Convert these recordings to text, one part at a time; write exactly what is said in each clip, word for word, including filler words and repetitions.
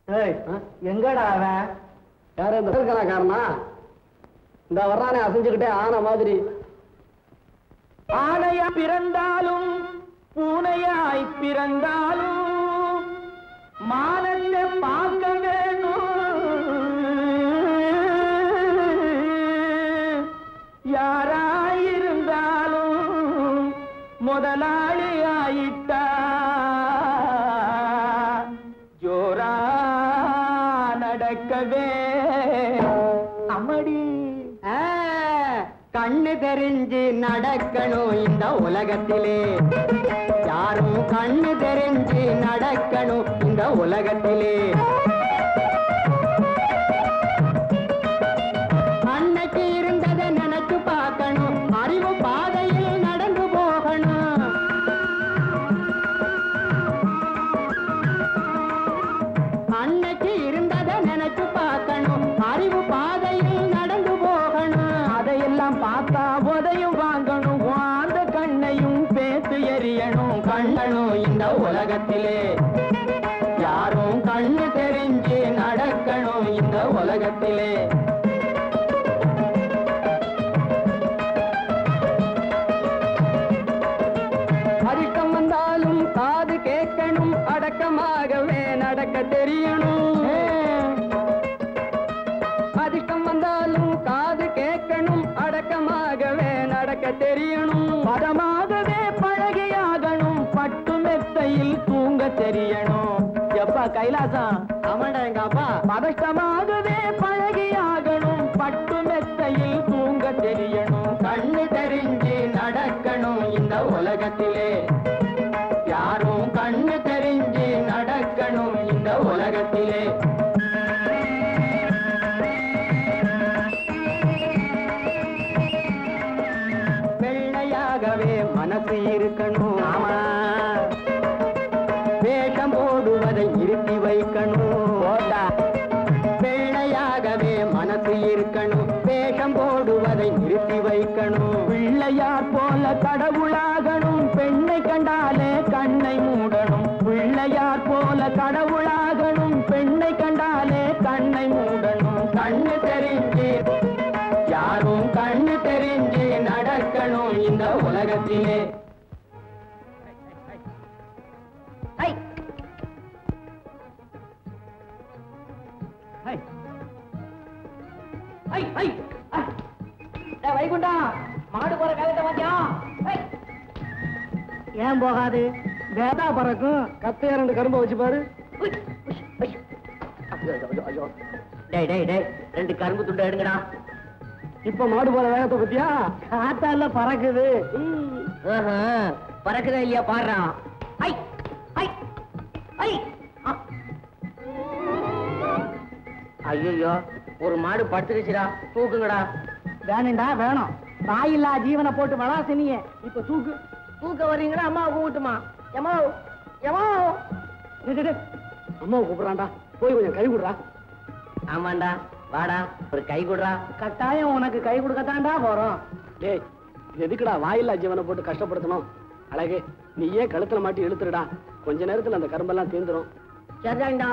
எங்கடா அவன்? யாரும் இந்த காரணா இந்த வர்றானே அசைஞ்சுக்கிட்டே ஆன மாதிரி. ஆனையா பிறந்தாலும் பூனையாய் பிறந்தாலும் மானத்தை பார்க்க வேணும். யாராயிருந்தாலும் முதலாளி ஆயிட்டா ஜோரா நடக்கவே. அம்மடி கண்ணு தெரிஞ்சு நடக்கணும் இந்த உலகத்திலே. யாரும் கண்ணு தெரிஞ்சு நடக்கணும் இந்த உலகத்திலே. அன்னைக்கு இருந்ததை நினைச்சு பார்க்கணும். அறிவு பாதையில் நடந்து போகணும். அன்னைக்கு இருந்ததை நினைச்சு பார்க்கணும். அறிவு பாதையில் நடந்து போகணும். அதையெல்லாம் பார்த்தா உதையும் வாங்கணும். அந்த கண்ணையும் பேத்து எறியணும். கண்ணனும் இந்த உலகத்திலே. யாரும் கண்ணு தெரிஞ்சு நடக்கணும் இந்த உலகத்திலே. அதிர்ஷ்டம் வந்தாலும் காது கேட்கணும். அடக்கமாகவே நடக்க தெரியணும். அதிர்ஷ்டம் வந்தாலும் காது கேட்கணும். அடக்கமாகவே நடக்க தெரியணும். பதமாகவே பழகியாகணும். பட்டு மெத்தையில் தூங்க தெரியணும். எப்பா கைலாசம்? ஆமாண்டா எங்க அப்பா. பதஷ்டமாகவே பழகியாகணும். பட்டு மெத்தையில் தூங்க தெரியணும். கண்ணு தெரிஞ்சு நடக்கணும் இந்த உலகத்திலே. யாரும் கண்ணு தெரிஞ்சு நடக்கணும் இந்த உலகத்திலே. வெள்ளையாகவே மனசு இருக்கணும். ஆமா, வேஷம் போடுவதை நிறுத்தி வைக்கணும். வெள்ளையாகவே மனசு இருக்கணும். வேஷம் போடுவதை நிறுத்தி வைக்கணும். பிள்ளையார் போல கடவுளாகணும். பெண்ணை கண்டாலே கண்ணை மூடணும். பிள்ளையார் போல கடவுளாகணும். பெண்ணை கண்டாலே கண்ணை மூடணும். கண்ணு தெரிஞ்சு யாரும் கண்ணு தெரிஞ்சு நடக்கணும் இந்த உலகத்திலே. வைகுண்டா, மாடு போற வேகத்தை மாத்தியா? ஏன் போகாது? வேதா பறக்கும். கத்தையா ரெண்டு கரும்பை வச்சு பாரு. டேய் டேய் டேய், ரெண்டு கரும்பு துண்டை எடுங்கடா. இப்ப மாடு போற வேகத்தை பத்தியா? காத்தால பறக்குது. பறக்குதா இல்லையா பாடுறா. ஐ ஐ ஐ ஐயோ, ஒரு மாடு படுத்துக்கிச்சுடா. தூக்குங்கடா. வேணுண்டா வேணும். தாயில்லா ஜீவனை போட்டு வளாசினிய இப்ப தூக்கு. தூக்க வர்றீங்களா? அம்மா கூப்பிட்டுமா? எமோ எமோ அம்மாவை கூப்பிடுறான்டா. போய் கொஞ்சம் கை விடுறா. ஆமாண்டா, வாடா ஒரு கை கொடுறா. கட்டாயம் உனக்கு கை கொடுக்கத்தான்டா போறோம். டேய், எதுக்குடா வாயில்லா ஜீவனை போட்டு கஷ்டப்படுத்தணும்? அழகு, நீயே கழுத்துல மாட்டி இழுத்துருடா. கொஞ்ச நேரத்துல அந்த கரும்பெல்லாம் தீர்ந்துரும். சரிதான்டா.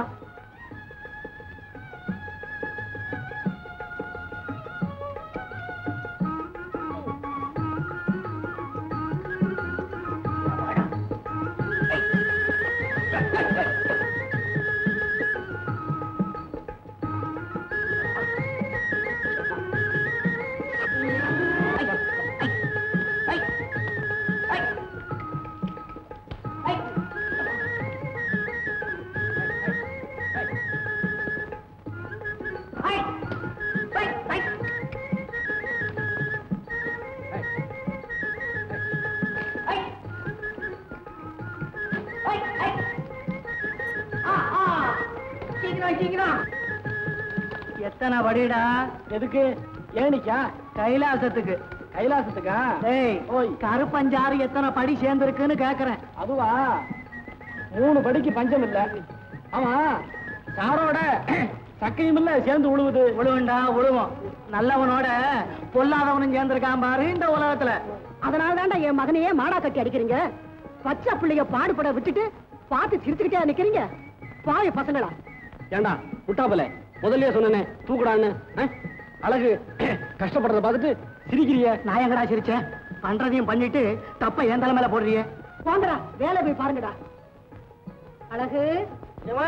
எத்தனை படிடா? எதுக்கு? ஏனிக்கா? கைலாசத்துக்கு. கைலாசத்துக்கா? ஏய், ஓய், கருப்பஞ்சாறு எத்தனை படி சேர்ந்திருக்குன்னு கேக்குறேன். அதுவா, மூணு படிக்கு பஞ்சம் இல்ல. ஆமா, சாரோட சக்கையும் இல்ல சேர்ந்து உழுவுது. உழுவண்டா உழுவோம். நல்லவனோட பொல்லாதவனும் சேர்ந்திருக்கான் பாரு இந்த உலகத்துல. அதனால தாண்டா என் மகனையே மாடா கட்டி அடிக்கிறீங்க. பச்சை பிள்ளைங்க பாடுபட விட்டுட்டு பார்த்து சிரிச்சுக்கிட்டே நிக்கிறீங்க. பாய பசங்களா, ஏண்டா முட்டாப்பல முதல்லயே சொன்னேனே தூக்குடான்னு அழகு கஷ்டப்படுறத பார்த்துட்டு சிரிக்கிறிய. நான் எங்கடா சிரிச்சேன்? பண்றதையும் பண்ணிட்டு தப்ப என் தலை மேல போடுறிய. போங்கடா வேலை போய் பாருங்கடா. அழகு ஏமா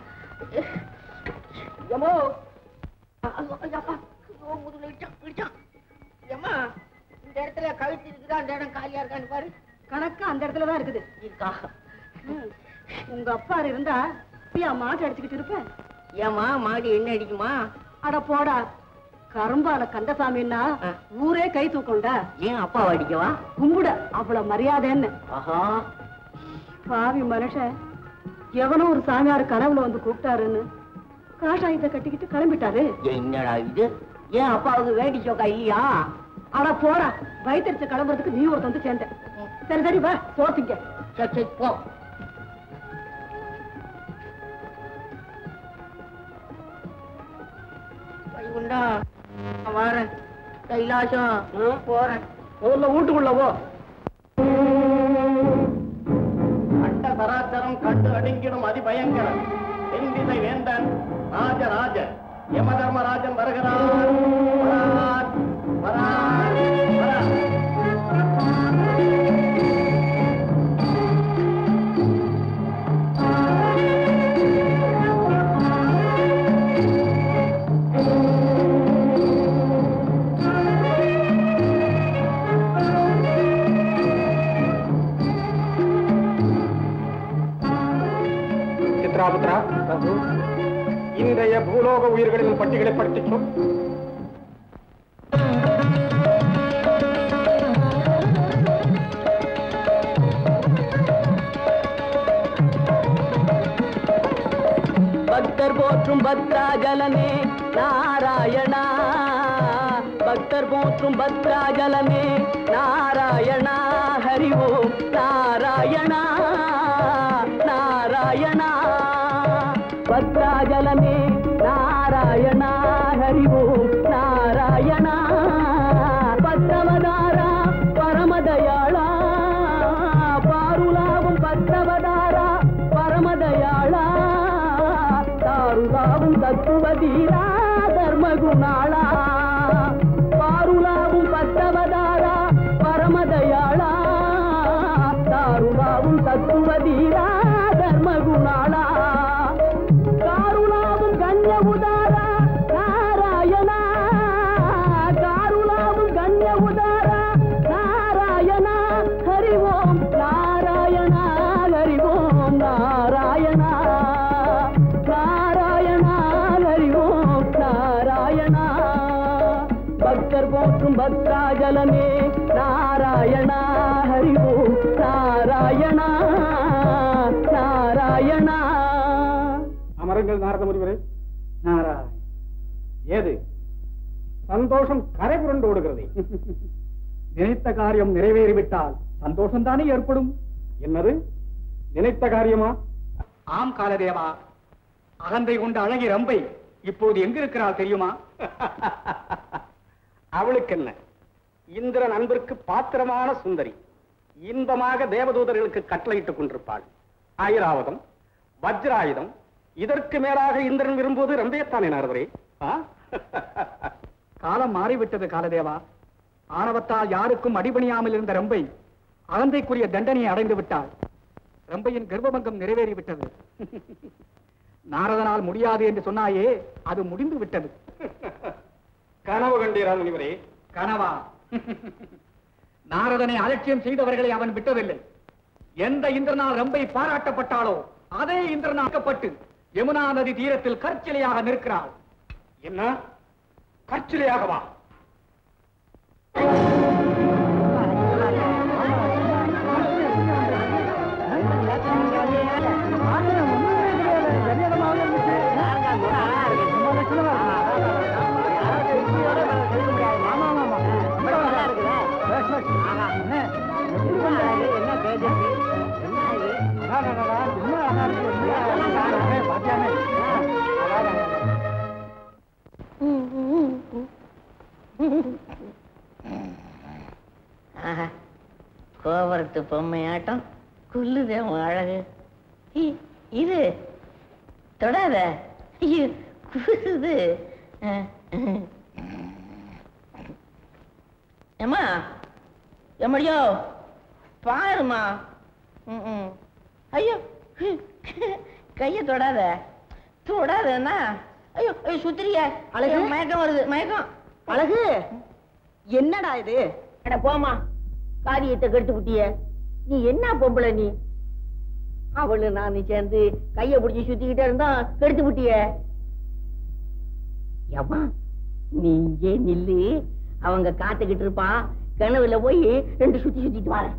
ஏமோ முதுகுல இடிச்சான் இடிச்சான். ஏமா இந்த இடத்துல கழுத்து இருக்குதா, அந்த இடம் காலியா இருக்கான்னு பாரு. கணக்கா அந்த இடத்துலதான் இருக்குது. இருக்கா? உங்க அப்பா இருந்தா மாட்டு அடிச்சுக்கிட்டு இருப்பேன். ஏமா மாடி என்ன அடிக்குமா? அட போடா, கரும்பால கந்தசாமின்னா ஊரே கை தூக்கண்டா. ஏன் அப்பாவை அடிக்கவா? கும்பிட அவ்வளவு மரியாதைன்னு. ஆஹா, பாவி மனுஷன் எவனோ ஒரு சாமியார் கனவுல வந்து கூப்பிட்டாருன்னு காஷாயத்தை கட்டிக்கிட்டு கிளம்பிட்டாரு. என்னடா இது? ஏன் அப்பாவுக்கு வேடி சோக்கா இல்லையா? அட போடா, வயிற்றுச்ச கிளம்புறதுக்கு நீ ஒரு வந்து சேர்ந்த. சரி சரி வா சோத்திங்க. சரி சரி போ. உண்டா வாரேன். கைலாசம் போறேன். முதல்ல வீட்டுக்குள்ள போ. அண்ட சராச்சரம் கண்டு அடுங்கிடும் அதிபயங்கரன் தென்திசை வேந்தன் ராஜராஜ யமதர்மராஜன் வருகிறார். வரார், வரார், வரார். சித்ராபுத்ரா, இன்றைய பூலோக உயிர்களின் பட்டியலை படித்துச் சொல். பக்தர் போற்றும் பத்ராஜலனே நாராயணா, பக்தர் போற்றும் பத்ராஜலனே நாராயணா, ஹரி ஓம் நாராயணா நாராயணா. பத்ராஜலனே நாராயணா, ஹரி ஓம் நாராயணா. பத்ரவதாரா பரமதயாளா, பாருலாவும் பத்ரவதாரா பரமதயாளா, தாருலாவும் தத்துவதீரா தர்மகுணாளா. பாருலாவும் பத்ரவதாரா பரமதயாளா, தாருலாவும் தத்துவதீரா தர்மகுணாளா. காருலாவும் கண்ய உதாரா நாராயணா, காருலாவும் கண்ய உதாரா நாராயணா, ஹரி ஓம் நாராயணா, ஹரி ஓம் நாராயணா நாராயணா, ஹரி ஓம் நாராயணா. பக்தர் போற்றும் பத்ராஜலனே நாராயணா, ஹரி ஓம் நாராயணா நாராயணா. அமருங்கள் நாரத முனிவரே. நாராயண், ஏது சந்தோஷம் கரை புரண்டு ஓடுகிறது. நினைத்த காரியம் நிறைவேறிவிட்டால் சந்தோஷம் தானே ஏற்படும். என்னது நினைத்த காரியமா? ஆம் காலதேவா, அகந்தை கொண்ட அழகி ரம்பை இப்போது எங்கிருக்கிறாள் தெரியுமா? அவளுக்கு என்ன, இந்திரன் அன்பிற்கு பாத்திரமான சுந்தரி, இன்பமாக தேவதூதர்களுக்கு கட்டளையிட்டுக் கொண்டிருப்பாள். ஆயிராவதம், வஜ்ராயுதம், இதற்கு மேலாக இந்திரன் விரும்புவது ரம்பையத்தானே நாரதரே? காலம் மாறிவிட்டது காலதேவா. ஆணவத்தால் யாருக்கும் அடிபணியாமல் இருந்த ரம்பை அகந்தைக்குரிய தண்டனையை அடைந்து விட்டாள். ரம்பையின் கர்ப்பபங்கம் நிறைவேறிவிட்டது. நாரதனால் முடியாது என்று சொன்னாயே, அது முடிந்து விட்டது. கனவு கண்டீரா முனிவரே? கனவா? நாரதனை அலட்சியம் செய்தவர்களை அவன் விட்டதில்லை. எந்த இந்திரனால் ரம்பை பாராட்டப்பட்டாலோ அதே இந்திரனாக்கப்பட்டு யமுனா நதி தீரத்தில் கற்சிலையாக நிற்கிறாள். என்ன கற்சிலையாகவா? கோபுரத்து பொம்மையாட்டம் கொல்லுதே உன் அழகு. இது தொடாத, கூசுது. ஏம்மா எம்மடியோ பாருமா. ம் ஐயோ கைய தொடாத தொடாதண்ணா. ஐயோ ஐயோ சுத்திரிய அழகு. மயக்கம் வருது மயக்கம். அழகு என்னடா இது? அட போமா காரியத்தை கெடுத்து விட்டிய. நீ என்ன பொம்பளை நீ? அவளு நான் சேர்ந்து கைய பிடிச்சி சுத்திக்கிட்டே இருந்தா கெடுத்து விட்டிய. ஏம்மா நீ இங்கே நில்லு. அவங்க காத்துக்கிட்டு இருப்பா. கனவுல போய் ரெண்டு சுத்தி சுத்திட்டு வர.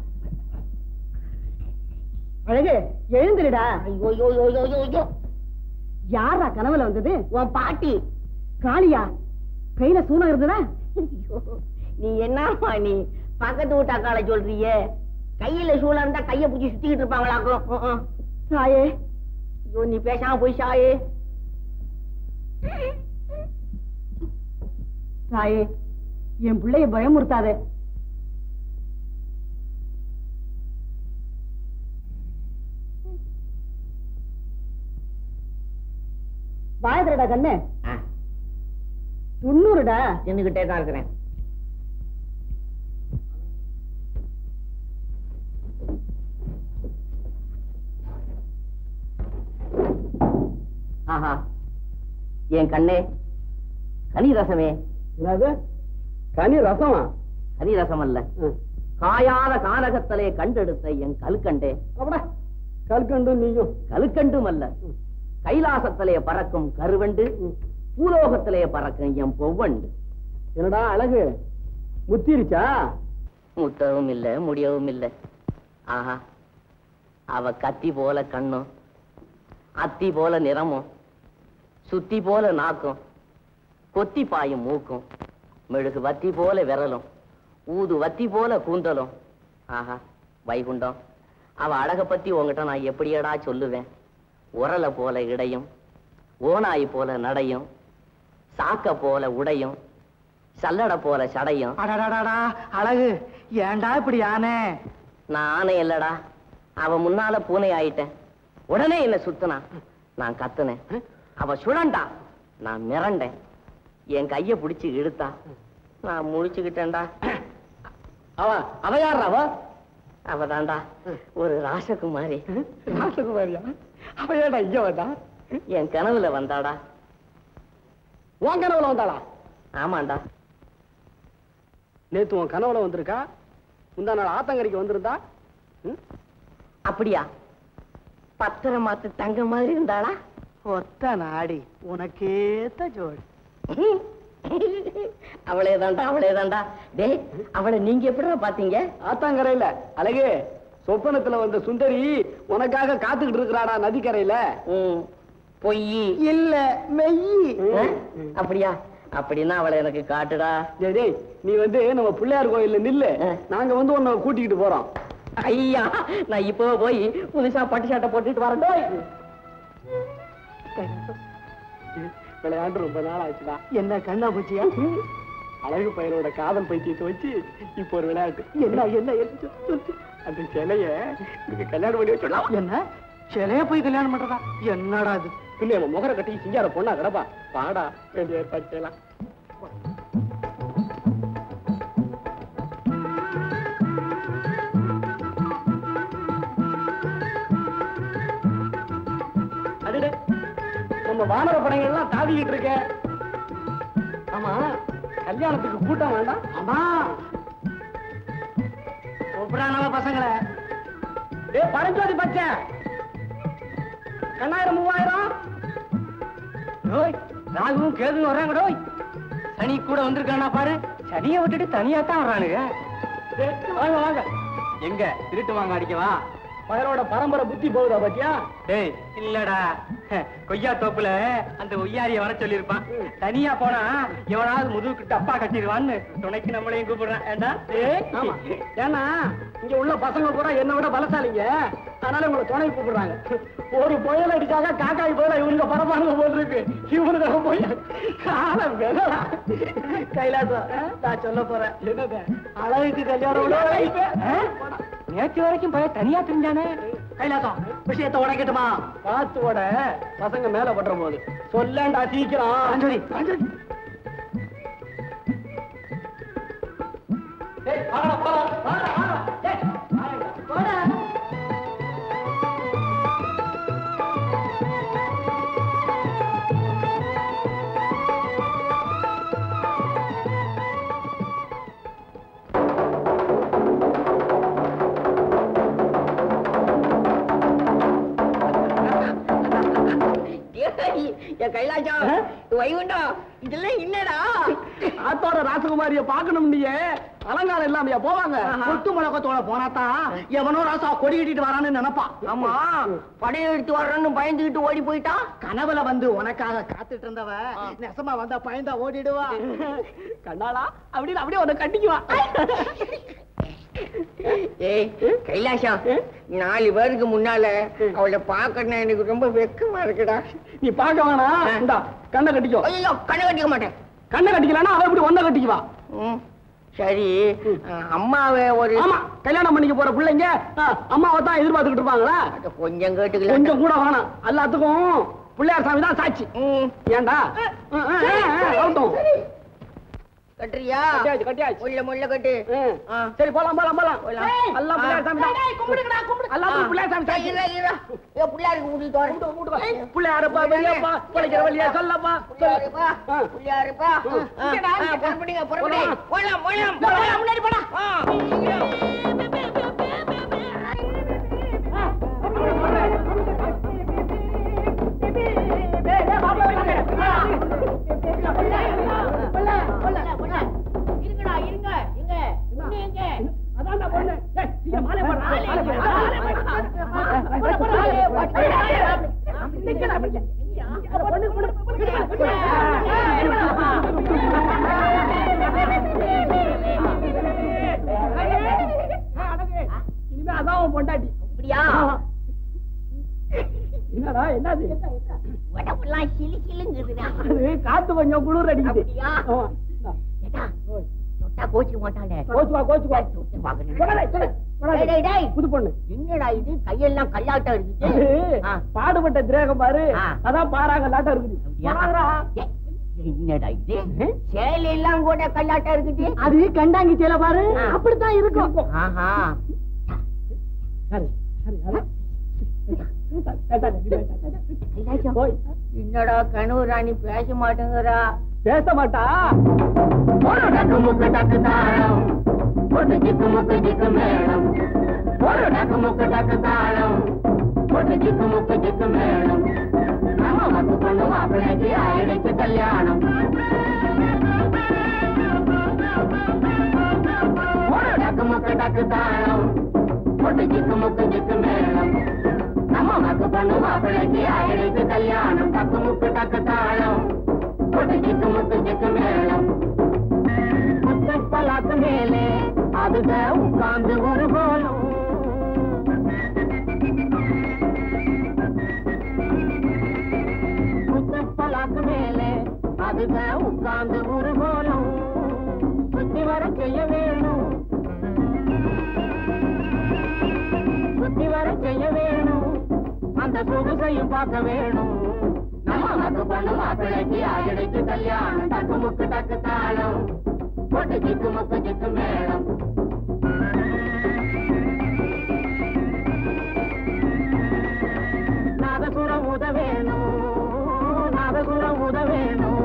அழகு எழுந்துடா. ஐயோ ஐயோ ஐயோ ஐயோ ஐயோ. யாரா கனவுல வந்தது? உன் பாட்டி. காளியா? கையில சூனம் இருந்ததா? ஐயோ, நீ என்னம்மா நீ பக்கத்து வீட்டு அக்காளை சொல்றியே? கையில சூழ இருந்தா கைய பிடிச்சி சுத்திக்கிட்டு இருப்பாங்களாக்கும். சாயே ஐயோ நீ பேசாம போய் சாயே. சாயே என் பிள்ளைய பயமுறுத்தாதே. வாயதுடா கண்ணு. துண்ணூறுடா. நின்னுகிட்டே தான் இருக்கிறேன். ஆஹா என் கண்ணே கனி ரசமே. என்னது கனி ரசமா? கனி ரசம் அல்ல, காயாத கானகத்தலே கண்டெடுத்த என் கல்கண்டே. கல்கண்டு நீயும்? கல்கண்டும் அல்ல, கைலாசத்திலே பறக்கும் கருவண்டு, பூலோகத்திலே பறக்கும் என் பொவ்வண்டு. என்னடா அழகு முத்திருச்சா? முத்தவும் இல்ல முடியவும் இல்ல. ஆஹா அவ கத்தி போல கண்ணும், அத்தி போல நிறமும், சுத்தி போல நாக்கும், கொத்தி பாயும் மூக்கும், மெழுகு வத்தி போல விரலும், ஊது வத்தி போல கூந்தலும். ஆஹா வைகுண்டம், அவ அழக பத்தி உங்ககிட்ட நான் எப்படியடா சொல்லுவேன்? உரல போல இடையும், ஓனாய் போல நடையும், சாக்க போல உடையும், சல்லடை போல சடையும். அடடடடா அழகு ஏண்டா இப்படி ஆனே? நான் ஆனை இல்லடா, அவ முன்னால பூனை ஆயிட்டேன். உடனே என்ன சுத்துனா, நான் கத்துனேன். அவ சுழண்டா, நான் மிரண்டேன். என் கைய பிடிச்சு இழுத்தா, நான் முழிச்சுக்கிட்டேன்டா. அவ அவ யாரா? அவ அவதான்டா ஒரு ராசகுமாரி. ராசகுமாரியா? அவ ஏடா இங்க வந்தா? என் கனவுல வந்தாடா. உன் கனவுல வந்தாளா? ஆமாண்டா. நேத்து உன் கனவுல வந்திருக்கா? முந்தா நாள் ஆத்தங்கரைக்கு வந்திருந்தா? அப்படியா? பத்திரமாத்து தங்க மாதிரி இருந்தாளா? ஒத்த நாடி உனக்கேத்த ஜோடி. அவளே தாண்டா அவளே தாண்டா. டே அவளை நீங்க எப்படிடா பாத்தீங்க? ஆத்தாங்கரையில அழகு சொப்பனத்துல வந்த சுந்தரி உனக்காக காத்துக்கிட்டு இருக்கிறாடா நதிக்கரையில. பொய் இல்ல மெய்யி. அப்படியா? அப்படின்னா அவளை எனக்கு காட்டுடா. டேய் நீ வந்து நம்ம பிள்ளையார் கோயில்ல நில்லு, நாங்க வந்து உன்னை கூட்டிக்கிட்டு போறோம். ஐயா நான் இப்போ போய் புதுசா பட்டு சட்டை போட்டுட்டு வரேன். விளையாண்டு ரொம்ப நாள் ஆச்சுடா. என்ன கண்ணா பூச்சியா? அழகு பையனோட காதல் பைத்தியத்தை வச்சு இப்போ ஒரு விளையாட்டு. என்ன என்ன அந்த சிலைய நீங்க கல்யாணம் பண்ணி வச்சுடலாம். என்ன சிலைய போய் கல்யாணம் பண்றதா? என்னடா அது? பிள்ளை முகர கட்டி சிங்கார பொண்ணா கிடப்பா. பாடா வேண்டிய ஏற்பாடு செய்யலாம். அடடே நம்ம வானர படைகள் எல்லாம் தாவிக்கிட்டு இருக்க. ஆமா கல்யாணத்துக்கு கூட்டம் வேண்டாம்? ஆமா கூப்பிடானவ பசங்களை. ஏ பரஞ்சோதி பச்சை கண்ணாயிரம் மூவாயிரம். ராகுவும் கேதுவும் வர்றாங்க. டோய் சனி கூட வந்திருக்கானா பாரு. சனியை விட்டுட்டு தனியா தான் வர்றானுங்க. வாங்க வாங்க. எங்க திருட்டு வாங்க அடிக்கவா? பயிரோட பரம்பரை புத்தி போகுதா பாத்தியா? டேய் இல்லடா, கொய்யா தோப்புல அந்த ஒய்யாரிய வர சொல்லி இருப்பான். தனியா போனா எவனாவது முதுகுக்கு டப்பா கட்டிடுவான்னு துணைக்கு நம்மளையும் கூப்பிடுறான். ஏண்டா? ஏன்னா இங்க உள்ள பசங்க கூட என்ன விட பலசாலிங்க, அதனால உங்களை துணை கூப்பிடுறாங்க. ஒரு புயல் அடிச்சாக காக்காய் போல இவங்க பரப்பானுங்க போல் இருக்கு. இவனுக்கு போய் காலம் வெள்ளா. கைலாசம் நான் சொல்ல போறேன். என்னது? அழகுக்கு கல்யாணம் நேற்று வரைக்கும் போய் தனியா தெரிஞ்சானே. கைலாசம் விஷயத்தை உடைக்கட்டுமா? பார்த்து உட, பசங்க மேல படுற போது சொல்லண்டா சீக்கிரம். அஞ்சலி அஞ்சலி கைலாசம் வைகுண்டா இதெல்லாம் என்னடா? ஆத்தோட ராசகுமாரிய பாக்கணும். நீ அலங்காரம் இல்லாமையா போவாங்க? கொத்து முழக்கத்தோட போனாத்தான் எவனோ ராசா கொடி கட்டிட்டு வரான்னு நினைப்பா. ஆமா, படையெடுத்து வர்றன்னு பயந்துகிட்டு ஓடி போயிட்டா. கனவுல வந்து உனக்காக காத்துட்டு இருந்தவ நெசமா வந்தா பயந்தா ஓடிடுவா. கண்ணாளா அப்படின்னு அப்படியே உன்னை கட்டிக்குவா. ஏய் கைலாசம், நாலு பேருக்கு முன்னால அவளை பாக்கணும் எனக்கு ரொம்ப வெக்கமா இருக்குடா. நீ பாக்க வேணாம், இந்தா கண்ணை கட்டிக்கோ. ஐயோ, கண்ணை கட்டிக்க மாட்டேன். கண்ணை கட்டிக்கலன்னா அவ எப்படி ஒன்ன கட்டிக்குவா? சரி, அம்மாவை ஒரு ஆமா கல்யாணம் பண்ணிக்க போற பிள்ளைங்க அம்மாவை தான் எதிர்பார்த்துக்கிட்டு இருப்பாங்களா? கொஞ்சம் கேட்டுக்கல, கொஞ்சம் கூட வேணாம். எல்லாத்துக்கும் பிள்ளையார் சாமி தான் சாட்சி. ஏண்டா கட்டுறியா? கட்டியாச்சு கட்டியாச்சு. முள்ள முள்ள கட்டு. சரி போலாம் போலாம் போலாம். எல்லாம் பிள்ளையார் சாமி தான். எல்லாத்துக்கும் பிள்ளையார் சாமி சாட்சி. பிள்ளையாருக்கு கூட்டிட்டு வரேன். பிள்ளையாருப்பா வெளியப்பா பிள்ளைக்கிற வழியா சொல்லப்பா. பிள்ளையாருப்பா புறப்படுங்க புறப்படுங்க. போலாம் போலாம் முன்னாடி போடா. இருங்கடா இருங்க இங்க இங்க அதான்டா பொண்ணு. இங்க மாலை போடு மாலை போடு நிக்கடா பொண்ணு இனிமே அதான் பொண்டாட்டி. அப்படியா? என்னடா என்னது உடம்பெல்லாம் சிலு சிலுங்குதுடா. காத்து கொஞ்சம் குளிர் அடிக்குது. கோச்சு மாட்டானே. கோச்சுவா கோச்சுவா புது பொண்ணு. என்னடா இது கையெல்லாம் கல்லாட்டம் இருக்குது. பாடுபட்ட திரேகம் பாரு, அதான் பாறாங்க லாட்டம் இருக்குது. என்னடா இது சேலை எல்லாம் கூட கல்லாட்டம் இருக்குது. அது கண்டாங்கி சேலை பாரு, அப்படித்தான் இருக்கும். ஆஹா, என்னடா கனவு ராணி பேச மாட்டேங்கிறா? பேச மாட்டா. ஒரு டக்கு முக்கு டக்கு தாளம், ஒரு ஜிக்கு முக்கு ஜிக்கு மேளம். ஒரு டக்கு முக்கு டக்கு தாளம், ஒரு ஜிக்கு முக்கு ஜிக்கு மேளம். நம்ம மக்கு பொண்ணு மாப்பிள்ளைக்கு ஆயிடுச்சு கல்யாணம். ஒரு டக்கு முக்கு டக்கு தாளம், ஒரு ஜிக்கு முக்கு ஜிக்கு மேளம். நம்ம மக்கு பொண்ணு மாப்பிள்ளைக்கு ஆயிடுச்சு கல்யாணம். டக்கு முக்கு டக்கு தாளம், ஒரு ஜிக்கு முக்கு ஜிக்கு மேளம். பலாத்து மேலே அதுக உட்கார்ந்து ஒரு கோலம். பலாத்து மேலே அதுக உட்கார்ந்து ஒரு கோலம். சுத்தி வர செய்ய வேணும், சுத்தி வர செய்ய வேணும். அந்த சொகுசையும் பார்க்க வேணும். நம்ம மக்கு பொண்ணு மாப்பிள்ளைக்கு ஆயிடுச்சு கல்யாணம். டக்கு முக்கு டக்கு தாளம், பொட்டு ஜிக்கு முக்கு ஜிக்கு மேளம். நாதசுரம் உத வேணும், நாதசுரம் உத வேணும்.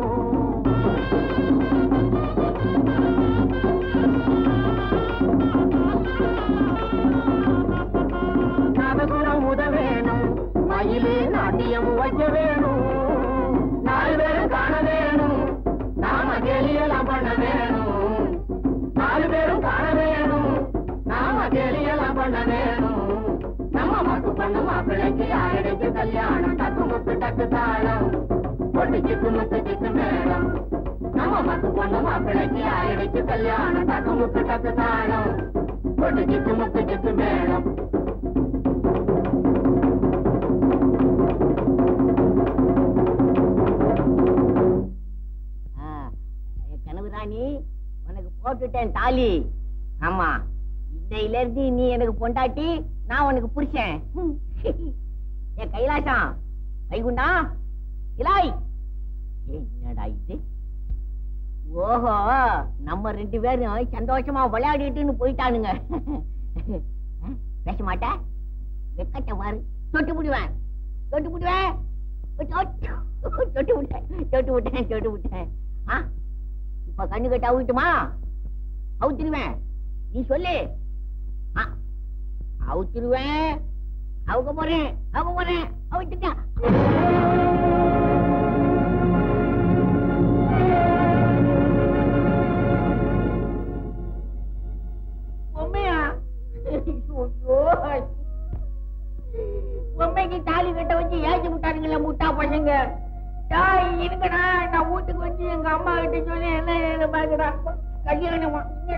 நாதசுரம் உத வேணும், மயிலே நாட்டியம் வைக்க வேணும். நாலு பேரும் காண வேணும், நாம கேலியெல்லாம் பண்ண வேணும். நாலு பேரும் காண வேணும், நாம கேலியெல்லாம் பண்ண வேணும். நம்ம மக்கு பொண்ணு மாப்பிள்ளைக்கு ஆயிடுச்சு கல்யாணம். டக்கு முக்கு டக்கு தாளம், பொட்டு ஜிக்கு முக்கு ஜிக்கு மேளம். நம்ம மக்கு பொண்ணு மாப்பிள்ளைக்கு ஆயிடுச்சு கல்யாணம். டக்கு முக்கு டக்கு தாளம், பொட்டு ஜிக்கு முக்கு ஜிக்கு மேளம். கனவுராணி, உனக்கு போட்டுட்டேன் தாலி. ஆமா, இன்னையில இருந்து நீ எனக்கு பொண்டாட்டி, நான் உனக்கு புரிச்சேன். என் கைலாசம் வைகுண்டா இலாய் என்னடா இது? ஓஹோ, நம்ம ரெண்டு பேரும் சந்தோஷமா விளையாடிட்டுன்னு போயிட்டானுங்க. பேச மாட்டேன், வெக்கட்ட மாறு, தொட்டு விடுவேன், தொட்டு விடுவேன், தொட்டு விட்டேன், தொட்டு விட்டேன், தொட்டு விட்டேன். இப்ப கண்ணு கட்ட அவுட்டுமா? அவுத்துருவேன், நீ சொல்லு. அவுத்துருவேன், அவங்க போறேன், அவங்க போறேன், அவுத்துட்டேன். பொம்மைக்கு தாலி கட்ட வச்சு ஏச்சு விட்டாருங்களா முட்டா பசங்க. இருக்கடா, நான் வீட்டுக்கு வந்து எங்க அம்மா கிட்ட சொல்லி என்ன பாக்குறா கல்யாணமா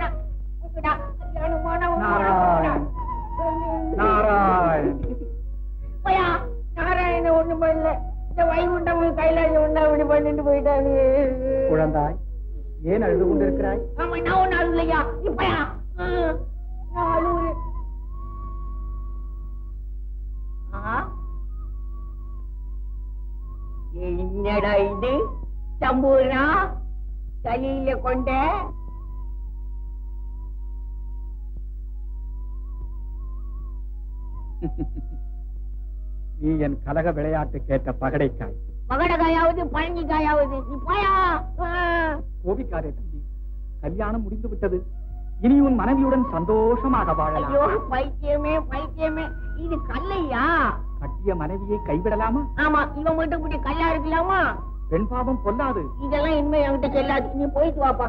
நாராயண ஒண்ணு பண்ணல. இந்த வைகுண்டம் கைலாசம் ஒண்ணா அப்படி பண்ணிட்டு போயிட்டாரு. குழந்தாய், ஏன் அழுது கொண்டிருக்கிறாய்? ஆமா, நான் ஒண்ணு அழுலையா? இப்பயா நான் அழுவுறேன். என்னடா இது? சம்பூர்ணா தலையில கொண்ட நீ என் கலக விளையாட்டு கேட்ட பகடைக்காய். பகடக்காயாவது பழனிக்காயாவது இப்பயா? கோபிக்காரே தம்பி, கல்யாணம் முடிந்து விட்டது. இனி உன் மனைவியுடன் சந்தோஷமாக வாழலாம். ஐயோ பைத்தியமே பைத்தியமே, இது கல்லையா? கட்டிய மனைவியை கைவிடலாமா? ஆமா, இவன் மட்டும் இப்படி கல்லா இருக்கலாமா? பெண் பாவம் பொல்லாது. இதெல்லாம் இனிமே என்கிட்ட செல்லாது. நீ போயிட்டு வாப்பா.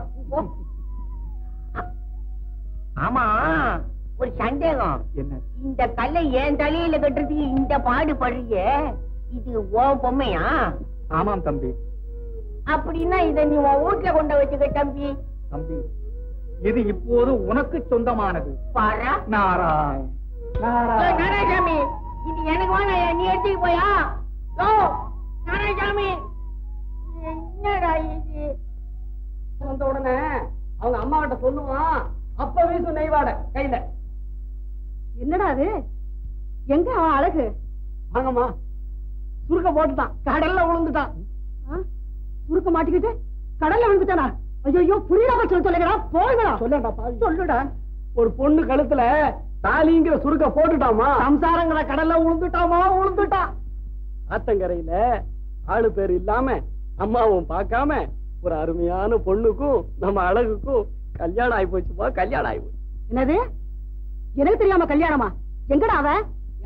ஆமா, ஒரு சந்தேகம். என்ன? இந்த கல்லை என் தலையில கட்டுறதுக்கு இந்த பாடு படுறிய, இது ஓ பொம்மையா? ஆமாம் தம்பி. அப்படின்னா இதை நீ உன் வீட்டுல கொண்டு வச்சுக்க தம்பி. தம்பி, இது இப்போது உனக்கு சொந்தமானது. பாரா நாராய் நாராயணசாமி, இது எனக்கு வாங்க, நீ எடுத்துக்கு போயா? ஓ நாராயணசாமி, என்னடா இது? வந்த உடனே அவங்க அம்மா கிட்ட சொல்லுவான், அப்ப வீசு நெய்வாட கையில. என்னடா அது? எங்க அவன் அழகு? வாங்கம்மா, சுருக்க போட்டுட்டான், கடல்ல விழுந்துட்டான். சுருக்க மாட்டிக்கிட்டு கடல்ல விழுந்துட்டானா? ஐயோ, புரியாம சொல்ல சொல்லுங்கடா, போங்கடா. சொல்லடா, சொல்லுடா. ஒரு பொண்ணு கழுத்துல தாலிங்கிற சுருக்க போட்டுட்டாமா, சம்சாரங்கிற கடல்ல விழுந்துட்டாமா, விழுந்துட்டான். ஆத்தங்கரையில ஆளு பேர் இல்லாம அம்மாவும் பார்க்காம ஒரு அருமையான பொண்ணுக்கும் நம்ம அழகுக்கும் கல்யாணம் ஆகி போச்சுமா, கல்யாணம் ஆகி போச்சு. என்னது? எனக்கு தெரியாம கல்யாணமா? எங்கடா அவன்?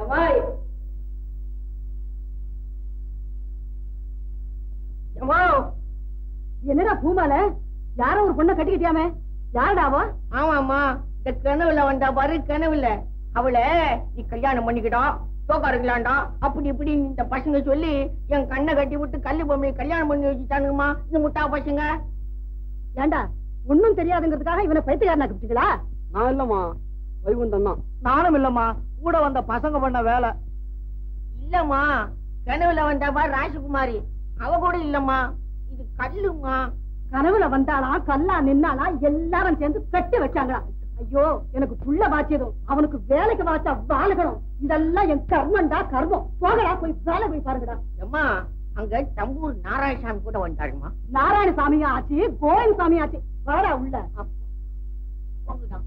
என்னடா பூமால, யாரோ ஒரு பொண்ணை கட்டிக்கிட்டியாமே, யாருடாவோ? ஆமாமா, இந்த கனவுல வந்தா பாரு, கனவுல அவளை நீ கல்யாணம் பண்ணிக்கிட்டா தோக்கா இருக்கலாம்டா அப்படி இப்படி இந்த பசங்க சொல்லி என் கண்ணை கட்டி விட்டு கல்லு பொம்மையை கல்யாணம் பண்ணி வச்சுட்டானுங்கம்மா இந்த முட்டா பசங்க. ஏண்டா, ஒன்னும் தெரியாதுங்கிறதுக்காக இவனை பைத்தியக்காரனா கூப்பிட்டீங்களா? நான் இல்லம்மா, வைகுண்டம் தான். நானும் இல்லம்மா, கூட வந்த பசங்க பண்ண வேலை. இல்லம்மா, கனவுல வந்தா பாரு ராஜகுமாரி, அவ கூட இல்லம்மா, இது கல்லுமா. கனவுல வந்தாளா கல்லா நின்னாளா எல்லாரும் சேர்ந்து கட்டி வச்சாங்களா? ஐயோ, எனக்கு புள்ள வாச்சியதும் அவனுக்கு வேலைக்கு வாச்சா வாழகணும். இதெல்லாம் என் கர்மண்டா, கர்மம். போகடா, போய் வேலை போய் பாருங்கடா. அம்மா, அங்க தம்பூர் நாராயணசாமி கூட வந்துட்டாருமா. நாராயணசாமியா ஆச்சு, கோவிந்த சாமி ஆச்சு. வாடா உள்ள. போங்கடா.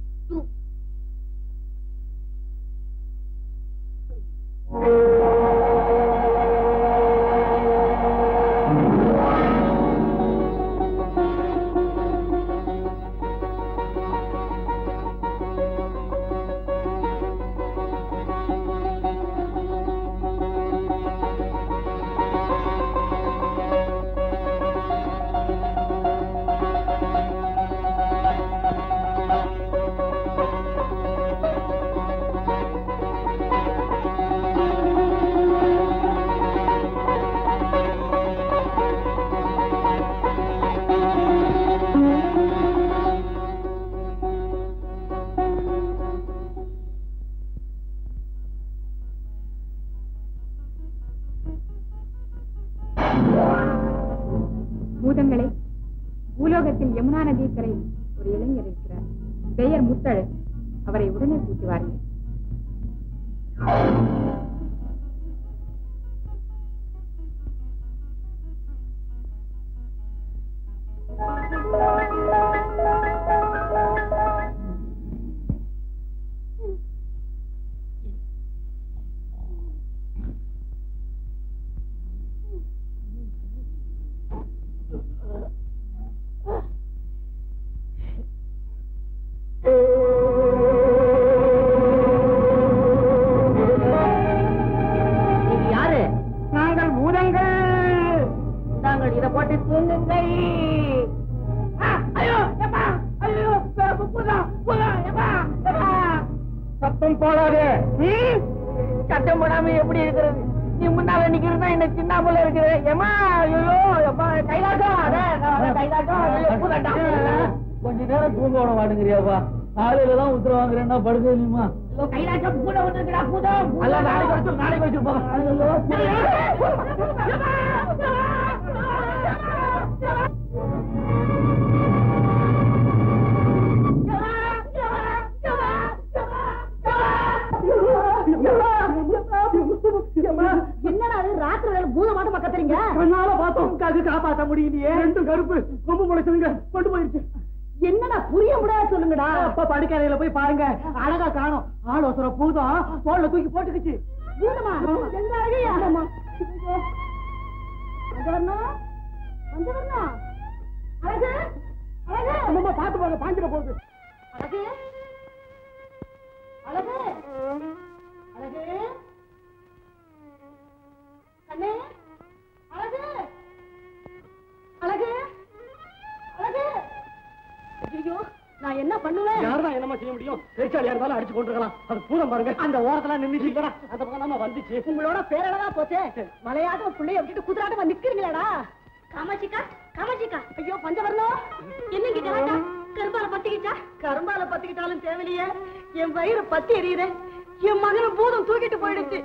பூதங்களே, பூலோகத்தில் யமுனா நதிக்கரையில் ஒரு இளைஞர் இருக்கிறார். பெயர் முத்தழகு. அவரை உடனே கூட்டி வாருங்கள். சத்தம் போடாதே. சத்தம் போடாம எப்படி இருக்கிறது? நீ முன்னால நிக்கிறதா என்ன சின்ன போல இருக்குது. ஏமா ஐயோ கைலாசம் கைலாசம் கொஞ்ச நேரம் தூங்க விட மாட்டேங்கிறியாப்பா? காலையில தான் உத்தரவு வாங்குறேன்னா படுக்க நீமா கைலாசம் கூட வந்துருக்கா பூதம் அல்ல நாளைக்கு வச்சு நாளைக்கு வச்சு போக என்னடா ராத்திரி பூதமாட்டம் பக்கத்துறீங்க? பார்த்தோம் காப்பாற்ற முடியலையே. ரெண்டு கருப்பு கொம்பு முளைச்சுங்க கொண்டு போயிருச்சு. என்னடா புரிய முடியாது சொல்லுங்கடா. அப்ப படுக்கறையில போய் பாருங்க, அழகா காணும். ஆலோசனை பூதம் தோல்ல தூக்கி போட்டுக்குச்சு. பூதமா எங்க அழகையா? பஞ்சவர்ணா பஞ்சவர்ணா அழகு அழகு நம்ம பார்த்து போங்க, பாஞ்சிட போகுது. அழகு அழகு அழகு கண்ணே அழகு அழகு அழகு. ஐயோ நான் என்ன பண்ணுவேன்? யாருதான் என்னமா செய்ய முடியும்? பெருச்சாளி இருந்தாலும் அடிச்சு கொண்டிருக்கலாம். அது பூதம் பாருங்க, அந்த ஓரத்துல நின்றுச்சு. அந்த பக்கம் நம்ம வந்துச்சு. உங்களோட பேரழகா போச்சே. மலையாட்டம் பிள்ளைய விட்டுட்டு குதிராட்டம் நிக்கிறீங்களாடா? காமாட்சிக்கா காமாட்சிக்கா. ஐயோ பஞ்சவர்ணம் என்னங்க கலாட்டா? கரும்பால பத்திக்கிட்டா? கரும்பால பத்திக்கிட்டாலும் தேவையில்லையே, என் வயிறு பத்தி எரியுது. என் மகனை பூதம் தூக்கிட்டு போயிடுச்சு.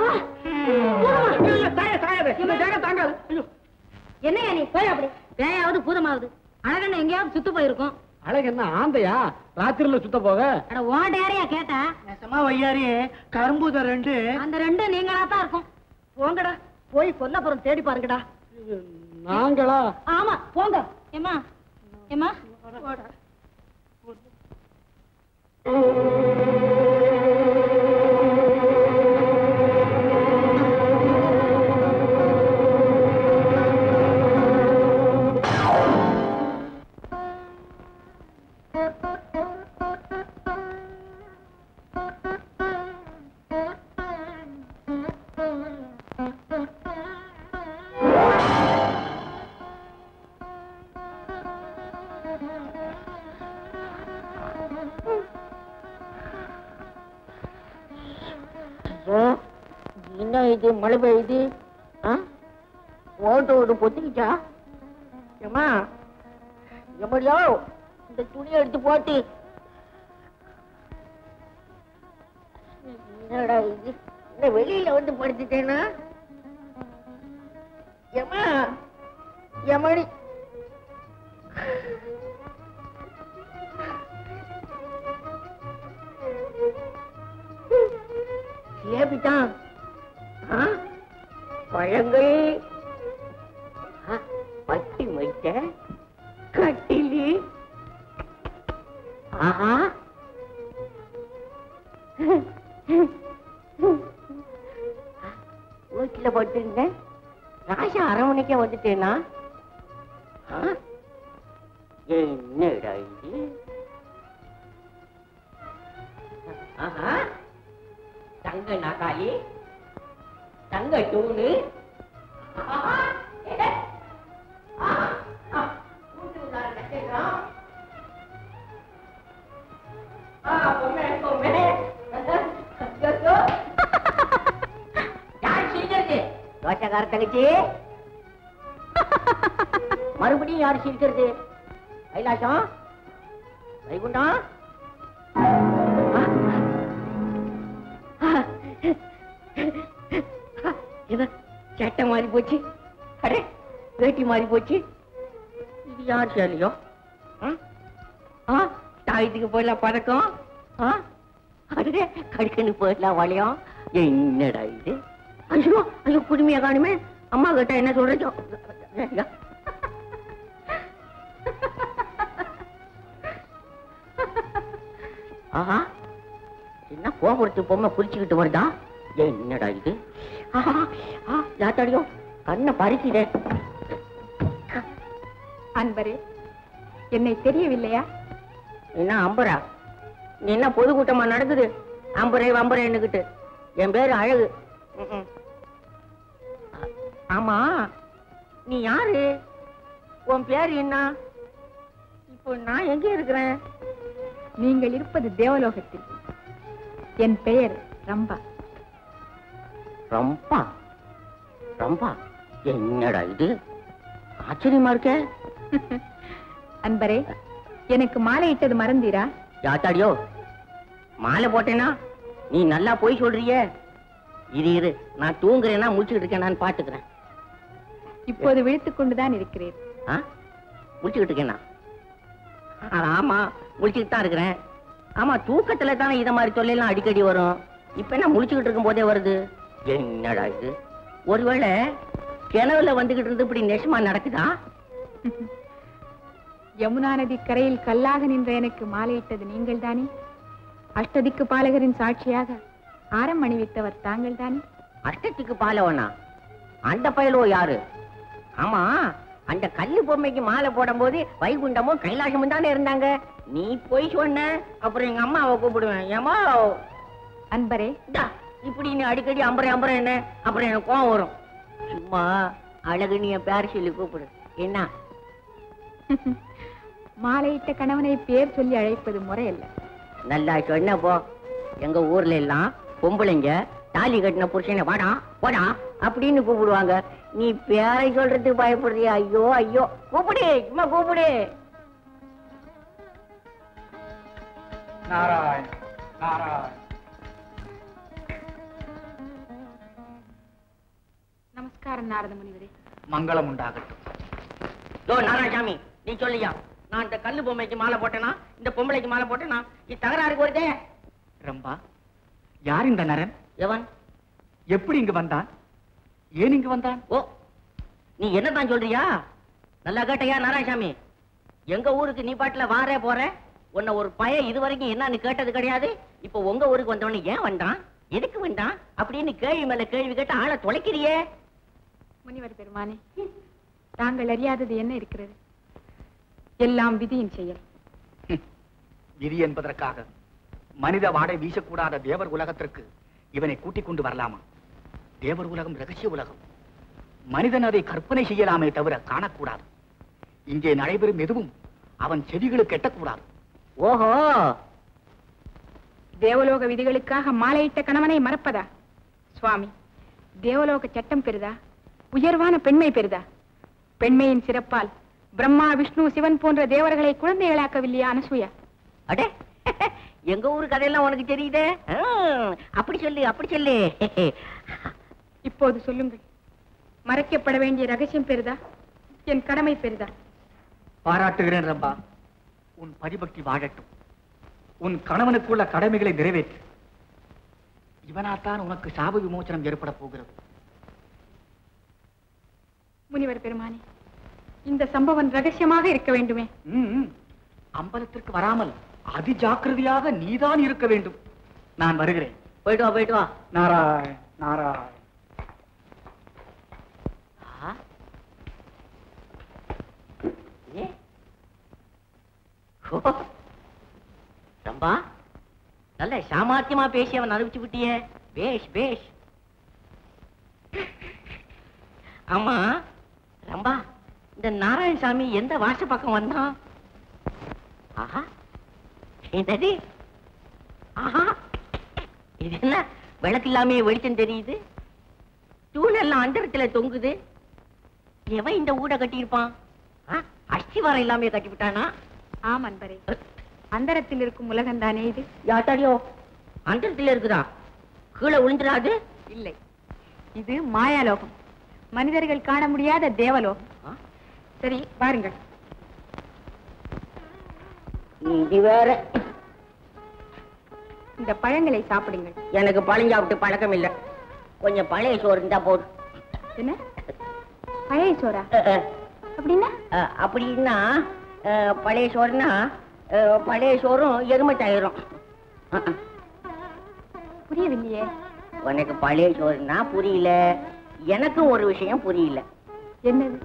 என்னையா நீ போய் அப்படி பேயாவது பூதமாவது அழகண்ண எங்கேயாவது சுத்து போயிருக்கும். அழகு என்ன ஆந்தையா ராத்திரில சுத்த போக? ஓட்டையாரையா கேட்டா நெசமா வையாரி கரும்பூத ரெண்டு அந்த ரெண்டு நீங்களா தான் இருக்கும். போங்கடா போய் கொல்லப்புறம் தேடி பாருங்கடா. நாங்களா? ஆமா போங்க. ஏமா ஏமா என்ன இது மழை பெய்யுது? ஓட்டு ஓட்டு பொத்திக்கிச்சா? ஏமா எப்படியோ இந்த துணியை எடுத்து போட்டு என்னடா இது இந்த வெளியில வந்து படுத்துட்டேன்னா ஏமா எமடி ஏபிட்டான் பழங்கள் பட்டி வைக்க கட்டிலி. ஆஹா வீட்டுல பட்டுருந்தேன். ராசா அரவணைக்க வந்துட்டேனா? என்னடா இது? ஆஹா தங்க நாகாலி தங்க தூணு. தோட்டக்கார தங்கச்சி மறுபடியும் யாரு சிரிக்கிறது? கைலாசம் வைகுண்டம் சட்டை மாறி போச்சு. அடே வேட்டி மாறி போச்சு. இது யார் சேலையோ? தாயத்துக்கு போயிடலாம் பதக்கம். அடே கடுக்கன்னு போயிடலாம் வளையம். என்னடா இது? ஐயோ ஐயோ குடுமையா காணுமே. அம்மா கிட்ட என்ன சொல்றீங்க? ஆஹா, என்ன கோபுரத்து பொம்மை குறிச்சுக்கிட்டு வருதா? என்னடா இது? யாத்தாடியோ கண்ணை பறிக்கிறே. அன்பரே, என்னை தெரியவில்லையா? என்ன அம்பரா? நீ என்ன பொதுக்கூட்டமா நடக்குது? அம்பரே வம்பரே என்னகிட்டு. என் பேரு அழகு. ஆமா, நீ யாரு? உன் பேரு என்ன? இப்போ நான் எங்க இருக்கிறேன்? நீங்கள் இருப்பது தேவலோகத்தில். என் பெயர் ரம்பா. ரம்பா? ரம்பா? என்னடா இது? ஆச்சரியமா இருக்க. அன்பரே, எனக்கு மாலை இட்டது மறந்தீரா? யாத்தாடியோ, மாலை போட்டேனா? நீ நல்லா போய் சொல்றிய. இது இரு, நான் தூங்குறேன்னா முடிச்சுக்கிட்டு இருக்கேன், நான் பாத்துக்கிறேன். இப்போது விழித்துக் கொண்டுதான் இருக்கிறேன். முடிச்சுக்கிட்டு இருக்கேனா? ஆமா, முடிச்சுக்கிட்டு தான் இருக்கிறேன். ஆமா, தூக்கத்துல தானே இத மாதிரி தொல்லையெல்லாம் அடிக்கடி வரும். இப்ப என்ன முடிச்சுக்கிட்டு இருக்கும் போதே வருது? என்னடா இது? ஒருவேளை கிணவுல வந்துகிட்டு இருந்து இப்படி நெசமா நடக்குதா? யமுனா நதி கரையில் கல்லாக நின்ற எனக்கு மாலையிட்டது நீங்கள் தானே? அஷ்டதிக்கு பாலகரின் சாட்சியாக ஆரம் அணிவித்தவர் தாங்கள் தானே? அஷ்டத்துக்கு பாலவனா? அந்த பயலோ யாரு? ஆமா, அந்த கல்லு பொம்மைக்கு மாலை போடும் போது வைகுண்டமும் கைலாசமும் தானே இருந்தாங்க. நீ போய் சொன்ன, அப்புறம் எங்க அம்மாவை கூப்பிடுவேன். ஏமா அன்பரே, இப்படி நீ அடிக்கடி அம்பரை அம்பரை என்ன, அப்புறம் எனக்கு கோவம் வரும். சும்மா அழகு நீ என் பேர் சொல்லி கூப்பிடு. என்ன? மாலையிட்ட கணவனை பேர் சொல்லி அழைப்பது முறையல்ல. நல்லா சொன்னப்போ. எங்க ஊர்ல எல்லாம் பொம்பளைங்க தாலி கட்டின புருஷனை வாடா போடா அப்படின்னு கூப்பிடுவாங்க. நீ பேரை சொல்றதுக்கு பயப்படுறியா? ஐயோ ஐயோ, கூப்பிடு, சும்மா கூப்பிடு. நாராயண் நாராயண். நமஸ்காரம் நாரத முனிவரே. மங்களம் உண்டாகட்டும். யோ நாராயணசாமி, நீ சொல்லியா? நான் இந்த கல்லு பொம்மைக்கு மாலை போட்டேனா, இந்த பொம்பளைக்கு மாலை போட்டேனா? இது தகராறுக்கு வருதே. ரம்பா, யார் இந்த நரன்? எவன்? எப்படி இங்கு வந்தான்? ஏன் இங்கு வந்தான்? ஓ, நீ என்னதான் சொல்றியா? நல்லா கேட்டையா நாராயணசாமி? எங்க ஊருக்கு நீ பாட்டுல வாரே போற. உன்னை ஒரு பய இதுவரைக்கும் என்னன்னு கேட்டது கிடையாது. இப்ப உங்க ஊருக்கு வந்தவன ஏன் வந்தான், எதுக்கு வந்தான் அப்படின்னு கேள்வி மேல கேள்வி கேட்டு ஆளை தொலைக்கிறியே. முனிவர் பெருமானே, தாங்கள் அறியாதது என்ன இருக்கிறது? எல்லாம் விதியின் செயல். விதி என்பதற்காக மனித வாடை வீசக்கூடாத தேவர் உலகத்திற்கு இவனை கூட்டிக் கொண்டு வரலாமா? தேவர் உலகம் ரகசிய உலகம். மனிதன் அதை கற்பனை செய்யலாமே தவிர காணக்கூடாது. இங்கே நடைபெறும் எதுவும் அவன் செவிகளுக்கு எட்டக்கூடாது. ஓஹோ, தேவலோக விதிகளுக்காக மாலையிட்ட கணவனை மறப்பதா? சுவாமி, தேவலோக சட்டம் பெரிதா, உயர்வான பெண்மை பெரிதா? பெண்மையின் சிறப்பால் பிரம்மா விஷ்ணு சிவன் போன்ற தேவர்களை குழந்தைகளாக்கவில்லையா அனசூயா? அடே, எங்க ஊரு கதையெல்லாம் உனக்கு தெரியுதே. அப்படி சொல்லு, அப்படி சொல்லு. இப்போது சொல்லுங்கள், மறைக்கப்பட வேண்டிய ரகசியம் பெரிதா, என் கடமை பெரிதா? பாராட்டுகிறேன் ரம்பா. உன் பதிபக்தி வாழட்டும். உன் கணவனுக்குள்ள கடமைகளை நிறைவேற்று. இவனாத்தான் உனக்கு சாப விமோசனம் ஏற்பட போகிறது. முனிவர் பெருமானே, இந்த சம்பவம் ரகசியமாக இருக்க வேண்டுமே. அம்பலத்திற்கு வராமல் அதி ஜாக்கிரதையாக நீதான் இருக்க வேண்டும். நான் வருகிறேன். போயிட்டு வா, போயிட்டு வா. நாராயண் நாராயண். ரம்பா, நல்ல சாமர்த்தியமா பேசி அவன் அனுப்பிச்சு விட்டியே. பேஷ் பேஷ். ஆமா ரம்பா, இந்த நாராயணசாமி எந்த வாச பக்கம் வந்தான்? ஆஹா, என்னது? ஆஹா, இது என்ன விளக்கு இல்லாமே வெளிச்சம் தெரியுது? தூள் எல்லாம் அந்தரத்துல தொங்குது. எவன் இந்த ஊட கட்டியிருப்பான்? அஸ்திவாரம் இல்லாமே கட்டி விட்டானா? ஆம் அன்பரே, அந்தரத்தில் இருக்கும் உலகம் தானே இது. யாத்தாடியோ, அந்தரத்தில் இருக்குதா? கீழே விழுந்துடாது? இல்லை, இது மாயாலோகம், மனிதர்கள் காண முடியாத தேவலோகம். சரி, பாருங்கள். இது வேற. இந்த பழங்களை சாப்பிடுங்கள். எனக்கு பழம் சாப்பிட்டு பழக்கம் இல்லை. கொஞ்சம் பழைய சோறு இருந்தா போதும். என்ன பழைய சோறா? அப்படின்னா அப்படின்னா பழைய சோறுனா பழைய சோறும் எருமை தயிரும். புரியவில்லையே. உனக்கு பழைய சோறுனா புரியல, எனக்கும் ஒரு விஷயம் புரியல. என்னது?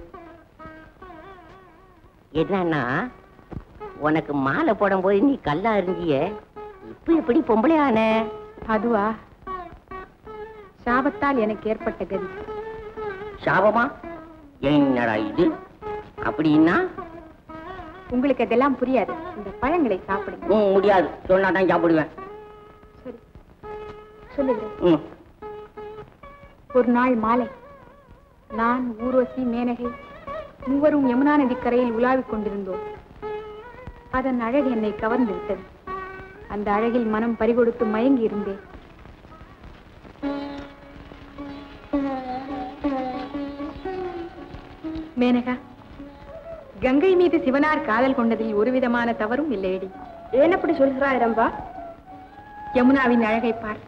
என்னன்னா உனக்கு மாலை போடும் போது நீ கல்லா இருந்திய, இப்ப எப்படி பொம்பளையான? அதுவா சாபத்தால் எனக்கு ஏற்பட்ட கதி. சாபமா? என்னடா இது? அப்படின்னா உங்களுக்கு அதெல்லாம் புரியாது. இந்த பழங்களை சாப்பிடுங்க. முடியாது, சொன்னாதான் சாப்பிடுவேன். சரி சொல்லுகிறேன். ஒரு நாள் மாலை நான், ஊர்வசி, மேனகை மூவரும் யமுனா நதிக்கரையில் உலாவிக் கொண்டிருந்தோம். அதன் அழகு என்னை கவர்ந்து விட்டது. அந்த அழகில் மனம் பறிகொடுத்து மயங்கி இருந்தேன். மேனகா, கங்கை மீது சிவனார் காதல் கொண்டதில் ஒரு விதமான தவறும் இல்லையடி. ஏன் அப்படி சொல்கிறாய் ரம்பா? யமுனாவின் அழகை பார்.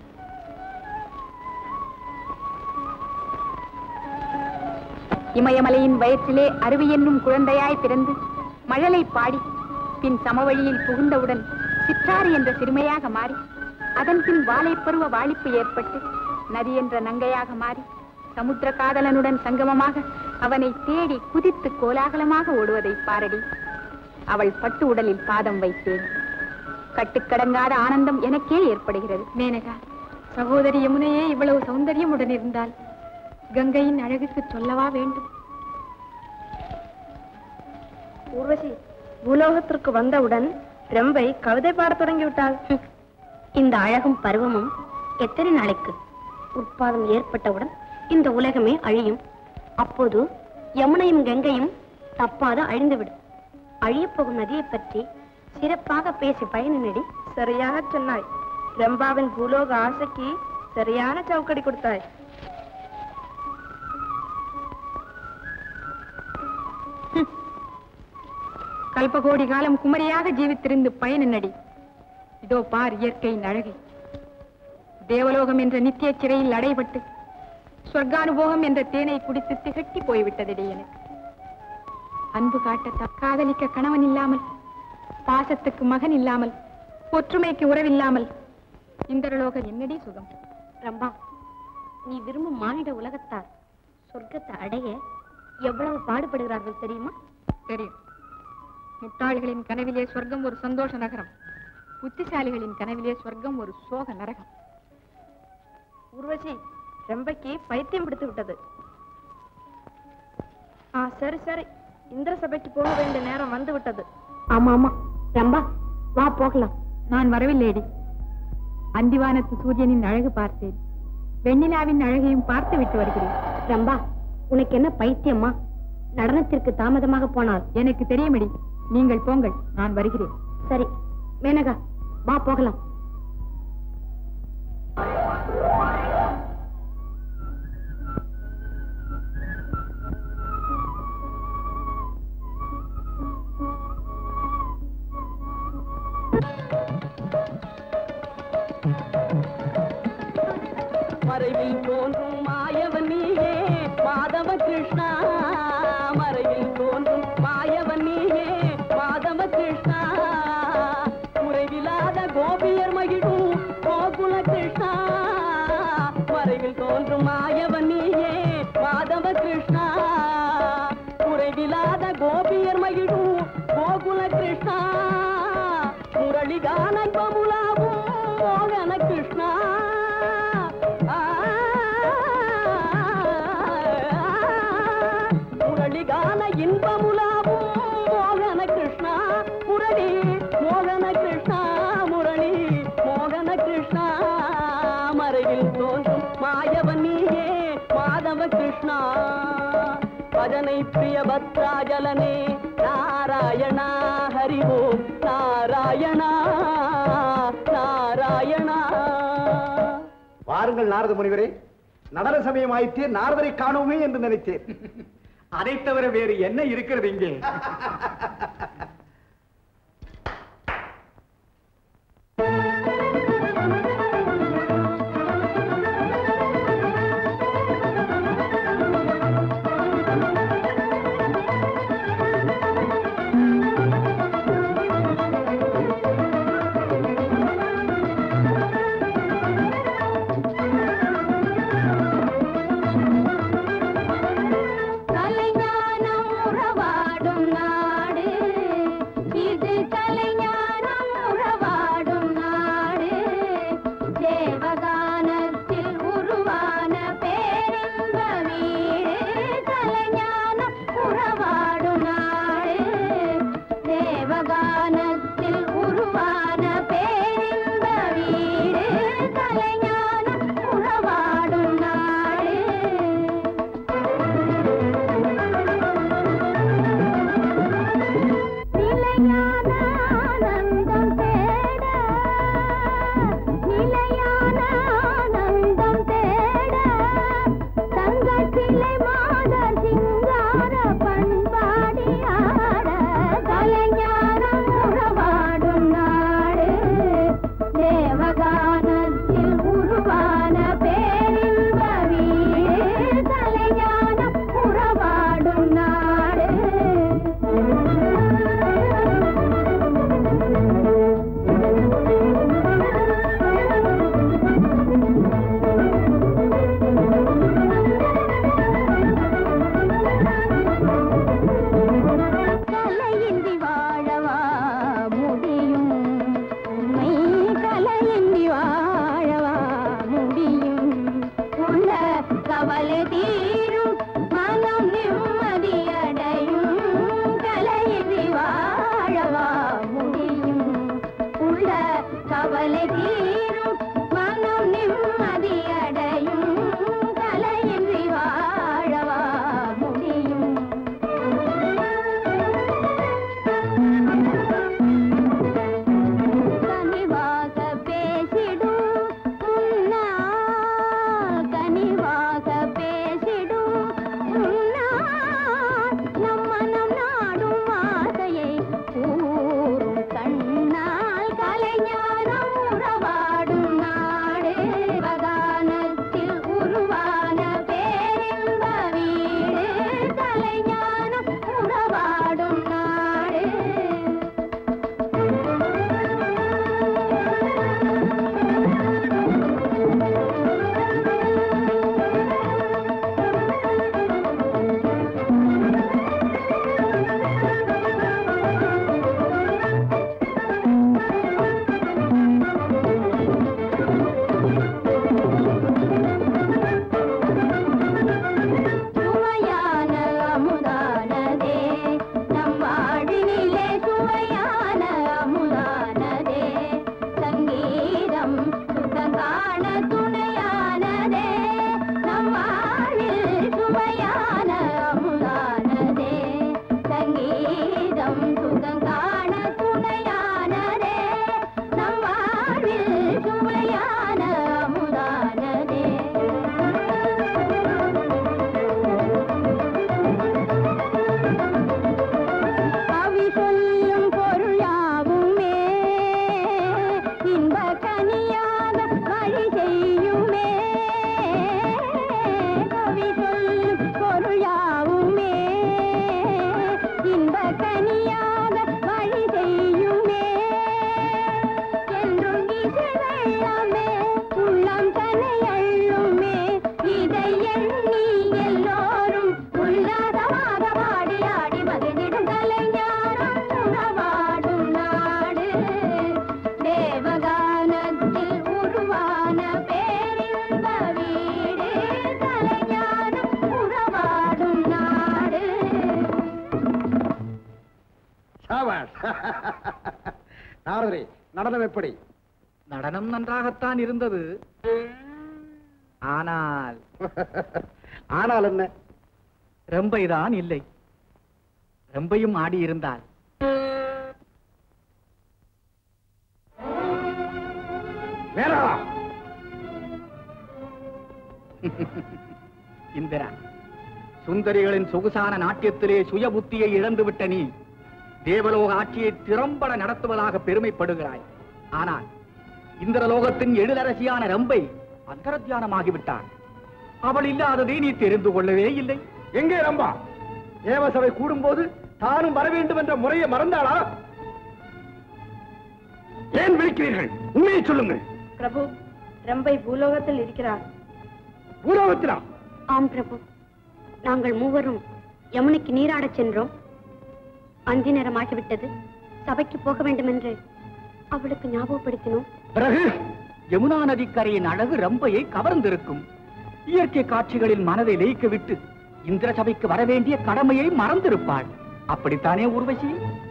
இமயமலையின் வயிற்றிலே அருவி என்னும் குழந்தையாய் பிறந்து மழலை பாடி பின் சமவெளியில் புகுந்தவுடன் சிற்றாறு என்ற சிறுமையாக மாறி அதன் பின் வாழைப்பருவ வாளிப்பு ஏற்பட்டு நதி என்ற நங்கையாக மாறி சமுத்திர காதலனுடன் சங்கமமாக அவனை தேடி குதித்து கோலாகலமாக ஓடுவதை பாரடி. அவள் பட்டு உடலில் பாதம் வைத்தேன். கட்டுக்கடங்காத ஆனந்தம் எனக்கே ஏற்படுகிறது. மேனகா, சகோதரி யமுனையே இவ்வளவு சௌந்தரியமுடன் இருந்தால் கங்கையின் அழகுக்கு சொல்லவா வேண்டும்? ஊர்வசி பூலோகத்திற்கு வந்தவுடன் ரம்பை கவிதை பாடத் தொடங்கிவிட்டாள். இந்த அழகும் பருவமும் எத்தனை நாளைக்கு? உற்பாதம் ஏற்பட்டவுடன் இந்த உலகமே அழியும். அப்போது யமுனையும் கங்கையும் தப்பாது அழிந்துவிடும். அழியப்போகும் நதியை பற்றி சிறப்பாக பேசி பயனினடி. சரியாக சொன்னாய். ரம்பாவின் பூலோக ஆசைக்கு சரியான சவுக்கடி கொடுத்தாய். கல்பகோடி காலம் குமரியாக ஜீவித்திருந்து பயனினடி. இதோ பார் இயற்கையின் அழகை. தேவலோகம் என்ற நித்திய சிறையில் அடைபட்டு சொர்க்கானுபோகம் என்ற தேனை குடித்து திகட்டி போய்விட்டதடி எனக்கு. அன்பு காட்ட காதலிக்க கணவன் இல்லாமல், பாசத்துக்கு மகன் இல்லாமல், ஒற்றுமைக்கு உறவில்லாமல் இந்திரலோகம் என்னடி சுகம்? ரம்பா, நீ விரும்பும் மானிட உலகத்தார் சொர்க்கத்தை அடைய எவ்வளவு பாடுபடுகிறார்கள் தெரியுமா? தெரியும். முட்டாள்களின் கனவிலே சொர்க்கம் ஒரு சந்தோஷ நகரம், புத்திசாலிகளின் கனவிலே சொர்க்கம் ஒரு சோக நரகம். ஊர்வசி, ரம்பைக்கு பைத்தியம் பிடித்து விட்டது. ஆ சரி சரி, இந்திர சபைக்கு போக வேண்டிய நேரம் வந்து விட்டது. ஆமா ஆமா ரம்பா, வா போகலாம். நான் வரவில்லைடி. அந்திவானத்து சூரியனின் அழகு பார்த்தேன். வெண்ணிலாவின் அழகையும் பார்த்து விட்டு வருகிறேன். ரம்பா, உனக்கு என்ன பைத்தியமா? நடனத்திற்கு தாமதமாக போனால் எனக்கு தெரியுமடி. நீங்கள் போங்கள், நான் வருகிறேன். சரி மேனகா, வா போகலாம். மறைவில் தோன்றும் மாயவன் நீயே மாதவ கிருஷ்ணா, மறைவில் தோன்றும் மாயவன் நீயே மாதவ கிருஷ்ணா, குறைவில்லாத கோபியர் மகிழும் கோகுல கிருஷ்ணா, மறைவில் தோன்றும் மாயவன் நீயே மாதவ கிருஷ்ணா, குறைவில்லாத கோபியர் மகிழும் கோகுல கிருஷ்ணா, முரளிகான பமுலாவும் மோகன கிருஷ்ணா, முரளிகான இன்பமுலாவும் மோகன கிருஷ்ணா, முரளி மோகன கிருஷ்ணா, முரளி மோகன கிருஷ்ணா, மறைவில் தோன்றும் மாயவன் நீயே மாதவ கிருஷ்ணா, பஜனை பிரிய பத்ராஜலனே நாராயணா ஹரி ஓம் நாராயணா நாராயணா. வாருங்கள் நாரத முனிவரே, நடன சமயம் ஆயிற்றே, நாரதரை காணோமே என்று நினைத்தேன். அதை தவிர வேறு என்ன இருக்கிறது இங்கே? சாபாஷ். நாரதரே, நடனம் எப்படி? நடனம் நன்றாகத்தான் இருந்தது. ஆனால் ஆனால் என்ன? ரம்பைதான் இல்லை. ரம்பையும் ஆடி இருந்தால் வேறா இந்திரா, சுந்தரிகளின் சொகுசான நாட்டியத்திலே சுய புத்தியை இழந்துவிட்ட நீ தேவலோக ஆட்சியை திறம்பட நடத்துவதாக பெருமைப்படுகிறாய். ஆனால் இந்திரலோகத்தின் எழிலரசியான ரம்பை அந்தரத்தியானமாகிவிட்டான். அவள் இல்லாததை நீ தெரிந்து கொள்ளவே இல்லை. எங்கே ரம்பா? தேவசபை கூடும்போது தானும் வர வேண்டும் என்ற முறையை மறந்தாளா? ஏன் விழிக்கிறீர்கள்? உண்மையை சொல்லுங்கள். பிரபு, ரம்பை பூலோகத்தில் இருக்கிறார். பூலோகத்திலா? ஆம் பிரபு. நாங்கள் மூவரும் யமுனைக்கு நீராடச் சென்றோம். அந்தி நேரமாகிவிட்டது. சபைக்கு போக வேண்டும் என்று அவளுக்கு ஞாபகப்படுத்தினோம். பிறகு யமுனா நதிக்கரையின் அழகு ரம்பையை கவர்ந்திருக்கும். இயற்கை காட்சிகளில் மனதை லயிக்க விட்டு இந்திர சபைக்கு வர வேண்டிய கடமையை மறந்திருப்பாள். அப்படித்தானே ஊர்வசி?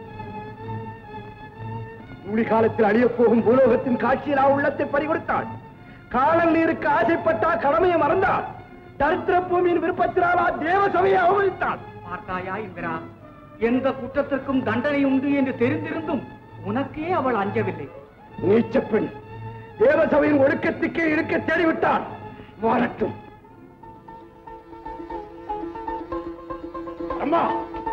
ஊழி காலத்தில் அழியப் போகும் பூலோகத்தின் காட்சியில் உள்ளத்தை பறிகொடுத்தாள். காலல் நீருக்கு ஆசைப்பட்டா கடமையை மறந்தாள். தரித்திர பூமியின் விருப்பத்தினாலா தேவசபையை அவமதித்தாள். பார்த்தாயா இந்திரா, எந்த குற்றத்திற்கும் தண்டனை உண்டு என்று தெரிந்திருந்தும் உனக்கே அவள் அஞ்சவில்லை. நீச்ச பெண் தேவசபையின் ஒழுக்கத்துக்கே இருக்க தேடிவிட்டாள். வாழட்டும். அம்மா,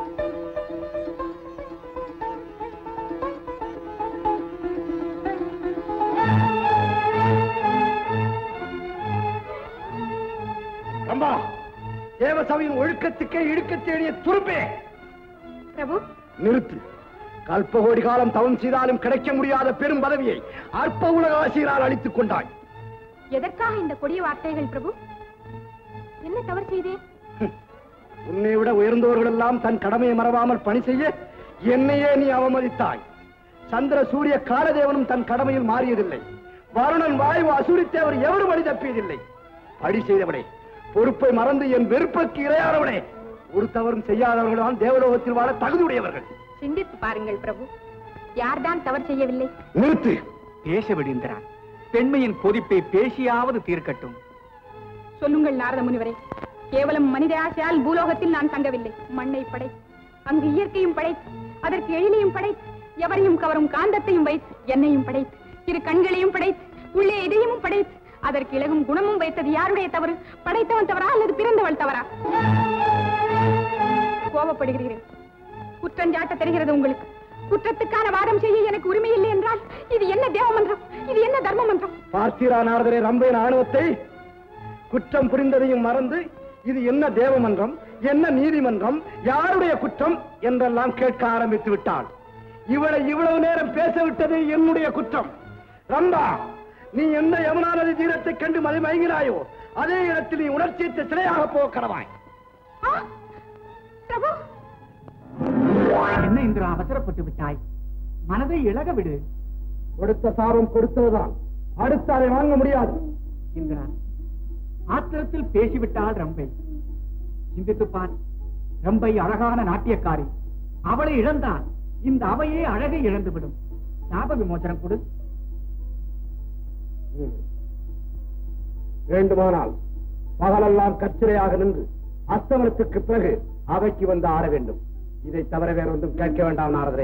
அம்மா, தேவசபையின் ஒழுக்கத்துக்கே இழுக்க தேடிய துருப்பே. பிரபு, நிறுத்து. கல்பகோடி காலம் தவம் செய்தாலும் கிடைக்க முடியாத பெரும் பதவியை அற்ப உலக ஆசிரியரால் அளித்துக் கொண்டாய். எதற்காக இந்த கொடிய வார்த்தைகள் பிரபு? என்ன தவறு செய்தேன்? உன்னை விட உயர்ந்தவர்கள் எல்லாம் தன் கடமையை மறவாமல் பணி செய்ய என்னையே நீ அவமதித்தாய். சந்திர சூரிய காலதேவனும் தன் கடமையில் மாறியதில்லை. வருணன் வாயு அசுரித்தேவர் எவரும் வழி தப்பியதில்லை. படி செய்தவனே, பொறுப்பை மறந்து என் வெறுப்புக்கு இரையானவனே, ஒரு தவறும் செய்யாதவர்கள் தான் தேவலோகத்தில் வாழ தகுதியுடையவர்கள். சிந்தித்து பாருங்கள் பிரபு, யார்தான் தவறு செய்யவில்லை? நிறுத்து. பேச விடுகிறான். பெண்மையின் கொதிப்பை பேசியாவது தீர்க்கட்டும். சொல்லுங்கள் நாரத முனிவரே, கேவலம் மனித ஆசையால் பூலோகத்தில் நான் தங்கவில்லை. மண்ணை படை, அங்கு இயற்கையும் படைத்து, அதற்கு எழிலையும் படைத்து, எவரையும் கவரும் காந்தத்தையும் வைத்து, என்னையும் படைத்து, இரு கண்களையும் படைத்து, உள்ளே இதயமும் படைத்து, அதற்கு இலகும் குணமும் வைத்தது யாருடைய தவறு? படைத்தவன் தவறா அல்லது பிறந்தவள் தவறா? கோபப்படுகிறீர்கள். குற்றஞ்சாட்ட தெரிகிறது உங்களுக்கு. குற்றத்துக்கான வாதம் செய்ய எனக்கு உரிமை இல்லை என்றால் இது என்ன தேவமன்றம்? இது என்ன தர்ம மன்றம்? பார்த்தீரா நாரதரே ரம்பையின் ஆணவத்தை? குற்றம் புரிந்ததையும் மறந்து இது என்ன தேவமன்றம், என்ன நீதிமன்றம், யாருடைய குற்றம் என்றெல்லாம் கேட்க ஆரம்பித்து விட்டாள். இவளை இவ்வளவு நேரம் பேச விட்டது என்னுடைய குற்றம். ரம்பா, நீ எந்த யமுனா நதி தீரத்தை கண்டு மதி மயங்கினாயோ அதே இடத்தில் நீ உணர்ச்சியற்ற சிலையாக போக கடவாய். என்ன இந்திரா, அவசரப்பட்டு விட்டாய்? மனதை இழக விடு. கொடுத்த சாபம் கொடுத்ததுதான், அடுத்து அதை வாங்க முடியாது. இந்திரா, ஆத்திரத்தில் பேசிவிட்டாள் ரம்பை. சிந்தித்துப்பார். ரம்பை அழகான நாட்டியக்காரி. அவளை இழந்தால் இந்த அவையே அழகை இழந்துவிடும். சாப விமோசனம் கொடு. வேண்டுமானால் பகலெல்லாம் கச்சிரையாக நின்று அஸ்தமனத்துக்கு பிறகு அவைக்கு வந்து ஆட வேண்டும். இதை தவிர வேற ஒன்றும் கேட்க வேண்டாம் நாரதரே.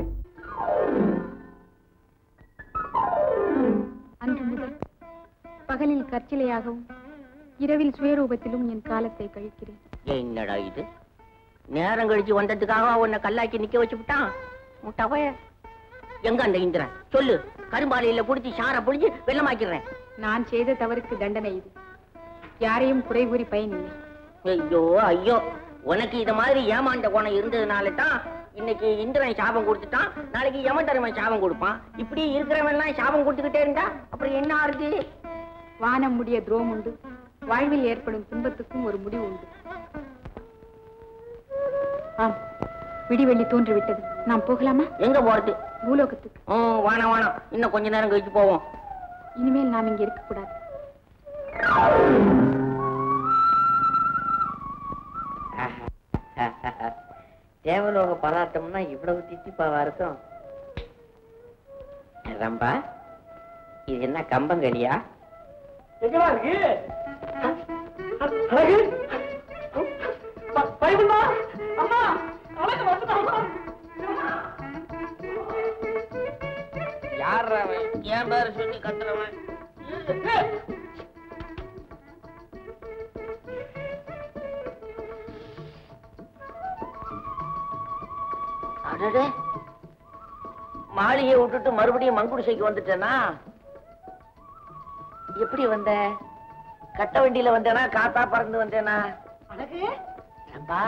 அன்று முதல் பகலில் கற்சிலையாகவும் இரவில் சுயரூபத்திலும் என் காலத்தை கழிக்கிறேன். என்னடா இது? நேரம் கழிச்சு வந்ததுக்காக உன்னை கல்லாக்கி நிக்க வச்சு விட்டான் முட்டவைய. எங்க அந்த இந்திரன்? சொல்லு. கரும்பாலையில புடிச்சு சார புடிச்சு வெள்ளமாக்கிறேன். நான் செய்த தவறுக்கு தண்டனை இது. யாரையும் குறை கூறி பயனில்லை. ஐயோ ஐயோ, உனக்கு இத மாதிரி ஏமாண்ட குணம் இருந்ததுனால தான் இன்னைக்கு இந்திரன் சாபம் கொடுத்துட்டான், நாளைக்கு யமதர்மன் சாபம் கொடுப்பான். இப்படி இருக்கிறவன் சாபம் கொடுத்துக்கிட்டே இருந்தா அப்புறம் என்ன ஆறுது? வானம் முடிய துரோகம் உண்டு. வாழ்வில் ஏற்படும் துன்பத்துக்கும் ஒரு முடிவு உண்டு. ஆம், விடிவெள்ளி தோன்றிவிட்டது. நாம் போகலாமா? எங்க போறது? பூலோகத்துக்கு. வானம் வானம், இன்னும் கொஞ்ச நேரம் கழிச்சு போவோம். இனிமேல் நாம் இங்க இருக்கக்கூடாது. தேவலோக பதார்த்தம்னா இவ்வளவு தித்திப்பாவா இருக்கும்? ரம்பா, இது என்ன கம்பங்களியா? எங்கடா இருக்கு? அழகு பயப்படா அம்மா, அழகு வந்துட்டாமா. யார் அவன்? ஏன் பேரு சொல்லி கத்துறவன்? அடடே, மாளிகையை விட்டுட்டு மறுபடியும் மங்குடிசைக்கு வந்துட்டேனா? எப்படி வந்த? கட்ட வண்டியில வந்தேனா காத்தா பறந்து வந்தேனா? அழகு ரம்பா,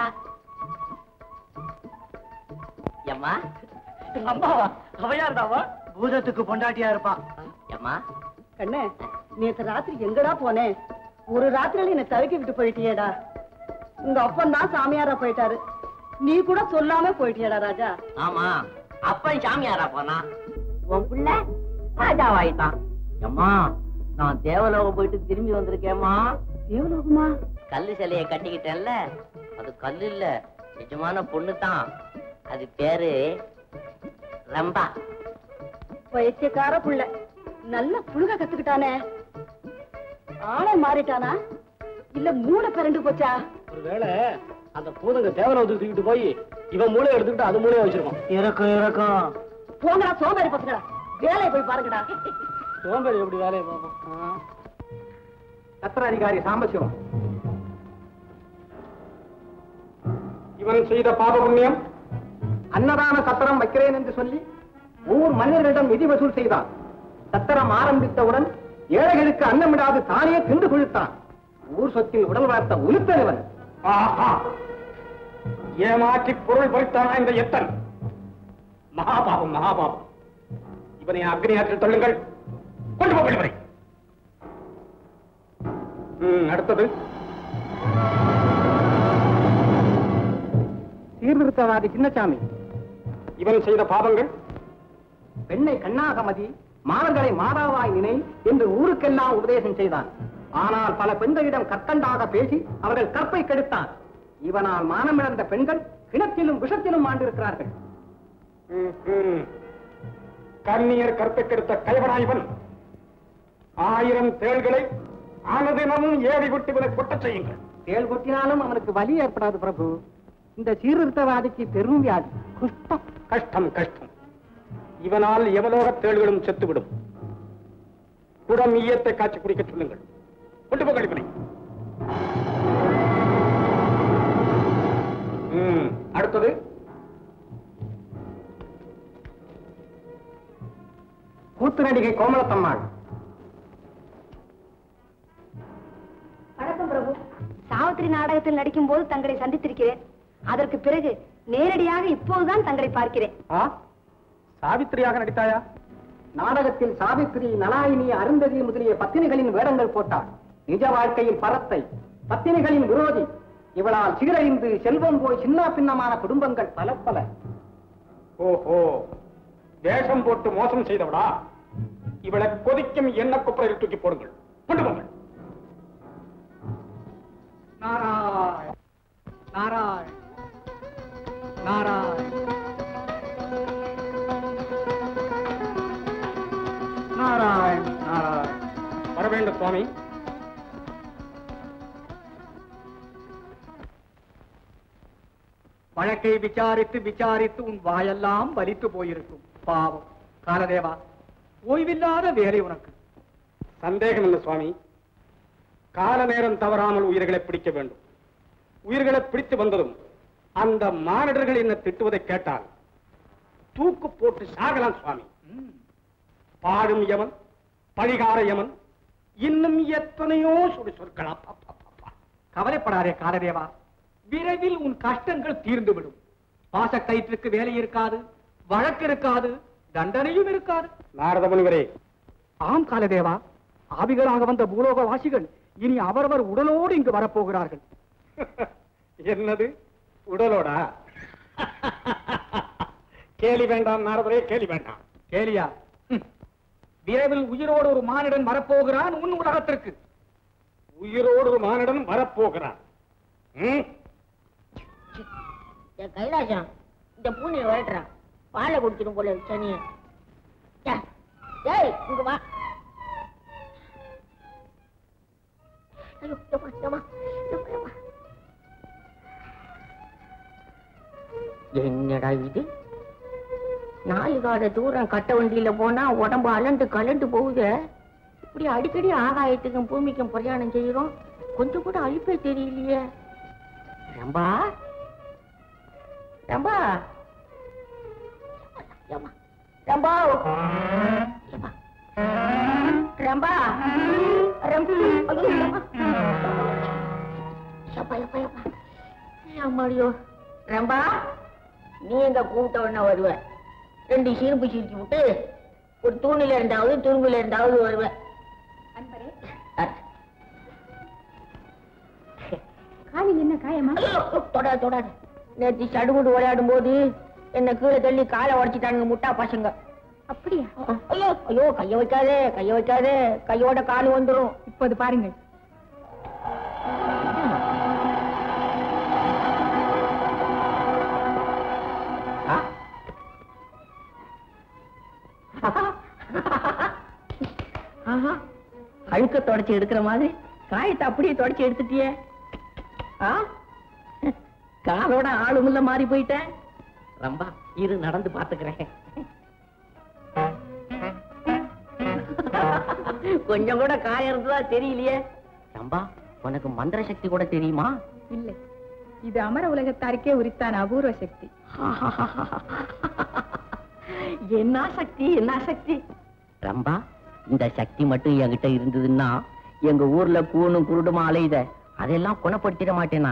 எம்மா அம்மாவா? அவையார்தாவா? பூதத்துக்கு பொண்டாட்டியா இருப்பான். எம்மா, கண்ணே, நேத்து ராத்திரி எங்கடா போனேன்? ஒரு ராத்திரில என்ன தவிக்க விட்டு போயிட்டியேடா. உங்க அப்பன் தான் சாமியாரா போயிட்டாரு, நீ கூட சொல்லாம போயிட்டியடா ராஜா. ஆமா, அப்பன் சாமியாரா போனா, உன் பிள்ளை ராஜாவாயிட்டான். எம்மா, நான் தேவலோகம் போயிட்டு திரும்பி வந்திருக்கேம்மா. தேவலோகமா? கல்லு சிலையை கட்டிக்கிட்டேன்ல, அது கல்லு இல்ல, நிஜமான பொண்ணு தான். அது பேரு ரம்பா. பைத்தியக்கார புள்ள, நல்ல புழுக கத்துக்கிட்டானே. ஆளை மாறிட்டானா இல்ல மூளை பிறண்டு போச்சா? ஒருவேளை அந்த பூதங்க தேவலோகத்துக்கு தூக்கிட்டு போய் இவன் மூளையை எடுத்துக்கிட்டு அது மூளையை வச்சிருக்கோம். இருக்கும் இருக்கும். போங்கடா சோம்பேறி பசங்களா, வேலையை போய் பாருங்கடா. சோம்பேறி எப்படி வேலையை பார்ப்போம்? சத்திராதிகாரி சாம்பசிவம், இவன் செய்த பாப புண்ணியம் அன்னதான சத்திரம் வைக்கிறேன் என்று சொல்லி ஊர் மனிதர்களிடம் நிதி வசூல் செய்தான். சத்திரம் ஆரம்பித்தவுடன் ஏழைகளுக்கு அன்னமிடாது தானே தின்று கொழுத்தான். ஊர் சொத்தில் உடல் வளர்த்த உலுத்தவன். ஏமாற்றி பொருள் பறித்தானா இந்த எத்தன்? மகாபாபம், மகாபாபம். இவனை அக்னி ஆற்றில் தள்ளுங்கள், கொண்டு போக. அடுத்தது சீர்திருத்தவாதி சின்னசாமி, இவன் செய்த பாவங்கள் பெண்ணை கண்ணாக மதி, மாணவர்களை மாதாவாய் நினை என்று ஊருக்கெல்லாம் உபதேசம் செய்தான். ஆனால் பல பெண்களிடம் கற்கண்டாக பேசி அவர்கள் கற்பை கெடுத்தான். இவனால் மானமிழந்த பெண்கள் கிணத்திலும் விஷத்திலும் ஆண்டிருக்கிறார்கள். கண்ணியர் கற்பை கெடுத்த கைவனாய்வன் ஆயிரம் தேள்களை ஆனதினமும் ஏவி விட்டு இவனை கொட்டச் செய்யுங்கள். தேள் கொட்டினாலும் அவனுக்கு வலி ஏற்படாது பிரபு. இந்த சீர்திருத்தவாதிக்கு பெரும் வியாதி குஷ்டம். கஷ்டம் கஷ்டம். இவனால் எவலோக தேள்களும் செத்துவிடும். குடம் ஈயத்தை காட்சி குடிக்க சொல்லுங்கள், கொண்டு போக கழிப்பனை. அடுத்தது கூத்து நடிகை கோமலத்தம்மாள். வணக்கம் பிரபு. சாவித்திரி நாடகத்தில் நடிக்கும் போது தங்களை சந்தித்திருக்கிறேன். அதற்கு பிறகு நேரடியாக இப்போதுதான் தங்களை பார்க்கிறேன். சாவித்திரியாக நடித்தாயா? நாடகத்தில் சாவித்திரி, நலாயினி, அருந்ததி முதலிய பத்தினிகளின் வேடங்கள் போட்டாள். நிஜ வாழ்க்கையில் பரத்தை, பத்தினிகளின் விரோதி. இவளால் சீரழிந்து செல்வம் போய் சின்ன பின்னமான குடும்பங்கள் பல பல. ஓஹோ, வேஷம் போட்டு மோசம் செய்தவடா. இவளை கொதிக்கும் எண்ணெய் குப்பரையில் தூக்கி போடுங்கள், கொண்டு போங்கள். நாராயண் நாராயண் நாராயண் நாராயண் நாராயண். வர வேண்டும் சுவாமி. வழக்கை விசாரித்து விசாரித்து உன் வாயெல்லாம் வலித்து போயிருக்கும். பாவம் காலதேவா, ஓய்வில்லாத வேலை உனக்கு. சந்தேகம் இல்லை சுவாமி. கால நேரம் தவறாமல் உயிர்களை பிடிக்க வேண்டும். உயிர்களை பிடித்து வந்ததும் அந்த மானிடர்கள் என்ன திட்டுவதை கேட்டால் தூக்கு போட்டு சாகலாம் சுவாமி. பாடும் யமன், பழிகார யமன், இன்னும் எத்தனையோ சுடு சொற்களா. கவலைப்படாதே காலதேவா, விரைவில் உன் கஷ்டங்கள் தீர்ந்துவிடும். பாசக்கயிற்றுக்கு வேலை இருக்காது, வழக்கு இருக்காது, தண்டனையும் இருக்காது. நாரத முனிவரே. ஆம் காலதேவா, ஆவிகளாக வந்த பூலோக வாசிகள் இனி அவரவர் உடலோடு இங்கு வரப்போகிறார்கள். என்னது உடலோடா? கேலி வேண்டாம் நாரதரே, கேலி வேண்டாம். கேலியா? விரைவில் உயிரோடு ஒரு மானிடன் வரப்போகிறான் உன் உலகத்திற்கு. உயிரோடு ஒரு மானிடன் வரப்போகிறான். என் கைலாசம் இந்த பூனையை வளர்ட்டுறான் பாலை குடிச்சிடும் போல சனிய. ஏய் இங்க வா. ஐயோ ஏமா ஏமா ஏமா. என்னடா இது? நாலு கால தூரம் கட்ட வண்டியில போனா உடம்பு அலண்டு கலண்டு போகுது. இப்படி அடிக்கடி ஆகாயத்துக்கும் பூமிக்கும் பிரயாணம் செய்யறோம், கொஞ்சம் கூட அழிப்பே தெரியலையே. ரம்பா ரம்பா ரம்பா ரம்பா ரம்பாடியோ ரம்பா, நீ எங்க கூப்பிட்ட உடனே வருவ. ரெண்டு சீர்ப்பு சீர்ச்சி விட்டு ஒரு தூணில இருந்தாவது துரும்பில இருந்தாவது வருவேன். காலில் என்ன காயமா? தொடாது தொடாது. நேற்று சடுகுடு விளையாடும் போது என்ன கீழே தள்ளி காலை உடைச்சிட்டானுங்க முட்டா பசங்க. அப்படியா? ஐயோ ஐயோ கைய வைக்காதே கைய வைக்காதே, கையோட காலு வந்துடும். இப்போது பாருங்கள். அழுக்க தொடச்சி எடுக்கிற மாதிரி காயத்தை அப்படியே தொடச்சி எடுத்துட்டியே. காலோட ஆளுமுள்ள மாறி போயிட்டேன். ரொம்ப இரு நடந்து பாத்துக்கிறேன். கொஞ்சம் கூட காயம் இருந்ததா தெரியலையே. ரம்பா, உனக்கு மந்திர சக்தி கூட தெரியுமா? இல்லை, இது அமர உலகத்தாருக்கே உரித்தான அபூர்வ சக்தி. என்ன சக்தி என்ன சக்தி? ரம்பா, இந்த சக்தி மட்டும் என்கிட்ட இருந்ததுன்னா எங்க ஊர்ல கூணும் குருடுமா அலையுத அதெல்லாம் குணப்படுத்திட மாட்டேனா?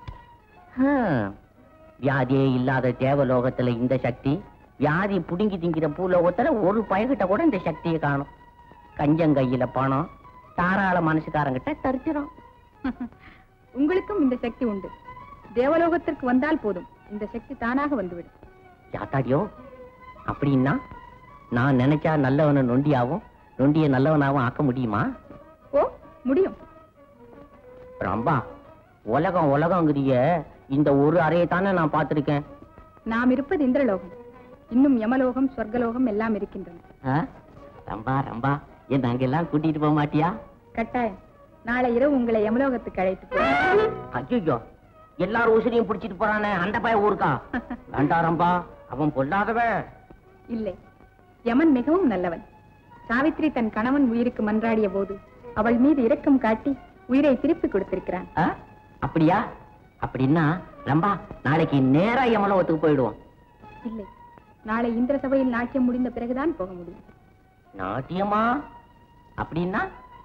வியாதியே இல்லாத தேவலோகத்துல இந்த சக்தி, வியாதி புடுங்கி திங்கிற பூலோகத்துல ஒரு பயகிட்ட கூட இந்த சக்தியை காணும். கஞ்சங்கையில பணம், தாராள மனசுக்காரங்கிட்ட தரிச்சிடும். உங்களுக்கும் இந்த சக்தி உண்டு. தேவலோகத்திற்கு வந்தால் போதும், இந்த சக்தி தானாக வந்துவிடும். யாத்தாடியோ, அப்படின்னா நான் நினைச்சா நல்லவனை நொண்டியாவும் நொண்டிய நல்லவனாவும் ஆக்க முடியுமா? ஓ, முடியும். ரம்பா, உலகம் உலகங்கிறிய இந்த ஒரு அறையை தானே நான் பார்த்திருக்கேன். நாம் இருப்பது இந்திரலோகம், இன்னும் யமலோகம் சொர்க்கலோகம் எல்லாம் இருக்கின்றன. ரம்பா ரம்பா, என்ன அங்கெல்லாம் கூட்டிட்டு போக மாட்டியா? கட்டாயம். நாளை இரவு உங்களை யமலோகத்துக்கு அழைத்து போறேன். ஐயோ, எல்லாரும் உசிரியும் பிடிச்சிட்டு போறானே அந்த பையன் ஊருக்கா? வேண்டா ரம்பா, அவன் பொல்லாதவன். இல்லை, யமன் மிகவும் நல்லவன். சாவித்ரி தன் கணவன் உயிருக்கு மன்றாடிய போது அவள் மீது இரக்கம் காட்டி உயிரை திருப்பி கொடுத்திருக்கிறான். அப்படியா? அப்படின்னா ரம்பா, நாளைக்கு நேரா யமலோகத்துக்கு போயிடுவோம். இல்லை, நாளை இந்திர சபையில் நாட்டியம் முடிந்த பிறகுதான் போக முடியும். நாட்டியமா? அப்படின்னா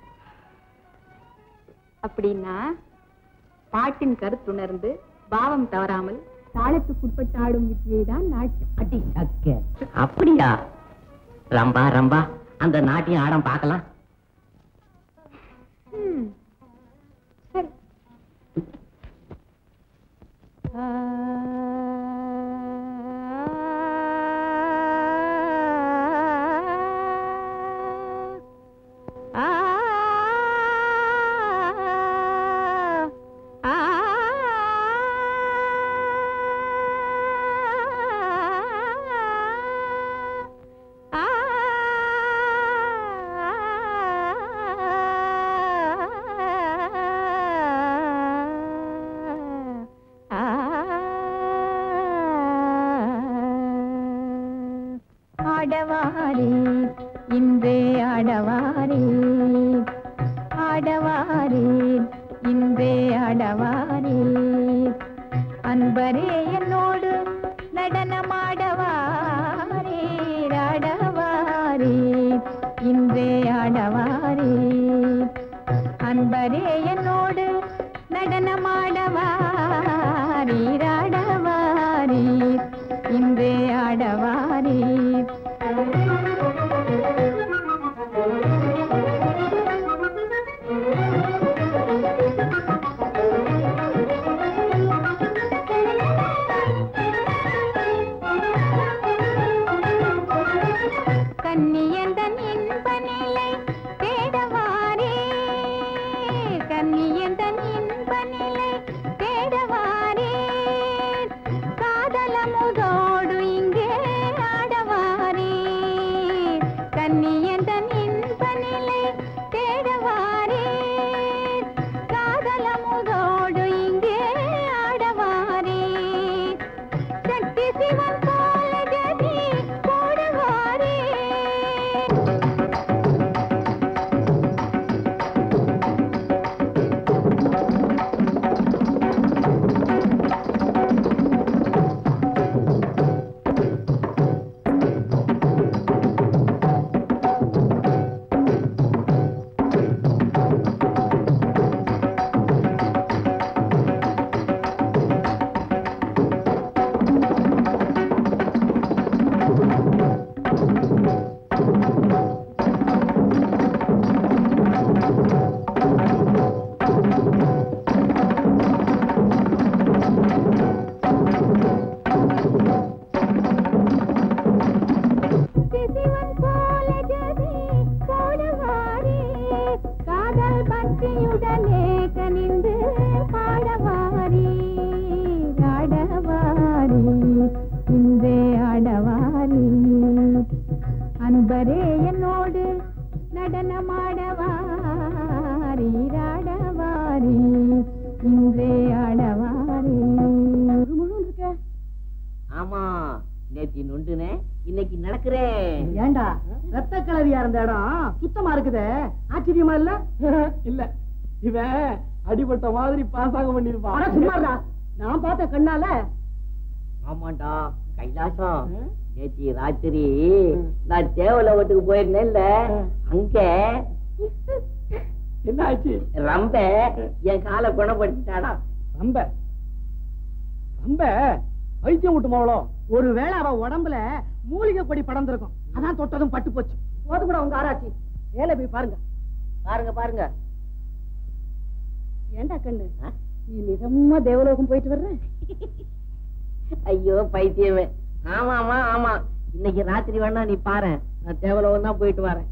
அப்படின்னா பாட்டின் கருத்துணர்ந்து பாவம் தவறாமல் தாளத்துக்குட்பட்டு ஆடும் வித்தியை தான் நாட்டியம். அடி சக்க. அப்படியா? ரம்பா ரம்பா, அந்த நாட்டியம் ஆடம் பார்க்கலாம். சரி. ஆடவாரே இன்றே ஆடவாரே, ஆடவாரே இன்றே ஆடவாரே, அன்பரே என்னோடு நடனமாடவாரே, ஆடவாரே இன்றே ஆடவாரே, அன்பரே என்னோடு நடனமாடவாரே, ஆடவாரே இன்றே ஆடவாரே. கன்னியந்தன் இன்ப நிலை தேடவாரே, கன்னியந்தன் இன்ப நிலை தேடவாரே, இன்றே ஆடவாரி அன்பரே என்னோடு நடனமாடவாரி ஆடவாரி இன்றே ஆடவாரி இருக்க ஆமா நேத்தி நொண்டுனே இன்னைக்கு நடக்கிறேன். ஏண்டா ரத்த கலரியா இருந்த இடம் சுத்தமா இருக்குதே, ஆச்சரியமா இல்ல? இல்ல இவன் அடிபட்ட மாதிரி பாசாக பண்ணிருப்பான். சும்மாடா, நான் பார்த்த கண்ணால. ஆமாண்டா கைலாசம், நேத்தி ராத்திரி நான் தேவலோகத்துக்கு போயிருந்தேன்ல, அங்க என்ன ஆச்சு? ரொம்ப என் காலை குணப்படுத்திட்டாடா. ரொம்ப ரொம்ப வைத்தியம் விட்டுமாவளோ? ஒருவேளை அவ உடம்புல மூலிகை கொடி படர்ந்திருக்கும், அதான் தொட்டதும் பட்டு போச்சு. போது கூட உங்க ஆராய்ச்சி வேலை போய் பாருங்க. பாருங்க பாருங்க. ஏண்டா கண்ணு, நீ நிஜமா தேவலோகம் போயிட்டு வர்ற? ஐயோ பைத்தியமே. ஆமா ஆமா ஆமா, இன்னைக்கு ராத்திரி வேணா நீ பாரு, நான் தேவலோகம் தான் போயிட்டு வரேன்.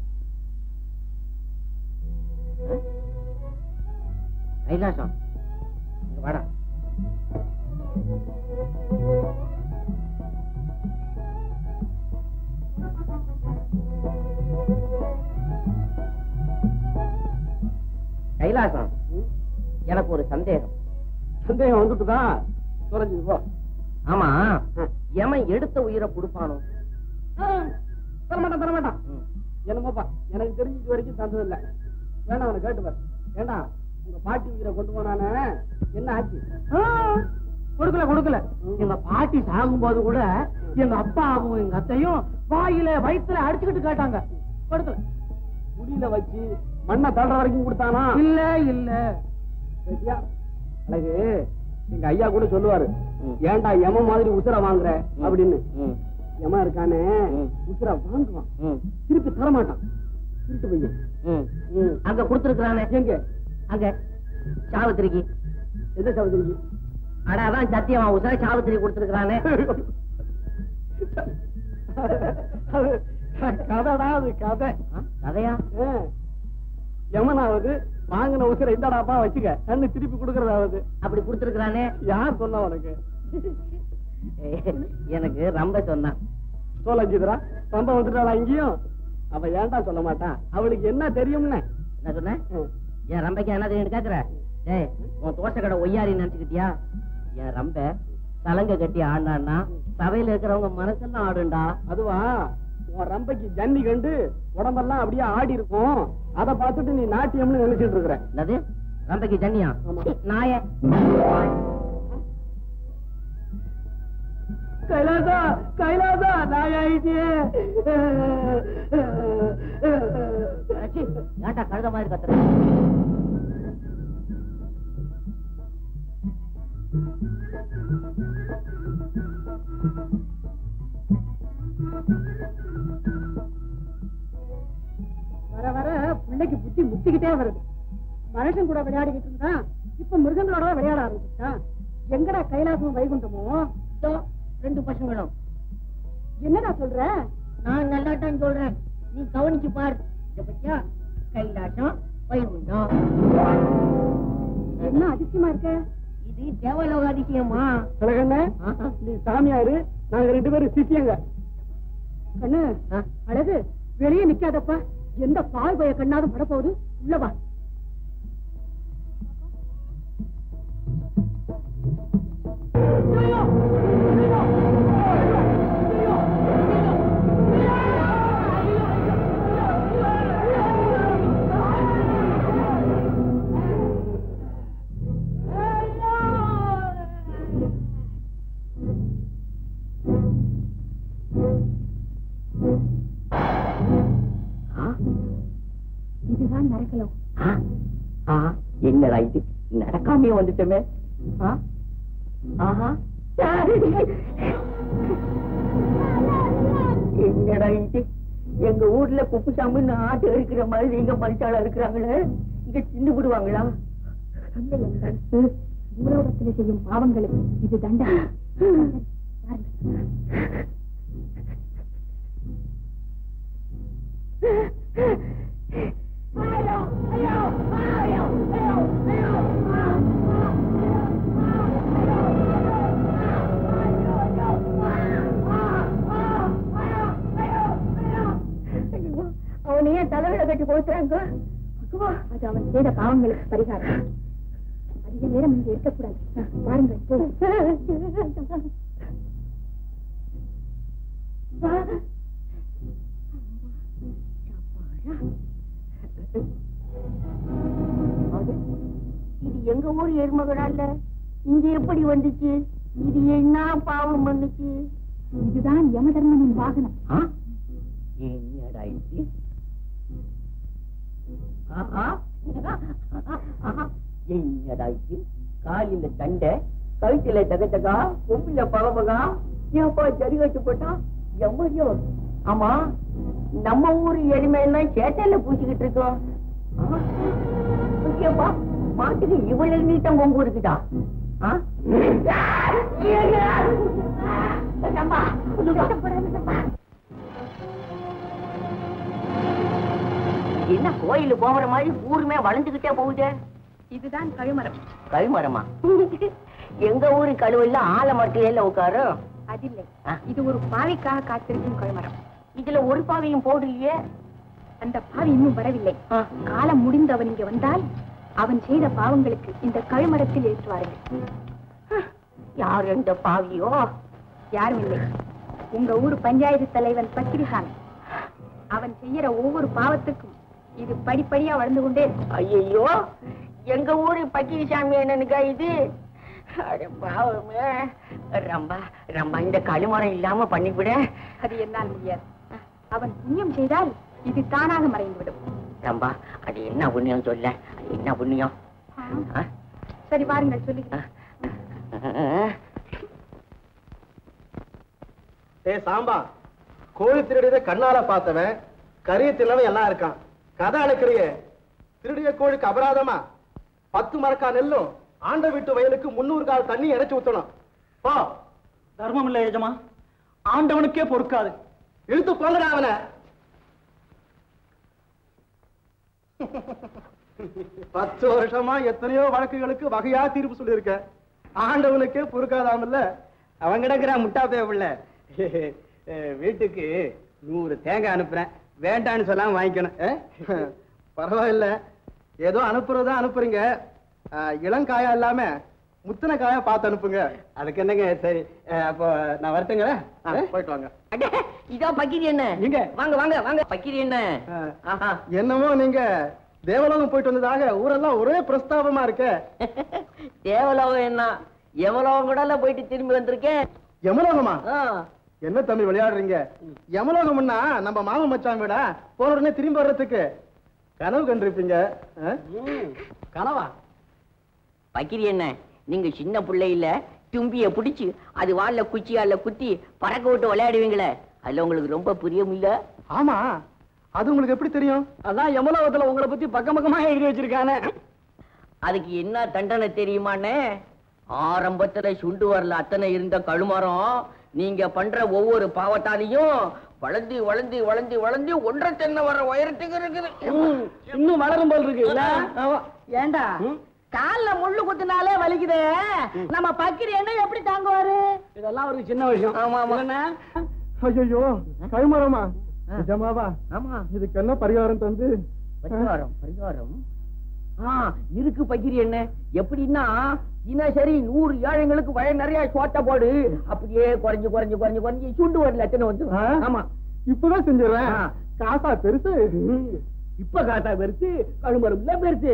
கைலாசம் இங்க வாடா. கைலாசம், எனக்கு ஒரு சந்தேகம். சந்தேகம் வந்துட்டுதான் குறைஞ்சது போ. ஆமா, எமன் எடுத்த உயிரை கொடுப்பானோ? தரமாட்டான் தரமாட்டான். என்னமோப்பா, எனக்கு தெரிஞ்சு இது வரைக்கும் தந்தது இல்ல. வேணா அவனை கேட்டு பாரு. ஏண்டா உங்க பாட்டி உயிரை கொண்டு போனானே, என்ன ஆச்சு? கொடுக்கல கொடுக்கல. எங்க பாட்டி சாகும் போது கூட எங்க அப்பாவும் எங்க அத்தையும் வாயில வயிற்றுல அடிச்சுக்கிட்டு கேட்டாங்க, கொடுக்கல. முடியல வச்சு மண்ணை தள்ளுற வரைக்கும் கொடுத்தானா? இல்ல இல்ல. சரியா அழகு, எங்க ஐயா கூட சொல்லுவாரு, ஏண்டா எம மாதிரி உசுர வாங்குற அப்படின்னு. எம இருக்கானே உசுர வாங்குவான், திருப்பி தரமாட்டான். திருட்டு பையன். அங்க கொடுத்துருக்கானே. எங்க? அங்க சாவித்திரிக்கு. எந்த சாவித்திரிக்கு? அட அதான் சத்தியமா உசுர சாவித்திரி கொடுத்துருக்கானே. கதைடா அது, கதை. கதையா? எமனாவது வாங்கின உசுர இந்தாடாப்பா வச்சுக்க, கண்ணு திருப்பி கொடுக்கறதாவது. அப்படி கொடுத்துருக்கானே. யார் சொன்னா உனக்கு? எனக்கு ரொம்ப சொன்னான். சோழஞ்சிதரா ரொம்ப வந்துட்டாளா இங்கேயும்? அவ ஏன்டா சொல்ல மாட்டான்? அவளுக்கு என்ன தெரியும்னு. என்ன சொன்ன? என் ரம்பைக்கு என்ன தெரியும் கேக்குற? டேய், உன் தோசை கடை ஒய்யாரி நினைச்சுக்கிட்டியா? என் ரம்ப தலங்க கட்டி ஆண்டான்னா சபையில இருக்கிறவங்க மனசெல்லாம் ஆடுண்டா. அதுவா, உன் ரம்பைக்கு ஜன்னி கண்டு உடம்பெல்லாம் அப்படியே ஆடி இருக்கும், அதை பார்த்துட்டு நீ நாட்டியம்னு நினைச்சிட்டு இருக்கிற. என்னது ரம்பைக்கு ஜன்னியா? நாய. கைலாசா கைலாசா, நாயாயிட்டியே. ஏன்டா கழுத மாதிரி கத்துற? வர வர பிள்ளைக்கு புத்தி முத்திக்கிட்டே வருது. மனுஷன் கூட விளையாடிக்கிட்டு இருந்தா இப்ப மிருகங்களோட விளையாட ஆரம்பிச்சுட்டான். எங்கடா கைலாசமும் வைகுண்டமோ? ரெண்டு பசங்களும். என்னடா சொல்ற? நான் நல்லா தான் சொல்றேன், நீ கவனிச்சு பாரு. இத பத்தியா? கைலாசம் வைகுண்டம். என்ன அதிசயமா இருக்க? இது தேவலோக அதிசயமா? அழகண்ணே, நீ சாமியாரு, நாங்க ரெண்டு பேரும் சித்தியங்க. கண்ணு அழகு, வெளியே நிக்காதப்பா. எந்த பால் பய கண்ணாவது பட போகுது, உள்ளவா. இதுதான் நடக்கலாம். என்னடா இது, நடக்காமே வந்துட்டமே. என்னடா இது, எங்க ஊர்ல குப்புசாமின்னு ஆட்டு இருக்கிற மாதிரி எங்க மனுஷாளா இருக்கிறாங்களே, இங்க சின்ன விடுவாங்களா? உலகத்தில் செய்யும் பாவங்களுக்கு இது தண்டனை. கழுவில கட்டி போச்சுறாங்க. அது அவன் செய்த பாவங்களுக்கு பரிகாரம். அதிக நேரம் இங்க இருக்கக்கூடாது. பாருங்கள் போ. இது எங்க ஊர் எருமகடால இங்க எப்படி வந்துச்சு? இது என்ன பாவம் பண்ணுச்சு? இதுதான் யமதர்மனின் வாகனம். என்னடா இது? என்னடா இது? காலில தண்டை, கழுத்துல தகத்தகா, கொம்பில பகபகா, ஏப்பா சரி கட்டு போட்டா எம்மடியோ. ஆமா, நம்ம ஊரு எருமையெல்லாம் சேட்டையில பூச்சிக்கிட்டு இருக்கோம். ஓகேப்பா, மாட்டுக்கு இவ்வளவு நீட்டம் கொம்பு இருக்குதா? என்ன கோயிலு போகிற மாதிரி ஊருமே வளர்ந்துகிட்டே போகுது. இதுதான் கழுமரம். கழுமரமா? எங்க ஊரு கழுவுல ஆலமரத்தில உட்காரும். அதில்லை, இது ஒரு பாவிக்காக காத்திருக்கும் கழுமரம். இதுல ஒரு பாவியும் போடலையே. அந்த பாவி இன்னும் வரவில்லை. காலம் முடிந்து அவன் இங்க வந்தால் அவன் செய்த பாவங்களுக்கு இந்த கழுமரத்தில் ஏற்றுவார்கள். யார் இந்த பாவியோ? யாரும் இல்லை, உங்க ஊர் பஞ்சாயத்து தலைவன் பக்கிரிசாமி. அவன் செய்யற ஒவ்வொரு பாவத்துக்கும் இது படிப்படியா வளர்ந்து கொண்டே. ஐயோ, எங்க ஊரு பக்கிரிசாமி என்னன்னுக்கா இது? பாவமே. ரம்பா ரம்பா, இந்த கழுமரம் இல்லாம பண்ணிவிட. அது என்னால் முடியாது. அவன் புண்ணியம் செய்தால் இது தானாக மறைந்துவிடும். ரம்பா, அது என்ன புண்ணியம் சொல்ல? என்ன புண்ணியம்? சரி பாருங்கள், சொல்லுங்க. ஏ சாம்பா, கோழி திருடியதை கண்ணால பார்த்தவன் கரிய தில்லவன் எல்லாம் இருக்கான். கதை அழைக்கிறிய திருடிய கோழிக்கு அபராதமா பத்து மரக்கா நெல்லும் ஆண்ட வீட்டு வயலுக்கு முன்னூறு கால் தண்ணி இறைச்சு ஊத்தணும். போ. தர்மம் இல்ல எஜமா, ஆண்டவனுக்கே பொறுக்காது. இழுத்து போங்கடா அவனை. பத்து வருஷமா எத்தனையோ வழக்குகளுக்கு வகையா தீர்ப்பு சொல்லியிருக்க. ஆண்டவனுக்கே பொறுக்காதாமல்ல. அவன் கிடக்குற முட்டா தேவையில்ல. வீட்டுக்கு நூறு தேங்காய் அனுப்புறேன், வேண்டான்னு சொல்லாம வாங்கிக்கணும். பரவாயில்ல, ஏதோ அனுப்புறதா அனுப்புறீங்க. இளங்காயா இல்லாம முத்தன காயா பார்த்து அனுப்புங்க. அதுக்கு என்னங்க? சரி, அப்போ நான் வரட்டுங்களா? போயிட்டு வாங்க. இதோ பக்கிரி என்ன? நீங்க வாங்க வாங்க வாங்க. பக்கிரி என்ன? என்னமோ நீங்க தேவலோகம் போயிட்டு வந்ததாக ஊரெல்லாம் ஒரே பிரஸ்தாபமா இருக்க. தேவலோகம் என்ன, யமலோகம் கூட போயிட்டு திரும்பி வந்திருக்கேன். யமலோகமா? என்ன தம்பி விளையாடுறீங்க? யமலோகம்னா நம்ம மாம மச்சான் வீடா? போன உடனே திரும்பி வர்றதுக்கு கனவு கண்டிருப்பீங்க. கனவா? பக்கிரி என்ன, நீங்க சின்ன பிள்ளையில தும்பிய பிடிச்சு அது வாழ குச்சியால குத்தி பறக்க விட்டு விளையாடுவீங்களே, அதுல உங்களுக்கு ரொம்ப பிரியம் இல்ல? ஆமா, அது உங்களுக்கு எப்படி தெரியும்? அதான் யமலோகத்துல உங்களை பத்தி பக்கம் பக்கமா எழுதி வச்சிருக்கானே. அதுக்கு என்ன தண்டனை தெரியுமானே? ஆரம்பத்துல சுண்டு வரல அத்தனை இருந்த கழுமரம் நீங்க பண்ற ஒவ்வொரு பாவத்தாலையும் வளர்ந்து வளர்ந்து வளர்ந்து வளர்ந்து ஒன்றரை தென்னை வர உயரத்துக்கு இருக்குது. இன்னும் வளரும் போல் இருக்கு. ஏண்டா கால்ல முள்ளு குத்தினாலே வலிக்குதே, நம்ம பக்கிரி என்ன எப்படி தாங்குவாரு? இதெல்லாம் ஒரு சின்ன விஷயம். ஆமா ஆமா. ஐயோ, கழுமரமா? நிஜமாவா? ஆமா. இதுக்கு என்ன பரிகாரம் தந்து? பரிகாரம் பரிகாரம் இருக்கு பக்கிரி என்ன. எப்படின்னா, தினசரி நூறு ஏழைங்களுக்கு வயல் நிறைய சோட்ட போடு, அப்படியே குறைஞ்சு குறைஞ்சு குறைஞ்சு குறைஞ்சு சுண்டு ஒரு லட்சணம் வந்து. ஆமா, இப்பதான் செஞ்சிடறேன். காசா பெருசு. இப்ப காசா பெருசு, கழுமரம் இல்ல பெருசு.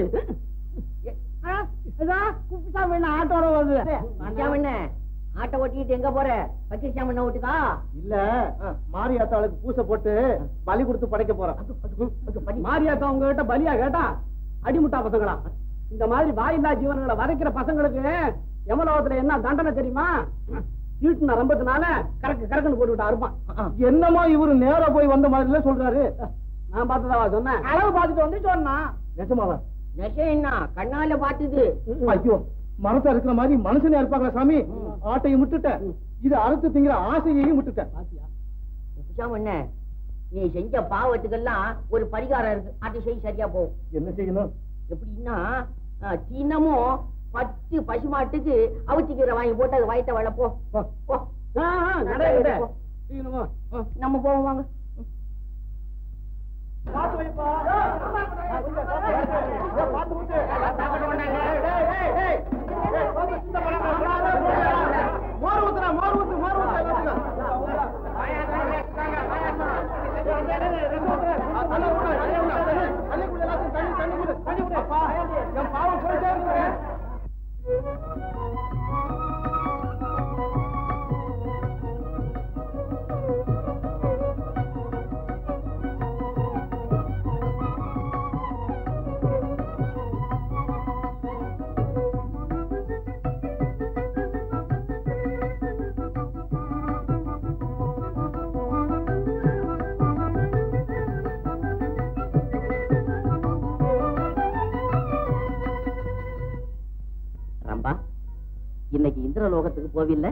ஆட்டோட வருது. என்ன ஆட்டை ஓட்டிட்டு எங்க போற? பக்கிரி சாமண்ண ஓட்டுக்கா? இல்ல, மாரியாத்தாளுக்கு பூசை போட்டு பலி கொடுத்து படைக்க போறேன். மாரியாத்தா உங்ககிட்ட பலியா கேட்டா அடிமுட்டா பசங்களா? இந்த மாதிரி வாயில்லா ஜீவன்களை வதைக்கிற பசங்களுக்கு யமலோகத்துல என்ன தண்டனை தெரியுமா? சீட்டு நரம்பத்தினால கறக்கு கறக்குன்னு போட்டுவிட்டா இருப்பான். என்னமோ இவரு நேரா போய் வந்த மாதிரில சொல்றாரு. நான் பார்த்ததாவா சொன்னேன்? அளவு பார்த்துட்டு வந்து சொன்னா நிஜமாவா? நெசம் என்ன கண்ணால பாத்துது. ஐயோ, மரத்தை இருக்கிற மாதிரி மனுஷனே இருப்பாங்களா சாமி? ஆட்டையும் விட்டுட்ட, இது அறுத்து திங்கிற ஆசையையும் விட்டுட்ட. என்ன, நீ செஞ்ச பாவத்துக்கெல்லாம் ஒரு பரிகாரம் இருக்கு, அதை செய், சரியா போகும். என்ன செய்யணும்? எப்படின்னா, தினமும் பத்து பசுமாட்டுக்கு அவிச்சிக்கிற வாங்கி போட்டு அது வயத்த வளப்போ. நம்ம போவோம் வாங்க. இன்னைக்கு இந்திரலோகத்துக்கு போவில்லை?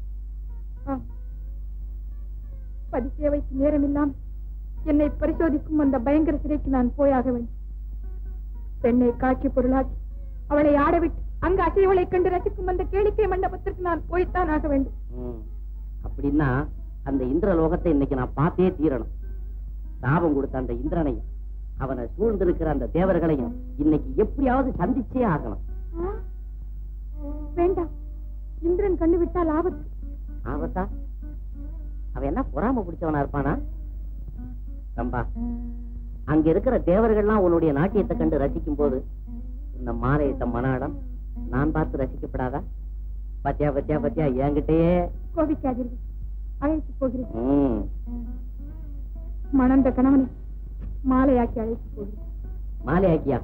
பதிசேவைக்கு நேரம் இல்லாம என்னை பரிசோதிக்கும் அந்த பயங்கர சிறைக்கு நான் போயாக வேண்டும். பெண்ணை காட்சி பொருளாக்கி அவளை ஆடவிட்டு அங்கு அசைவளை கண்டு ரசிக்கும் அந்த கேளிக்கை மண்டபத்திற்கு நான் போய்த்தான் ஆக வேண்டும். அப்படின்னா அந்த இந்திரலோகத்தை இன்னைக்கு நான் பார்த்தே தீரணும். சாபம் கொடுத்த அந்த இந்திரனையும் அவனை சூழ்ந்திருக்கிற அந்த தேவர்களையும் இன்னைக்கு எப்படியாவது சந்திச்சே ஆகணும். வேண்டாம், இந்திரன் கண்டு விட்டால் ஆபத்து. ஆபத்தா? அவன் என்ன பொறாம பிடிச்சவனா இருப்பானா? ரம்பா, அங்க இருக்கிற தேவர்கள்லாம் உன்னுடைய நாட்டியத்தை கண்டு ரசிக்கும் போது இந்த மாலையிட்ட மனாடம் நான் பார்த்து ரசிக்கப்படாதா? பத்தியா பத்தியா பத்தியா என்கிட்டயே கோபிக்காதீர்கள், அழைத்து போகிறேன். மணந்த கணவனை மாலையாக்கி அழைத்து போகிறேன். மாலையாக்கியா?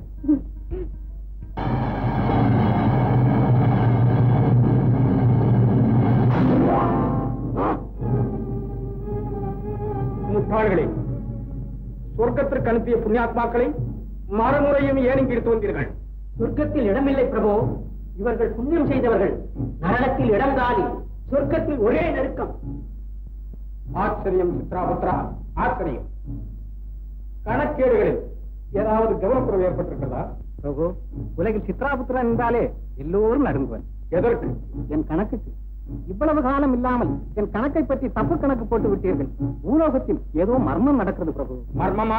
முட்டாள்களே, சொர்க்கத்திற்கு அனுப்பிய புண்ணியாத்மாக்களை மறுமுறையும் ஏன் இங்கு எடுத்து வந்தீர்கள்? சொர்க்கத்தில் இடமில்லை பிரபு, இவர்கள் புண்ணியம் செய்தவர்கள். நரகத்தில் இடம் காலி, சொர்க்கத்தில் ஒரே நெருக்கம். ஆச்சரியம் சித்ராபுத்ரா, ஆச்சரியம். கணக்கேடுகளில் ஏதாவது கவனக்குறைவு ஏற்பட்டிருக்கிறதா? பிரபு, உலகில் சித்ராபுத்திரன் என்றாலே எல்லோரும் நடுங்குவர். எதற்கு? என் கணக்குக்கு. இவ்வளவு காலம் இல்லாமல் என் கணக்கை பற்றி தப்பு கணக்கு போட்டு விட்டீர்கள். பூலோகத்தில் ஏதோ மர்மம் நடக்கிறது பிரபு. மர்மமா?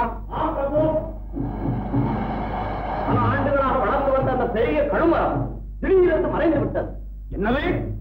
பல ஆண்டுகளாக வளர்ந்து வந்த அந்த பெரிய கழுமரம் திடீரென்று மறைந்து விட்டது. என்னது?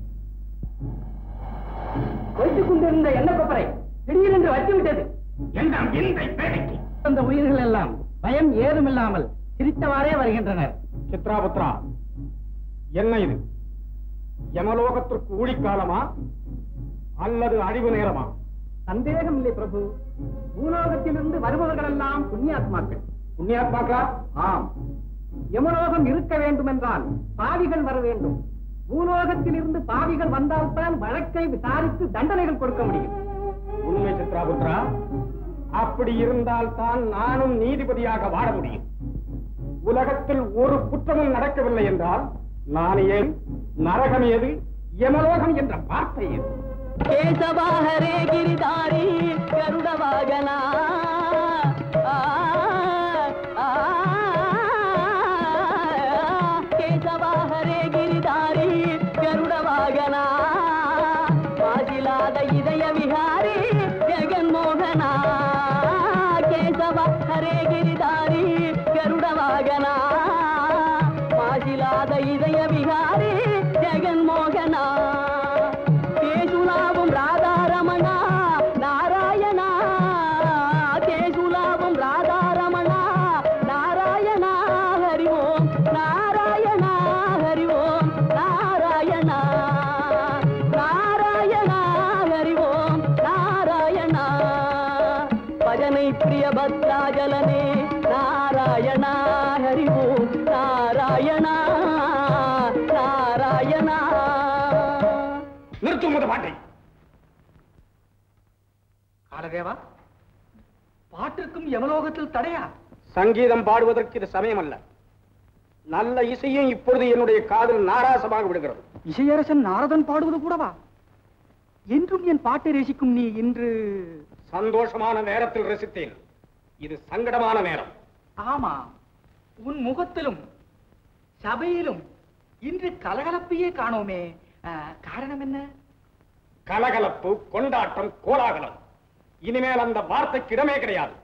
கொய்த்துக் கொண்டிருந்த எண்ணெய் கொப்பரை திடீரென்று வச்சுவிட்டது. என்ன இந்த பேடிக்கு? அந்த உயிர்கள் எல்லாம் பயம் ஏதுமில்லாமல் சிரித்தவாறே வருகின்றனர். சித்ராபுத்ரா, என்ன இது? யமலோகத்திற்கு ஊழிக்காலமா அல்லது அழிவு நேரமா? சந்தேகம் இல்லை பிரபு, பூலோகத்திலிருந்து வருபவர்கள் எல்லாம் புண்ணியாத்மாக்கள். புண்ணியாத்மாக்கா? ஆம். யமலோகம் இருக்க வேண்டும் என்றால் பாவிகள் வர வேண்டும். பூலோகத்தில் இருந்து பாவிகள் வந்தால்தான் வழக்கை விசாரித்து தண்டனைகள் கொடுக்க முடியும். உண்மை சித்ராபுத்ரா, அப்படி இருந்தால் தான் நானும் நீதிபதியாக வாழ முடியும். உலகத்தில் ஒரு குற்றமும் நடக்கவில்லை என்றால் நான் ஏன், நரகம் ஏது, யமலோகம் என்ற வார்த்தை ஏது? கேசவா ஹரே கிரிதாரி கருட வாகனா, கேசவா ஹரே கிரிதாரி கருட வாகனா, பாதிலாத இதய விஹாரி ஜெகன்மோகனா, கேசவா ஹரே கிரிதாரி கருட வாகனா, பாதிலாத இதய விஹாரி ஜெகன்மோகனா, கேசுலாவும் ராதாரமணா நாராயணா, கேசுலாவும் ராதாரமணா நாராயணா, ஹரி ஓம் நாராயணா, ஹரி ஓம் நாராயணா, நாராயணா, ஹரி ஓம் நாராயணா, பஜனை பிரிய பக்தாஜலனே நாராயணா, ஹரி ஓம் நாராயணா, நாராயணா. நிறுத்தும் பாட்டை. காலதேவா, பாட்டிற்கும் யமலோகத்தில் தடையா? சங்கீதம் பாடுவதற்கு இது சமயம் அல்ல. நல்ல இசையும் இப்பொழுது என்னுடைய காதில் நாராசமாக விடுகிறது. இசையரசன் நாரதன் பாடுவது கூடவா? என்றும் என் பாட்டை ரசிக்கும் நீ இன்று சந்தோஷமான நேரத்தில் ரசித்தேன். இது சங்கடமான நேரம். ஆமா, உன் முகத்திலும் சபையிலும் இன்று கலகலப்பையே காணோமே. காரணம் என்ன? கலகலப்பு, கொண்டாட்டம், கோலாகலம். இனிமேல் அந்த வார்த்தைக்கு இடமே கிடையாது.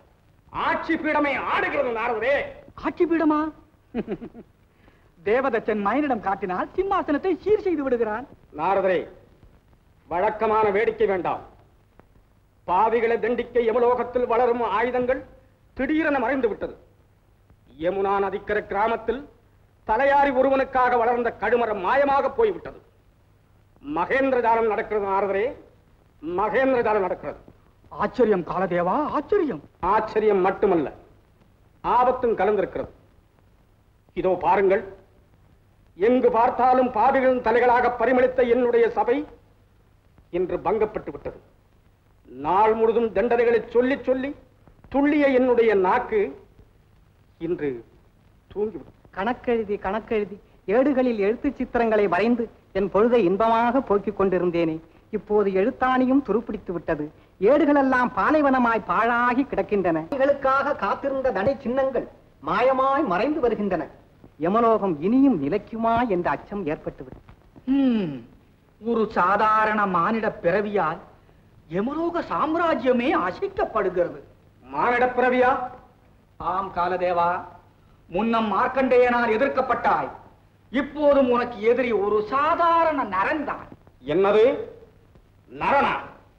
ஆட்சி பீடமே ஆடுகிறது நாரதரே. ஆட்சி பீடமா? தேவதச்சன் மயனிடம் காட்டினால் சிம்மாசனத்தை சீர் செய்து விடுகிறான். நாரதரே, வழக்கமான வேடிக்கை வேண்டாம். பாவிகளை தண்டிக்க யமலோகத்தில் வளரும் ஆயுதங்கள் திடீரென மறைந்து விட்டது. யமுனா நதிக்கரை கிராமத்தில் தலையாரி ஒருவனுக்காக வளர்ந்த கடுமரம் மாயமாக போய்விட்டது. மகேந்திர ஜாலம் நடக்கிறது நாரதரே, மகேந்திர ஜாலம் நடக்கிறது. ஆச்சரியம் காலதேவா, ஆச்சரியம். ஆச்சரியம் மட்டுமல்ல, ஆபத்தும் கலந்திருக்கிறது. இதோ பாருங்கள், எங்கு பார்த்தாலும் பாவிகளின் தலைகளாக பரிமளித்த என்னுடைய சபை இன்று பங்கப்பட்டு விட்டது. நாள் முழுதும் தண்டனைகளை சொல்லி சொல்லி துள்ளிய என்னுடைய நாக்கு இன்று தூங்கிவிட்டது. கணக்கெழுதி கணக்கெழுதி ஏடுகளில் எழுத்து சித்திரங்களை வரைந்து என் பொழுதை இன்பமாக போக்கிக் கொண்டிருந்தேனே, இப்போது எழுத்தாணியும் துருப்பிடித்து விட்டது. ஏடுகளெல்லாம் பாலைவனமாய் பாழாகி கிடக்கின்றன. இவர்களுக்காக காத்திருந்த தடை சின்னங்கள் மாயமாய் மறைந்து வருகின்றன. யமலோகம் இனியும் நிலைக்குமா என்ற அச்சம் ஏற்பட்டுவிட்டது. ஒரு சாதாரண மானிட பிறவியால் யமலோக சாம்ராஜ்யமே அசைக்கப்படுகிறது. மானிட பிறவியா? ஆம் காலதேவா, முன்னம் மார்க்கண்டேயனால் எதிர்க்கப்பட்டாய். இப்போதும் உனக்கு எதிரி ஒரு சாதாரண நரன்தான். என்னது நரனா?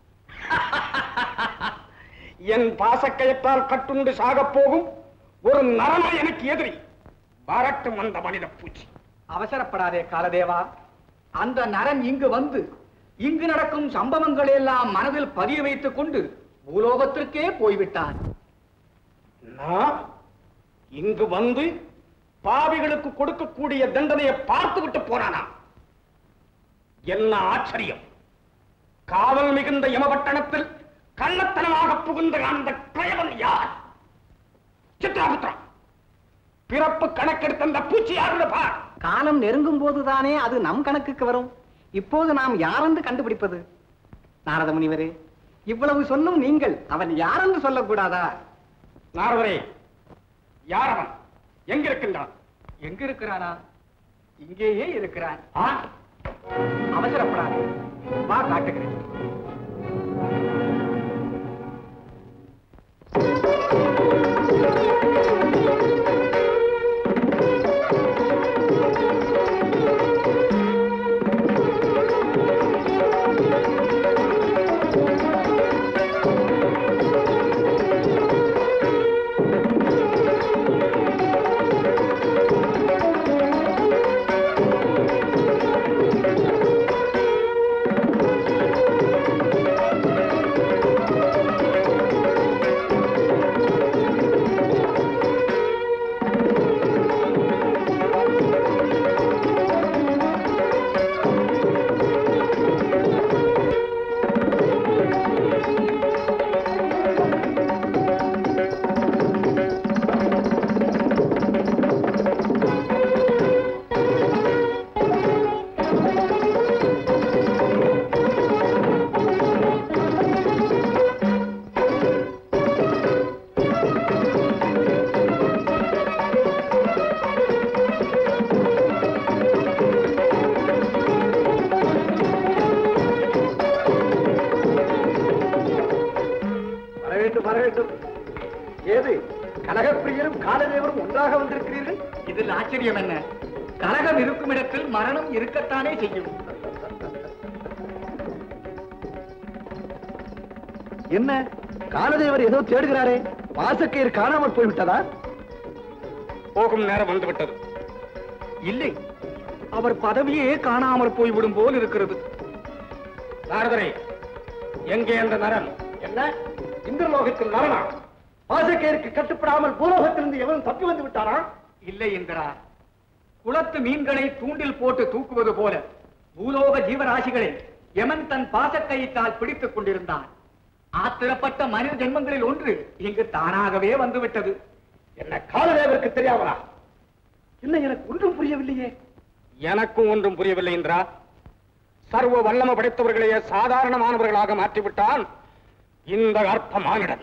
என் பாசக்கயத்தால் கட்டுண்டு சாகப் போகும் ஒரு நரனா எனக்கு எதிரி? வரட்டும் அந்த மனித பூச்சி. அவசரப்படாதே காலதேவா, அந்த நரன் இங்கு வந்து இங்கு நடக்கும் சம்பவங்களை எல்லாம் மனதில் பதிய வைத்துக் கொண்டு பூலோகத்திற்கே போய்விட்டான். நான் இங்கு வந்து பாவிகளுக்கு கொடுக்கக்கூடிய தண்டனையை பார்த்து விட்டு போனானா? என்ன ஆச்சரியம்! காவல் மிகுந்த யமபட்டணத்தில் கள்ளத்தனமாக புகுந்த அந்த கயவன் யார்? சித்ராபுத்திரா, பிறப்பு கணக்கெடுத்த அந்த பூச்சி யாருன்னு பார். காலம் நெருங்கும் போதுதானே அது நம் கணக்குக்கு வரும். இப்போது நாம் யாரென்று கண்டுபிடிப்பது? நாரத முனிவரே, இவ்வளவு சொல்லும் நீங்கள் அவன் யாரென்று சொல்லக்கூடாதா? நாரதரே, யார் அவன்? எங்க இருக்கின்றான்? எங்க இருக்கிறானா? இங்கேயே இருக்கிறான். அவசரப்படாது, வா காட்டுகிறேன். ஏது கலகப்பிரியரும் காலதேவரும் ஒன்றாக வந்திருக்கிறீர்கள்? இதில் ஆச்சரியம் என்ன? கலகம் இருக்கும் இடத்தில் மரணம் இருக்கத்தானே செய்யும். என்ன காலதேவர் ஏதோ தேடுகிறாரே, வாசக்கயிறு காணாமல் போய்விட்டதா? போகும் நேரம் வந்துவிட்டது. இல்லை, அவர் பதவியே காணாமல் போய்விடும் போல் இருக்கிறது. நாரதரே, எங்கே அந்த நரன்? என்ன இந்திரலோகத்தில் நரனா? வாசக்கயிற்கு கட்டுப்படாமல் பூலோகத்திலிருந்து எவரும் தப்பி வந்து விட்டாரா? இல்லை இந்திரா, குளத்து மீன்களை தூண்டில் போட்டு தூக்குவது போல பூலோக ஜீவராசிகளை யமன் தன் பாசக்கயிற்றால் பிடித்துக் கொண்டிருந்தான். ஆத்திரப்பட்ட மனித ஜென்மங்களில் ஒன்று இங்கு தானாகவே வந்துவிட்டது. என்ன காலதேவருக்கு தெரியாமலா? இல்லை, எனக்கு ஒன்றும் புரியவில்லையே. எனக்கும் ஒன்றும் புரியவில்லை என்றா. சர்வ வல்லம படைத்தவர்களையே சாதாரணமானவர்களாக மாற்றிவிட்டான் இந்த அற்ப மானிடன்.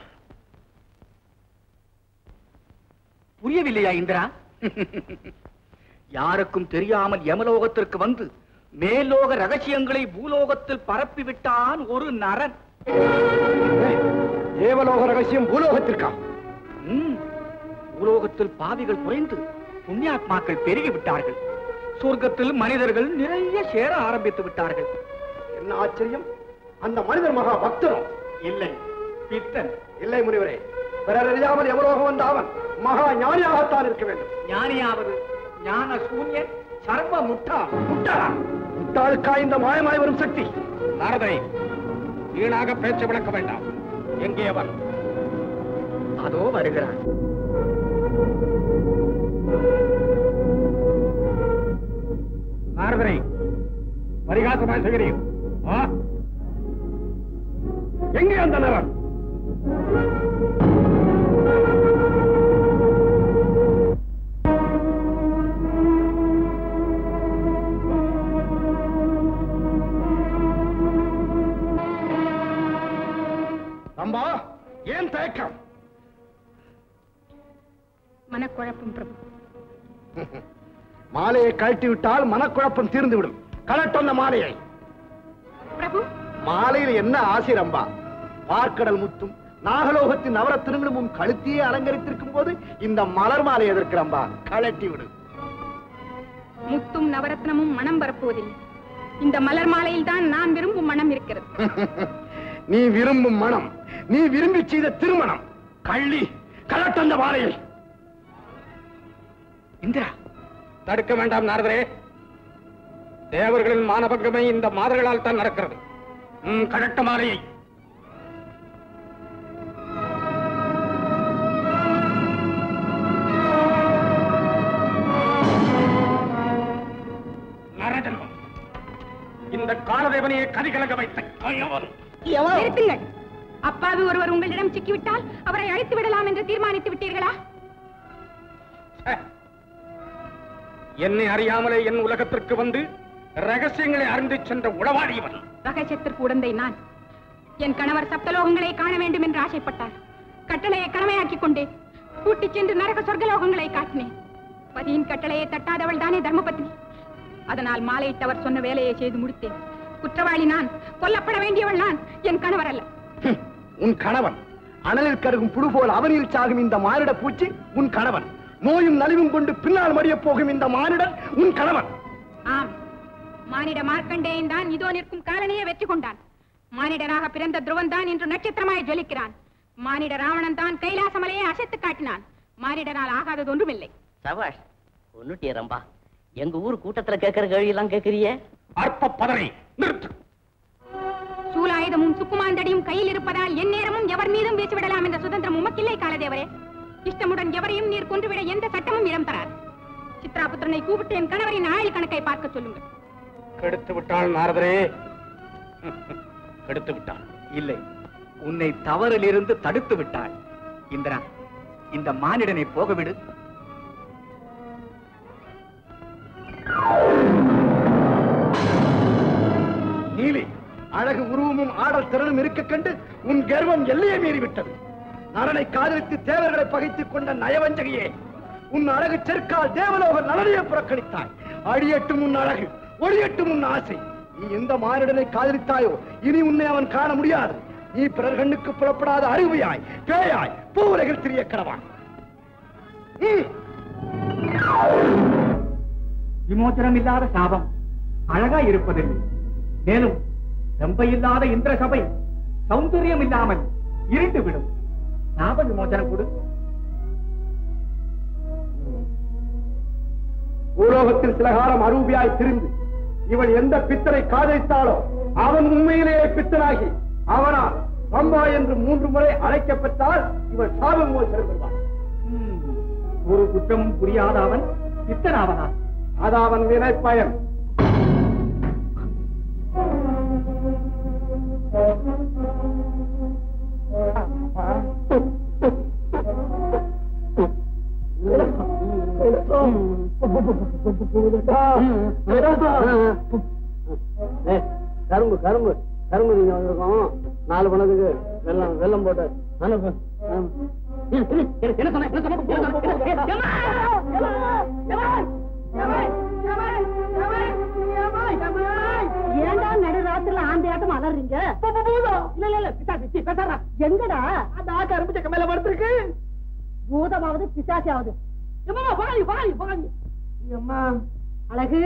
புரியவில்லையா இந்திரா? யாருக்கும் தெரியாமல் யமலோகத்திற்கு வந்து மேலோக ரகசியங்களை பூலோகத்தில் பரப்பிவிட்டான் ஒரு நரன். தேவலோக ரகசியம் பூலோகத்திற்கா? உலோகத்தில் பாவிகள் குறைந்து புண்ணியாத்மாக்கள் பெருகி விட்டார்கள். சொர்க்கத்தில் மனிதர்கள் நிறைய சேர ஆரம்பித்து விட்டார்கள். என்ன ஆச்சரியம்! அந்த மனிதர் மகா பக்தரும் இல்லை, பித்தன். இல்லை முனிவரே, பிறர் அறியாமல் எவரோகம் வந்த அவன் மகா ஞானியாகத்தான் இருக்க வேண்டும். ஞானியாவது ஞான சூன்யன், சர்வ முட்டாள். முட்டாளா? முட்டாளுக்கா இந்த மாயமாய் வரும் சக்தி? நாரதரை, வீணாக பேச்சு விளக்க வேண்டாம். எங்கே அவன்? அதோ வருகிறான். நாரதரை, பரிகாசமாய் செய்கிறீர். எங்கே அந்த நரன்? ரம்பா, ஏன் தயக்கம்? மனக்குழப்பம் பிரபு. மாலையை கழட்டி விட்டால் மனக்குழப்பம் தீர்ந்துவிடும். கழட்டொன்ன மாலையை. பிரபு, மாலையில் என்ன ஆசை ரம்பா? பார்க்கடல் முத்தும் நாகலோகத்தின் நவரத்தினங்களும் உன் கழுத்தியே அலங்கரித்திருக்கும் போது இந்த மலர் மாலை எதற்கு ரம்பா? கழட்டி விடு. முத்தும் நவரத்னமும் மனம் வரப்போவதில்லை. இந்த மலர் மாலையில் தான் நான் விரும்பும் மனம் இருக்கிறது. நீ விரும்பும் மனம், நீ விரும்பி செய்த திருமணம். கள்ளி, கழட்டொந்த மாலையை. இந்திரா, தடுக்க வேண்டாம் நாரதரே. தேவர்களின் மானபங்கமே இந்த மாதர்களால் தான் நடக்கிறது. கழட்ட மாலையை. நரஜன்மம், இந்த காலதேவனையை கதிகலங்க வைத்த நிறுத்துங்கள். அப்பாவி ஒருவர் உங்களிடம் சிக்கிவிட்டால் அவரை அழைத்து விடலாம் என்று தீர்மானித்து விட்டீர்களா? என்னை அறியாமலே என் உலகத்திற்கு வந்து ரகசியங்களை அறிந்து சென்ற உளவாடியவன். ரகசியத்திற்கு உடந்தை நான். என் கணவர் சப்தலோகங்களை காண வேண்டும் என்று ஆசைப்பட்டார். கட்டளையை கடமையாக்கிக் கொண்டேன். கூட்டிச் சென்று நரக சொர்க்கலோகங்களை காட்டினேன். பதியின் கட்டளையை தட்டாதவள் தானே தர்மபத்னி. அதனால் மாலையிட்டவர் சொன்ன வேலையை செய்து முடித்தேன். குற்றவாளி நான், கொல்லப்பட வேண்டியவள் நான், என் கணவர் அல்ல. உன் கணவன் அனலில் கருகும் புழு போல் அவனில் சாகும் இந்த மானிட பூச்சி உன் கணவன். நோயும் நலிவும் கொண்டு பின்னால் மடிய போகும் இந்த மானிடன் உன் கணவன். ஆம், மானிட மார்க்கண்டேயன் தான் இதோ நிற்கும் காலனையே வெற்றி கொண்டான். மானிடனாக பிறந்த துருவன் தான் இன்று நட்சத்திரமாய் ஜொலிக்கிறான். மானிட ராவணன் தான் கைலாசமலையை அசைத்து காட்டினான். மானிடனால் ஆகாதது ஒன்றுமில்லை. சபாஷ், ஒன்னுட்டிய ரம்பா. எங்க ஊர் கூட்டத்துல கேட்கிற கேள்வி எல்லாம் கேட்கறியே. அற்ப பதரை நிறுத்து. சூலாயுதமும் சுக்குமாந்தடியும் கையில் இருப்பதால் என் நேரமும் எவர் மீதும் வீசிவிடலாம் என்ற சுதந்திரம் உமக்கில்லை காலதேவரே. இஷ்டமுடன் எவரையும் நீர் கொன்றுவிட எந்த சட்டமும் இடம் தரார். சித்ராபுத்திரனை கூப்பிட்டு என் கணவரின் ஆயுள் கணக்கை பார்க்க சொல்லுங்கள். கெடுத்து விட்டாள் நாரதரே, கெடுத்து விட்டாள். இல்லை, உன்னை தவறிலிருந்து தடுத்து விட்டாள். இந்திரா, இந்த மானிடனை போகவிடு. நீலி, அழகு உருவமும் ஆடல் திறனும் இருக்க கண்டு உன் கர்வம் எல்லையை மீறிவிட்டது. நரனை காதலித்து தேவர்களை பகைத்துக் கொண்ட நயவஞ்சகியே, உன் அழகு செற்கால் தேவலோக நலனையை புறக்கணித்தாய். அடியட்டும் உன் அழகு, ஒளியட்டும் உன் ஆசை. நீ எந்த மானிடனை காதலித்தாயோ இனி உன்னை அவன் காண முடியாது. நீ பிறர் கண்ணுக்கு புறப்படாத அருவியாய், பேயாய், பூவுலகில் திரிய கடவான். விமோச்சனம் இல்லாத சாபம் அழகா இருப்பதில்லை. மேலும் ரம்பையில்லாத இந்திர சபை சௌந்தரியம் இல்லாமல் இருண்டு விடும். சாப விமோச்சனம் கொடு. பூலோகத்தில் சில காலம் அரூபியாய் திரிந்து இவள் எந்த பித்தனை காதலித்தாலோ அவன் உண்மையிலேயே பித்தனாகி அவனால் ரம்பா என்று மூன்று முறை அழைக்கப்பட்டால் இவள் சாப விமோசனம் பெறுவான். ஒரு குற்றமும் புரியாத அவன் பித்தனாவனா? அது அவன் வினை பயன். கரும்பு கரும்பு கரும்பு நீங்க வந்திருக்கோம். நாலு பணத்துக்கு வெள்ளம் வெள்ளம் போட்டு அனுப்பு. ஏண்டா நடுராத்திரில ஆந்தையாட்டம் அலறீங்க? எங்கடா அந்த கரும்பு சக்க மேல படுத்திருக்கு. பூதமாவது பிசாசியாவது. எம்மா வாடி வாடி வாடி. எம்மா அழகு.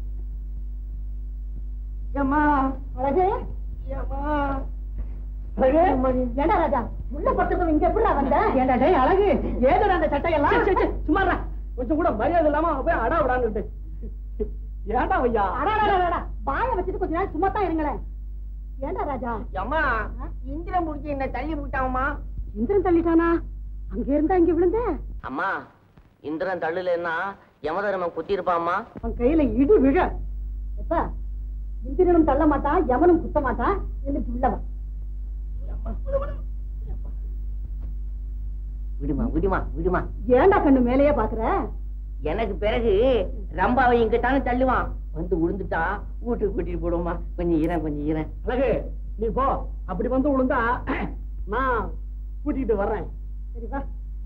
எம்மா அழகு. எம்மா அழகு. ஏண்டா ராஜா உள்ள பக்கத்துல இங்க எப்படி வந்த? ஏண்டா டேய் அழகு ஏதோ அந்த சட்டையெல்லாம் சும்மாடா கொஞ்சம் கூட மரியாதை இல்லாம போய் அடா விடான்னு. ஏண்டா ஐயா அடா வாய வச்சுட்டு கொஞ்ச நேரம் சும்மா தான் இருங்களேன். ஏண்டா ராஜா? அம்மா இந்திரன் முடிச்சு என்ன தள்ளி விட்டாமா? இந்திரன் தள்ளிட்டானா? அங்க இருந்தா இங்க விழுந்த? அம்மா இந்திரன் தள்ளுலன்னா யமதர்மன் குத்தி இருப்பாம்மா. அவன் கையில இடி விழ. எப்ப இந்திரனும் தள்ள மாட்டான் யமனும் குத்த மாட்டான். எனக்கு உள்ளவன் விடுமா விடுமா விடுமா. ஏண்டா கண்ணு மேலேயே பாக்குற? எனக்கு பிறகு ரம்பாவை இங்கிட்டானு தள்ளுவான். வந்து உளுந்துட்டா வீட்டுக்கு கூட்டிட்டு போடுவோமா. கொஞ்சம் ஈரன் கொஞ்சம் ஈரன். அழகு நீ போ. அப்படி வந்து விழுந்தா நான் கூட்டிட்டு வர்றேன். சரிவா.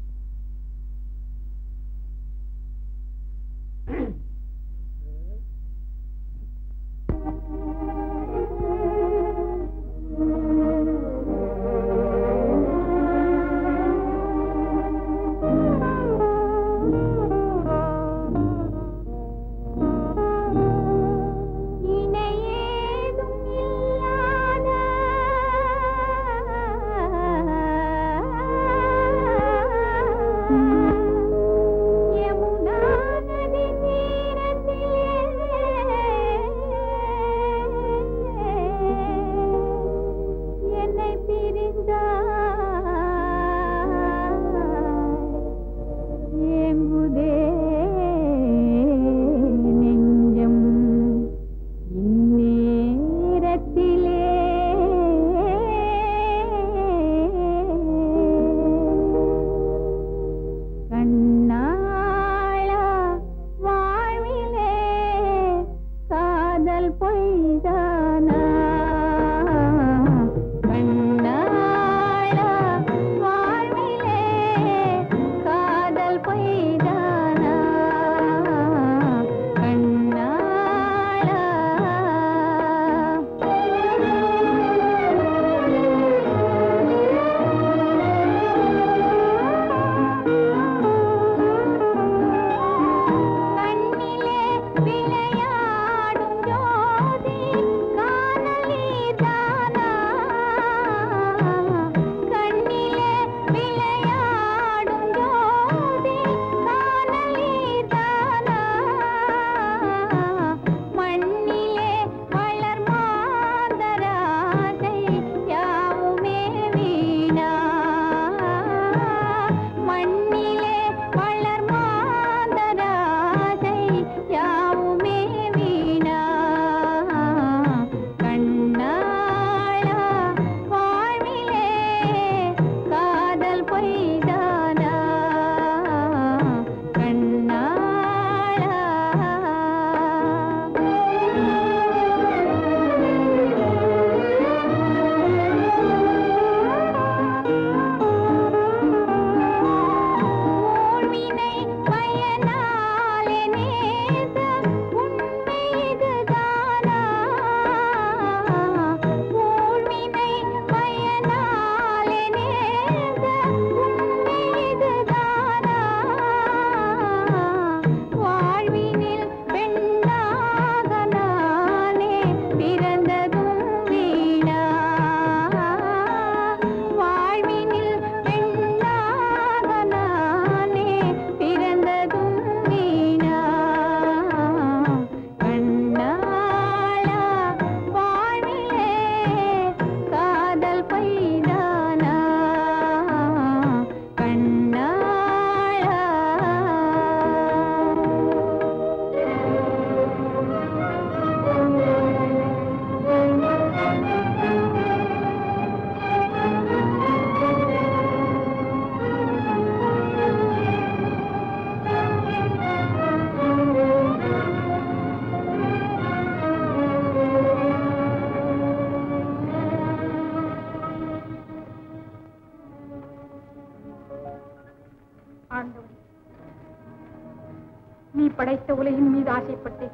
நீ படைத்த உலகின் மீது ஆசைப்பட்டேன்.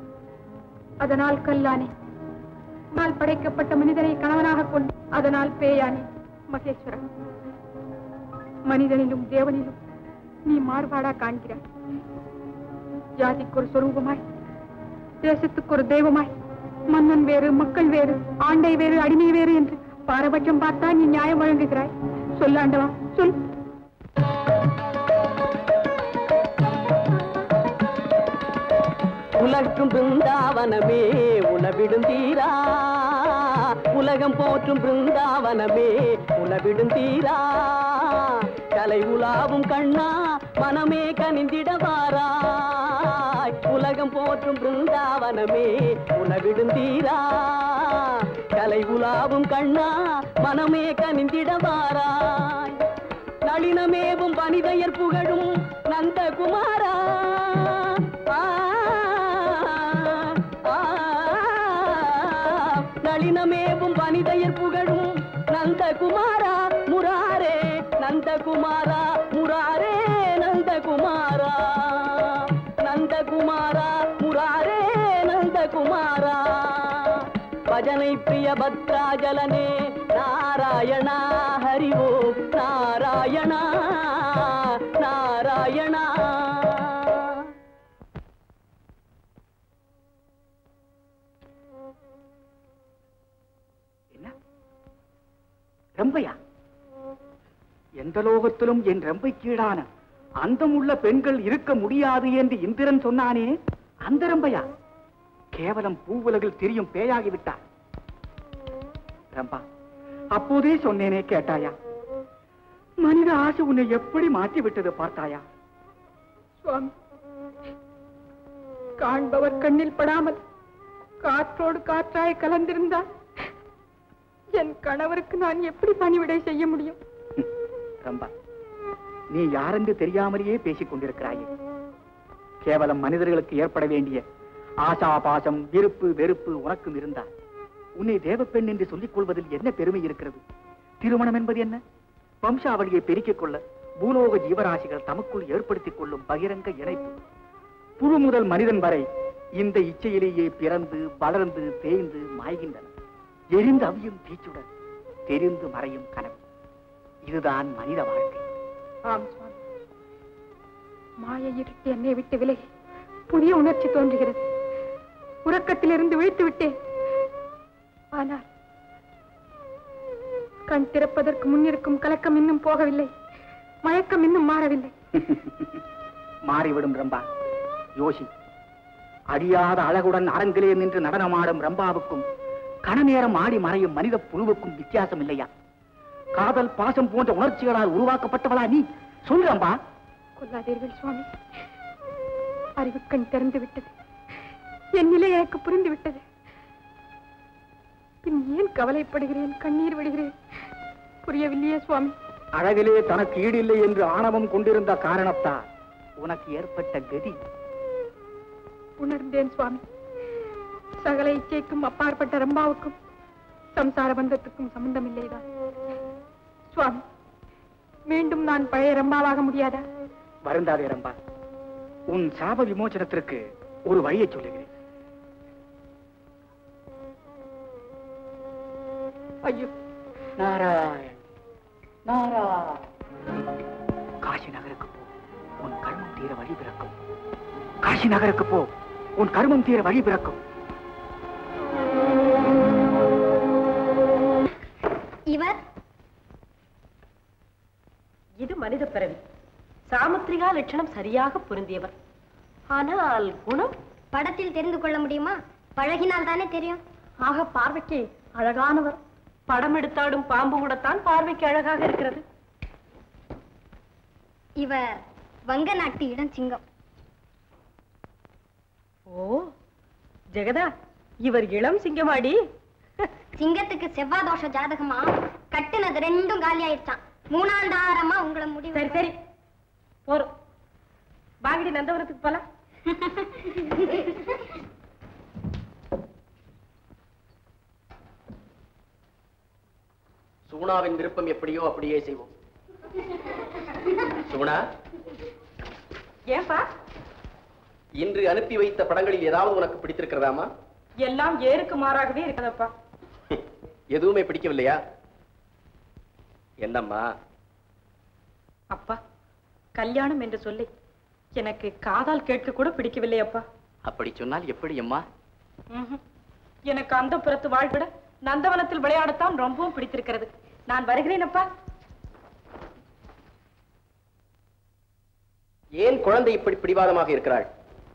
அதனால் கல்லானே. நான் படைக்கப்பட்ட மனிதனை கணவனாக கொண்டு அதனால் பேயானே. மகேஸ்வரன், மனிதனிலும் தேவனிலும் நீ மாறுபாடா காண்கிறாய். ஜாதிக்கு ஒரு சொரூபமாய், தேசத்துக்கு ஒரு தெய்வமாய், மன்னன் வேறு, மக்கள் வேறு, ஆண்டை வேறு, அடிமை வேறு என்று பாரபட்சம் பார்த்தா நீ நியாயம் வழங்குகிறாய். சொல்லாண்டவா, சொல். உலகும் பிருந்தாவனமே உலவிடும் தீரா, உலகம் போற்றும் பிருந்தாவனமே உலவிடும் தீரா, கலை உலாவும் கண்ணா மனமே கனிந்திடவாராய். உலகம் போற்றும் பிருந்தாவனமே உலவிடும் தீரா, கலை உலாவும் கண்ணா மனமே கனிந்திடவாராய். நளினமேவும் வனிதையர் புகழும் நந்தகுமாரா, நளினமேவும் வனிதையர் புகழும் நந்தகுமாரா, முராரே நந்தகுமாரா, முராரே நந்தகுமாரா, நந்தகுமாரா, முராரே நந்தகுமாரா. பஜனை பிரிய பத்ராஜலனே நாராயணா, ஹரி ஓம் நாராயணா நாராயணா. ரம்பையா? எந்த லோகத்திலும் என் ரம்பை கீழான அந்தமுள்ள பெண்கள் இருக்க முடியாது என்று இந்திரன் சொன்னானே, அந்த ரம்பையா? கேவலம் பூவுலகில் திரியும் பேயாகிவிட்டார். ரம்பா, அப்போதே சொன்னேனே, கேட்டாயா? மனித ஆசை உன்னை எப்படி மாற்றி விட்டது பார்த்தாயா? சுவாமி, காண்பவர் கண்ணில் படாமல் காற்றோடு காற்றாய் கலந்திருந்தால் என் கணவருக்கு நான் எப்படி பணிவிடை செய்ய முடியும்? ரம்பா, நீ யாரென்று தெரியாமலேயே பேசிக் கொண்டிருக்கிறாயே. கேவலம் மனிதர்களுக்கு ஏற்பட வேண்டிய ஆசா பாசம், விருப்பு வெறுப்பு உனக்கும் இருந்தால் உன்னை தேவப்பெண் என்று சொல்லிக் கொள்வதில் என்ன பெருமை இருக்கிறது? திருமணம் என்பது என்ன? வம்சாவளியை பெருக்கிக் கொள்ள பூலோக ஜீவராசிகள் தமக்குள் ஏற்படுத்திக் கொள்ளும் பகிரங்க இணைப்பு. புழு முதல் மனிதன் வரை இந்த இச்சையிலேயே பிறந்து வளர்ந்து தேய்ந்து மாய்கின்றன. எரிந்து அவியும் தீச்சுடன் தெரிந்து மறையும் கனவு. இதுதான் மனித வாழ்க்கை. ஆம் சுவாமி, மாயை இருட்டு என்னை விட்டு விலகி புதிய உணர்ச்சி தோன்றுகிறது. உறக்கத்திலிருந்து விழித்து விட்டேன். ஆனால் கண் திறப்பதற்கு முன்னிருக்கும் கலக்கம் இன்னும் போகவில்லை, மயக்கம் இன்னும் மாறவில்லை. மாறிவிடும் ரம்பா, யோசி. அடியாத அழகுடன் அரங்கிலே நின்று நடனமாடும் ரம்பாவுக்கும் கணநேரம் ஆடி மறையும் மனித புழுவுக்கும் வித்தியாசம் இல்லையா? காதல் பாசம் போன்ற உணர்ச்சிகளால் உருவாக்கப்பட்டவளா நீ? சொல் ரம்பா. கொல்லாதீர்கள் சுவாமி, அறிவுக்கண் திறந்து விட்டது, என் நிலை எனக்கு புரிந்து விட்டது. பின் ஏன் கவலைப்படுகிறேன், கண்ணீர் விடுகிறேன்? புரியவில்லையே சுவாமி. அழகிலே தனக்கு ஈடில்லை என்று ஆணவம் கொண்டிருந்த காரணத்தால் உனக்கு ஏற்பட்ட கதி. உணர்ந்தேன் சுவாமி. சகல இச்சைக்கும் அப்பாற்பட்ட ரம்பாவுக்கும் சம்சார பந்தத்துக்கும் சம்பந்தம் இல்லைதான். சுவாமி, மீண்டும் நான் பழைய ரம்பாவாக முடியாதா? வருந்தாதே ரம்பா, உன் சாப விமோசனத்திற்கு ஒரு வழியை சொல்லுகிறேன். ஐயோ, நாராயண் நாராயண். காசி நகருக்கு போ, உன் கர்மம் தீர வழி பிறக்கும். காசி நகருக்கு போ, உன் கர்மம் தீர வழி பிறக்கும். இவர் இது மனித பிறவி. சாமுத்திரிகா லட்சணம் சரியாக பொருந்தியவர். ஆனால் குணம் படத்தில் தெரிந்து கொள்ள முடியுமா? பழகினால் தானே தெரியும். ஆக பார்வைக்கு அழகானவர். படம் எடுத்தாடும் பாம்பு கூடத்தான் பார்வைக்கு அழகாக இருக்கிறது. இவர் வங்க நாட்டு இடம் சிங்கம். ஓ ஜெகதா, இவர் இளம் சிங்கமாடி. சிங்கத்துக்கு செவ்வாய் தோஷ ஜாதகமா, கட்டுனது ரெண்டும் காலி ஆயிடுச்சான். மூணாண்டாரமா உங்களை முடிவு. சரி சரி போறோம், பாகிடி நந்தவரத்துக்கு போலாம். சுகுணாவின் விருப்பம் எப்படியோ அப்படியே செய்வோம். சுகுணா, ஏன்பா இன்று அனுப்பி வைத்த படங்களில் ஏதாவது உனக்கு பிடித்திருக்கிறதாமா? எல்லாம் ஏருக்கு மாறாகவே இருக்கதப்பா. எதுவுமே பிடிக்கவில்லையா? என்னம்மா? அப்பா, கல்யாணம் என்று சொல்லி எனக்கு காதால் கேட்க கூட பிடிக்கவில்லை அப்பா. அப்படி சொன்னால் எப்படி அம்மா? எனக்கு அந்த புறத்து வாழ்விட நந்தவனத்தில் விளையாடத்தான் ரொம்பவும் பிடித்திருக்கிறது. நான் வருகிறேன் அப்பா. ஏன் குழந்தை இப்படி பிடிவாதமாக இருக்கிறாள்?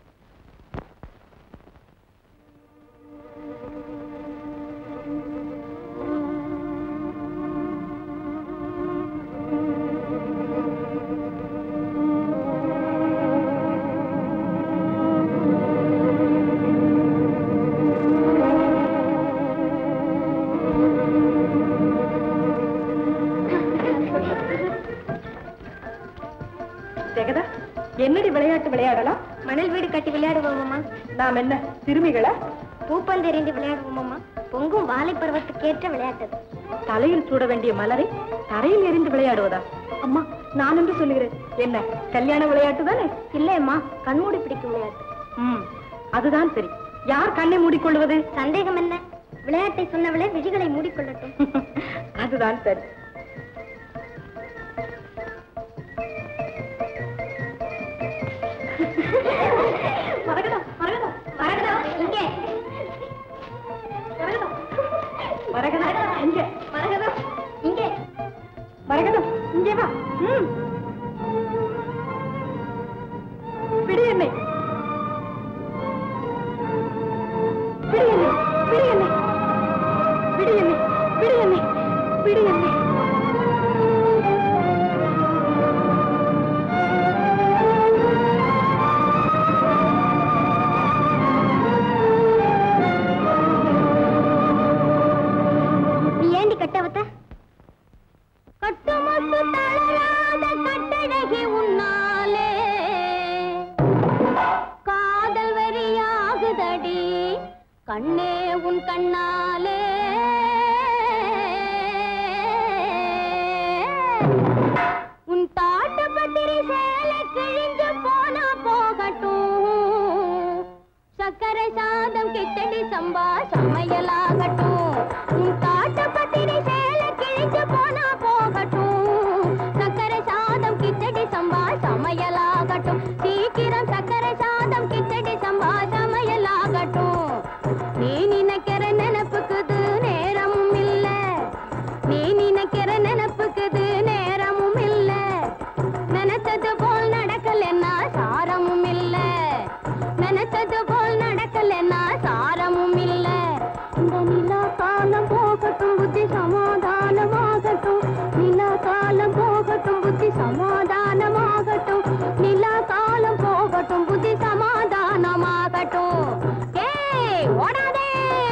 என்னடி விளையாட்டு விளையாடலாம்? மணல் வீடு கட்டி விளையாடுவோமா? நாம் என்ன சிறுமிகளா? பூப்பந்தெறிந்து விளையாடுவோமா? பொங்கும் வாழை பருவத்துக்கேற்ற விளையாட்டு. தலையில் சூட வேண்டிய மலரை தரையில் எறிந்து விளையாடுவதா? அம்மா, நான் என்று சொல்லுகிறேன். என்ன கல்யாண விளையாட்டு தானே? இல்லையம்மா, கண்மூடி பிடிக்கும் விளையாட்டு. ம், அதுதான் சரி. யார் கண்ணை மூடிக்கொள்வது? சந்தேகம் என்ன? விளையாட்டை சொன்னவளே விழிகளை மூடிக்கொள்ளட்டும். அதுதான் சரி. மரகதம், மரகதம், மரகதம், இங்கே. மரகதம், மரகதம், இங்கே. மரகதம், இங்கே. மரகதம், இங்கே வா. ம். பிடி என்னை. பிடி என்னை, பிடி என்னை. பிடி என்னை, பிடி என்னை, பிடி என்னை. கண்ணே உன் கண்ணாலே உன் தாட்ட பத்திரி சேலை கிழிஞ்சு போனா போகட்டும், சக்கரை சாதம் கிச்சடி சம்பா சமையலாகட்டும். உன் தாட்ட பத்திரி சேலை கிழிஞ்சு போனா போகட்டும், சக்கரை சாதம் கிச்சடி சம்பா சமையலாகட்டும். சீக்கிரம் சக்கரை சாதம் கிச்சடி சம்பா சமையலாகட்டும். நீ நினைக்கிற நினைப்புக்குது நேரமும் இல்ல, நீ நினைக்கிற நினைப்புக்குது நேரமும் இல்ல. நினைச்சது போல் நடக்கலன்னா சாரமும் இல்ல, நினைச்சது போல் நடக்கலன்னா சாரமும் இல்ல. இந்த நிலா காலம் போகட்டும் புத்தி சமாதானமாகட்டும், நிலா காலம் போகட்டும் புத்தி சமாதானமாகட்டும், நிலா காலம் போகட்டும் புத்தி சமாதானமாகட்டும். ஓடாதே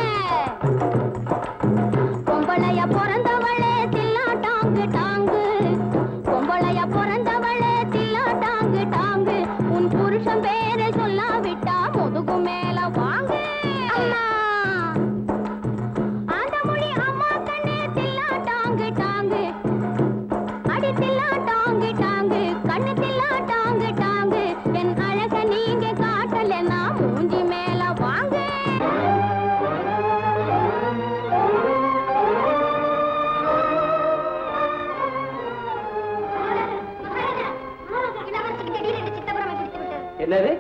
பொம்பளைய பிறந்தவளே தில்லா டாங்கு டாங்கு, பொம்பளைய பிறந்தவளே தில்லா டாங்கு டாங்கு. உன் புருஷன் பேரை சொல்லாவிட்டா முதுகு மேல வாங்கு. அம்மா அந்த மொழி அம்மா கண்ணே தில்லா டாங்கு டாங்கு, அடி தில்லா டாங்கு டாங்கு, கண்ணு தில்லா டாங்கு டாங்கு. என் அழக நீங்க காட்டலன்னா மூஞ்சி மேல வாங்க. என்னது?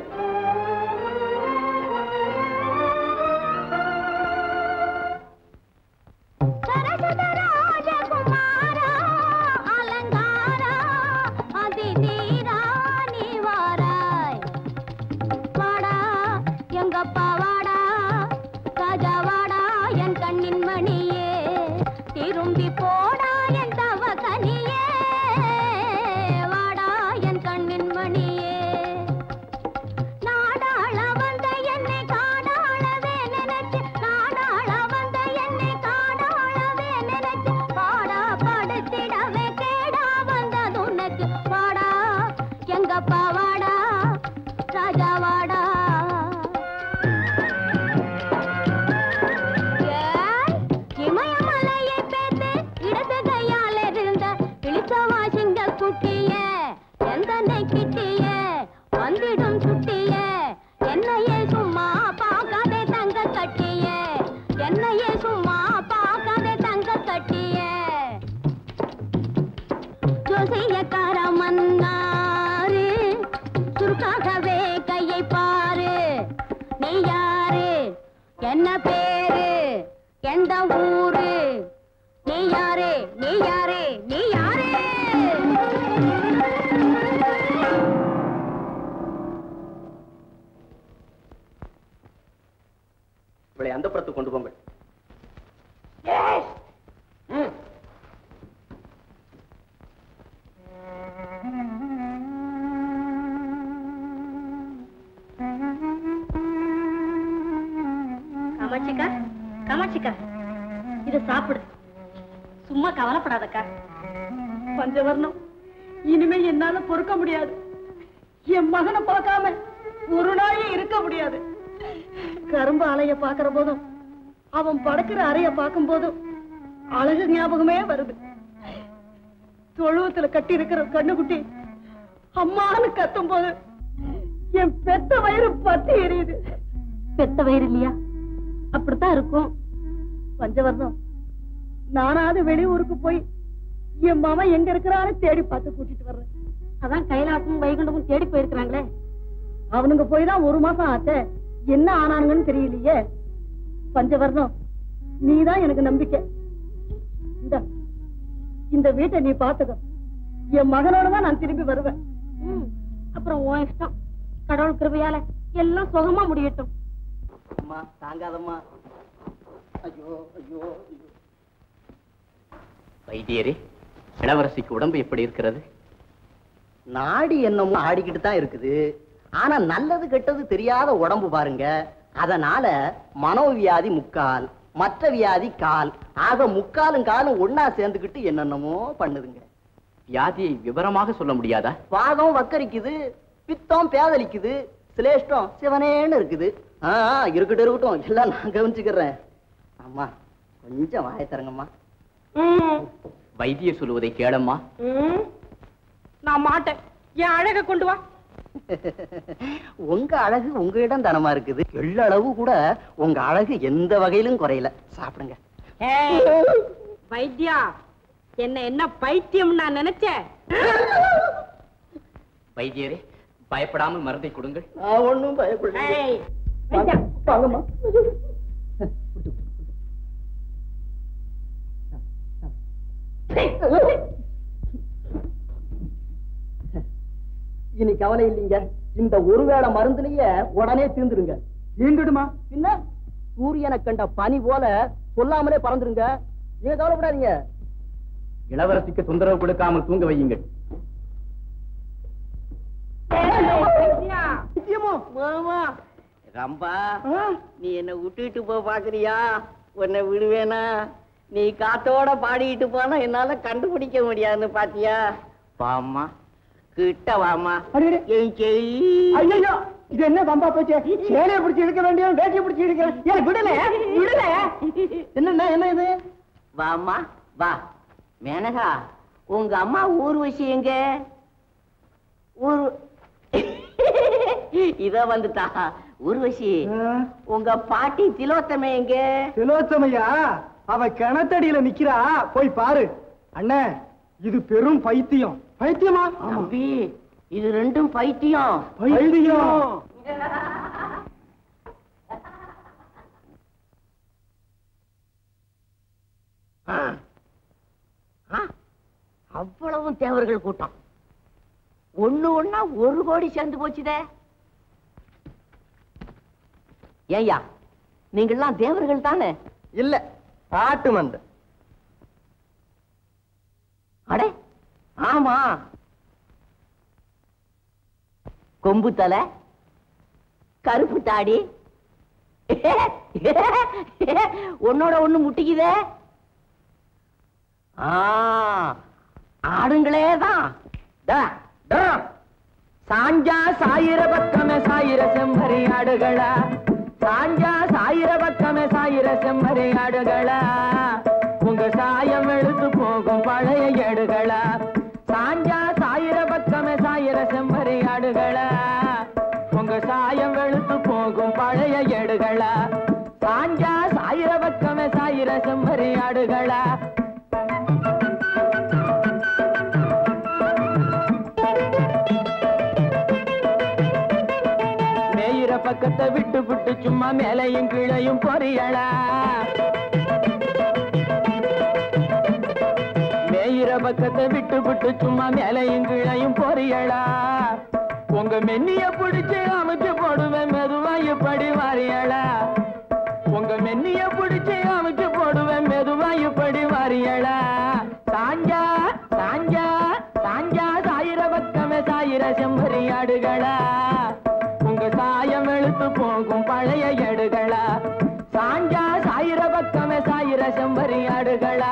நமக்காகவே கையை பாரு. நீ யாரு, என்ன பேரு, எந்த ஊரு, நீ யாரு, நீ யாரு, நீ யாரு? இவளை அந்த புறத்து கொண்டு போங்கள். காமாட்சிக்கா, காமாட்சிக்கா, இத சாப்பிடு. சும்மா கவலைப்படாதக்கா. பஞ்சவர்ணம், இனிமே என்னால பொறுக்க முடியாது. என் மகனை பார்க்காம ஒரு நாளே இருக்க முடியாது. கரும்பு அலைய பாக்குற போதும், அவன் படுக்கிற அறைய பார்க்கும் போதும் அழகு ஞாபகமே வருது. தொழுவத்துல கட்டி இருக்கிற கண்ணுக்குட்டி அம்மான்னு கத்தும் போது என் பெத்த வயிறு பத்தி எரியுது. பெத்த வயிறு இல்லையா? அப்படித்தான் இருக்கும். பஞ்சவர்ணம், நானாவது வெளியூருக்கு போய் என் மாமா எங்க இருக்கிறான்னு தேடி பார்த்து கூட்டிட்டு வர்றேன். அதான் கைலாசமும் வைகுண்டமும் தேடி போயிருக்கிறாங்களே. அவனுங்க போய் தான் ஒரு மாசம் ஆச்சே, என்ன ஆனானுங்கன்னு தெரியலையே. பஞ்சவர்ணம், நீதான் எனக்கு நம்பிக்கை. இந்த இந்த வீட்டை நீ பாத்துக்க. என் மகனோட தான் நான் திரும்பி வருவேன். அப்புறம் உன் இஷ்டம். கடவுள் கிருபையால எல்லாம் சுகமா முடியட்டும். அம்மா தாங்காதம்மா. ஐயோ ஐயோ ஐயோ. வைத்தியரே, இளவரசிக்கு உடம்பு எப்படி இருக்கிறது? நாடி என்னமோ ஆடிக்கிட்டு தான் இருக்குது. ஆனா நல்லது கெட்டது தெரியாத உடம்பு பாருங்க. அதனால மனோவியாதி முக்கால், மற்ற வியாதி கால். ஆக முக்காலும் காலும் ஒன்னா சேர்ந்துக்கிட்டு என்னென்னமோ பண்ணுதுங்க. வியாதியை விவரமாக சொல்ல முடியாதா? வாதம் வக்கரிக்குது, பித்தம் பேதலிக்குது, சிலேஷ்டம் சிவனேன்னு இருக்குது. ஆஹ் இருக்கட்டும் இருக்கட்டும், எல்லாம் நான் கவனிச்சுக்கிறேன். அம்மா கொஞ்சம் வாய தரங்கம்மா. வைத்தியர் சொல்லுவதை கேளம்மா. நான் மாட்டேன். என் அழக கொண்டு வா. உங்க அழகு உங்களிடம் தனமா இருக்குது. எள்ளளவு கூட உங்க அழகு எந்த வகையிலும் குறையல. சாப்பிடுங்க. வைத்தியா, என்ன என்ன பைத்தியம் நான் நினைச்சேன். வைத்தியரே, பயப்படாமல் மருந்தை கொடுங்கள். ஒண்ணும் பயப்பட. இனி கவலை இல்லைங்க. இந்த ஒருவேளை மருந்துலயே உடனே தீர்ந்துருங்க. தீர்ந்துடுமா? என்ன சூரியனை கண்ட பனி போல சொல்லாமலே பறந்துருங்க. நீங்க கவலைப்படாதீங்க. இளவரசிக்கு தொந்தரவு கொடுக்காமல் தூங்க வையுங்கள். ரம்பா, நீ என்ன விட்டுட்டு போ பாக்குறியா? உன்னை விடுவேனா? நீ காத்தோட பாடிட்டு போனா என்னால கண்டுபிடிக்க முடியாதுன்னு பாத்தியா? வாமா, கிட்ட வாமா. ஐயோ, இது என்ன பம்பா போச்சு? சேலையை பிடிச்சி இழுக்க வேண்டிய வேட்டியை பிடிச்சி இழுக்க விடல விடல. என்ன என்ன இது? வாமா வா. மேனகா, உங்க அம்மா ஊர்வசி எங்க? ஊர் இத வந்துட்டா. ஊர்வசி, உங்க பாட்டி திலோத்தமை எங்க? திலோத்தமையா? அவ கிணத்தடியில நிக்கிறா, போய் பாரு. அண்ணே, இது பெரும் பைத்தியம். பைத்தியமா? தம்பி, இது ரெண்டும் பைத்தியம். பைத்தியம். அவ்வளவும் தேவர்கள் கூட்டம். ஒண்ணு ஒண்ணா ஒரு கோடி சேர்ந்து போச்சுதே. ஏய்யா, நீங்கெல்லாம் தேவர்கள் தானே? இல்ல, ஆட்டு மந்த. அடே ஆமா, கொம்பு தலை, கருப்பு தாடி, ஒன்னோட ஒண்ணு முட்டிக்குதே. ஆடுங்களே தான். சாஞ்சா சாயிர பக்கமே சாயிர செம்மறி ஆடுகளா, சாஞ்சா சாயிர பக்கமே சாயிர செம்மறி ஆடுகளா, உங்க சாயம் எடுத்து போகும் பழைய ஏடுகளா, சாஞ்சா சாயிர பக்கமே சாயிர செம்மறி ஆடுகளா, உங்க சாயம் வெளுத்து போகும் பழைய ஏடுகளா, சாஞ்சா சாயிர பக்கமே சாயிர செம்மறி ஆடுகளா. பக்கத்தை விட்டு விட்டு சும்மா மேலையும் கீழையும் பொரியலா மேயிற பக்கத்தை விட்டு விட்டு சும்மா மேலையும் கீழையும் பொரியலா உங்க மென்னிய பிடிச்சு அமைச்சு போடுவேன் மெதுவாயு படி வாரியலா உங்க மென்னிய பிடிச்சு அமைச்சு போடுவேன் மெதுவாயு படி வாரியலா சாஞ்சா சாஞ்சா சாஞ்சா சாயிர பக்கமே சாயிர செம்மறி ஆடுகளா உங்க சாயம் எழுத்து போகும் பழைய எடுகளா சாஞ்சா சாயிர பக்கமே சாயிர செம்மறி ஆடுகளா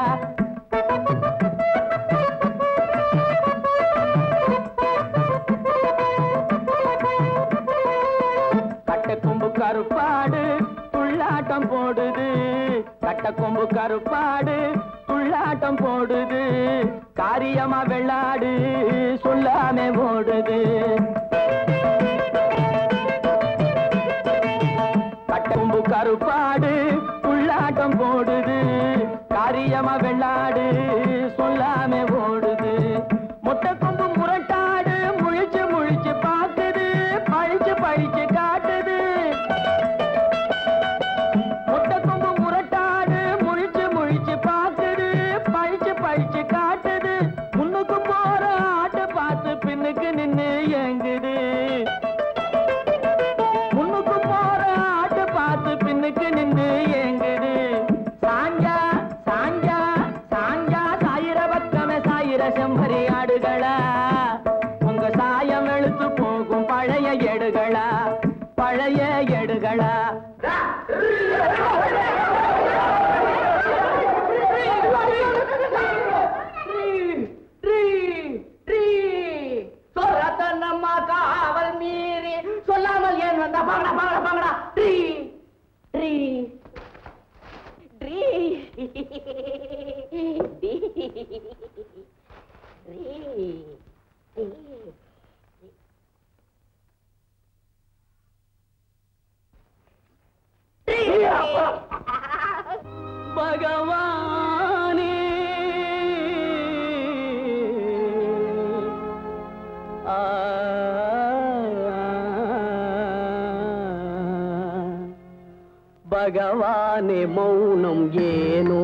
கட்டக்கொம்பு கருப்பாடு துள்ளாட்டம் போடுது கட்டக்கொம்பு கருப்பாடு துள்ளாட்டம் போடுது காரியமா வெள்ளாடு சொல்லாமே ஓடுது கட்டக்கொம்பு கருப்பாடு துள்ளாட்டம் போடுது காரியமா வெள்ளாடு சொல்லாமே ஓடுது மொட்டை கொம்பு முரட்டாடு முழிச்சு முழிச்சு பார்க்குது பழிச்சு பழிச்சு காட்டுது மொட்டை கொம்பு முரட்டாடு முழிச்சு முழிச்சு பார்க்குது பழிச்சு பழிச்சு காட்டுது முன்னுக்கு போற ஆட்டை பார்த்து பின்னுக்கு நின்னு ஏங்குது முன்னுக்கு போற ஆட்டை பார்த்து பின்னுக்கு நின்னு ஏங்குது சாஞ்சா சாஞ்சா சாஞ்சா சாயிர பக்கமே சாயிர செம்பரி ஆடுகளா உங்க சாயம் எழுத்து போகும் பழைய எடுகளா பழைய எடுகளா நம்ம காவல் மீறி சொல்லாமல் ஏன் வந்தா பாங்கடா பாங்கடா பாங்கடா ட்ரீ ட்ரீ ட்ரீ பகவானே ஆ பகவானே மௌனம் ஏனோ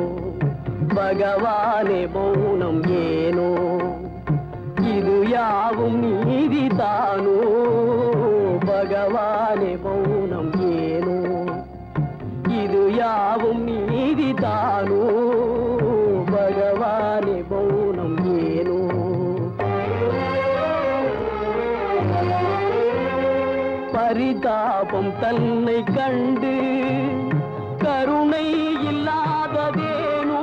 பகவானே மௌனம் ஏனோ இது யாவும் நீதிதானோ பகவானே மௌனம் ஏனோ இது யாவும் நீதிதானோ பகவானே மௌனம் ஏனோ பரிதாபம் தன்னை கண்டு கருணை இல்லாததேனோ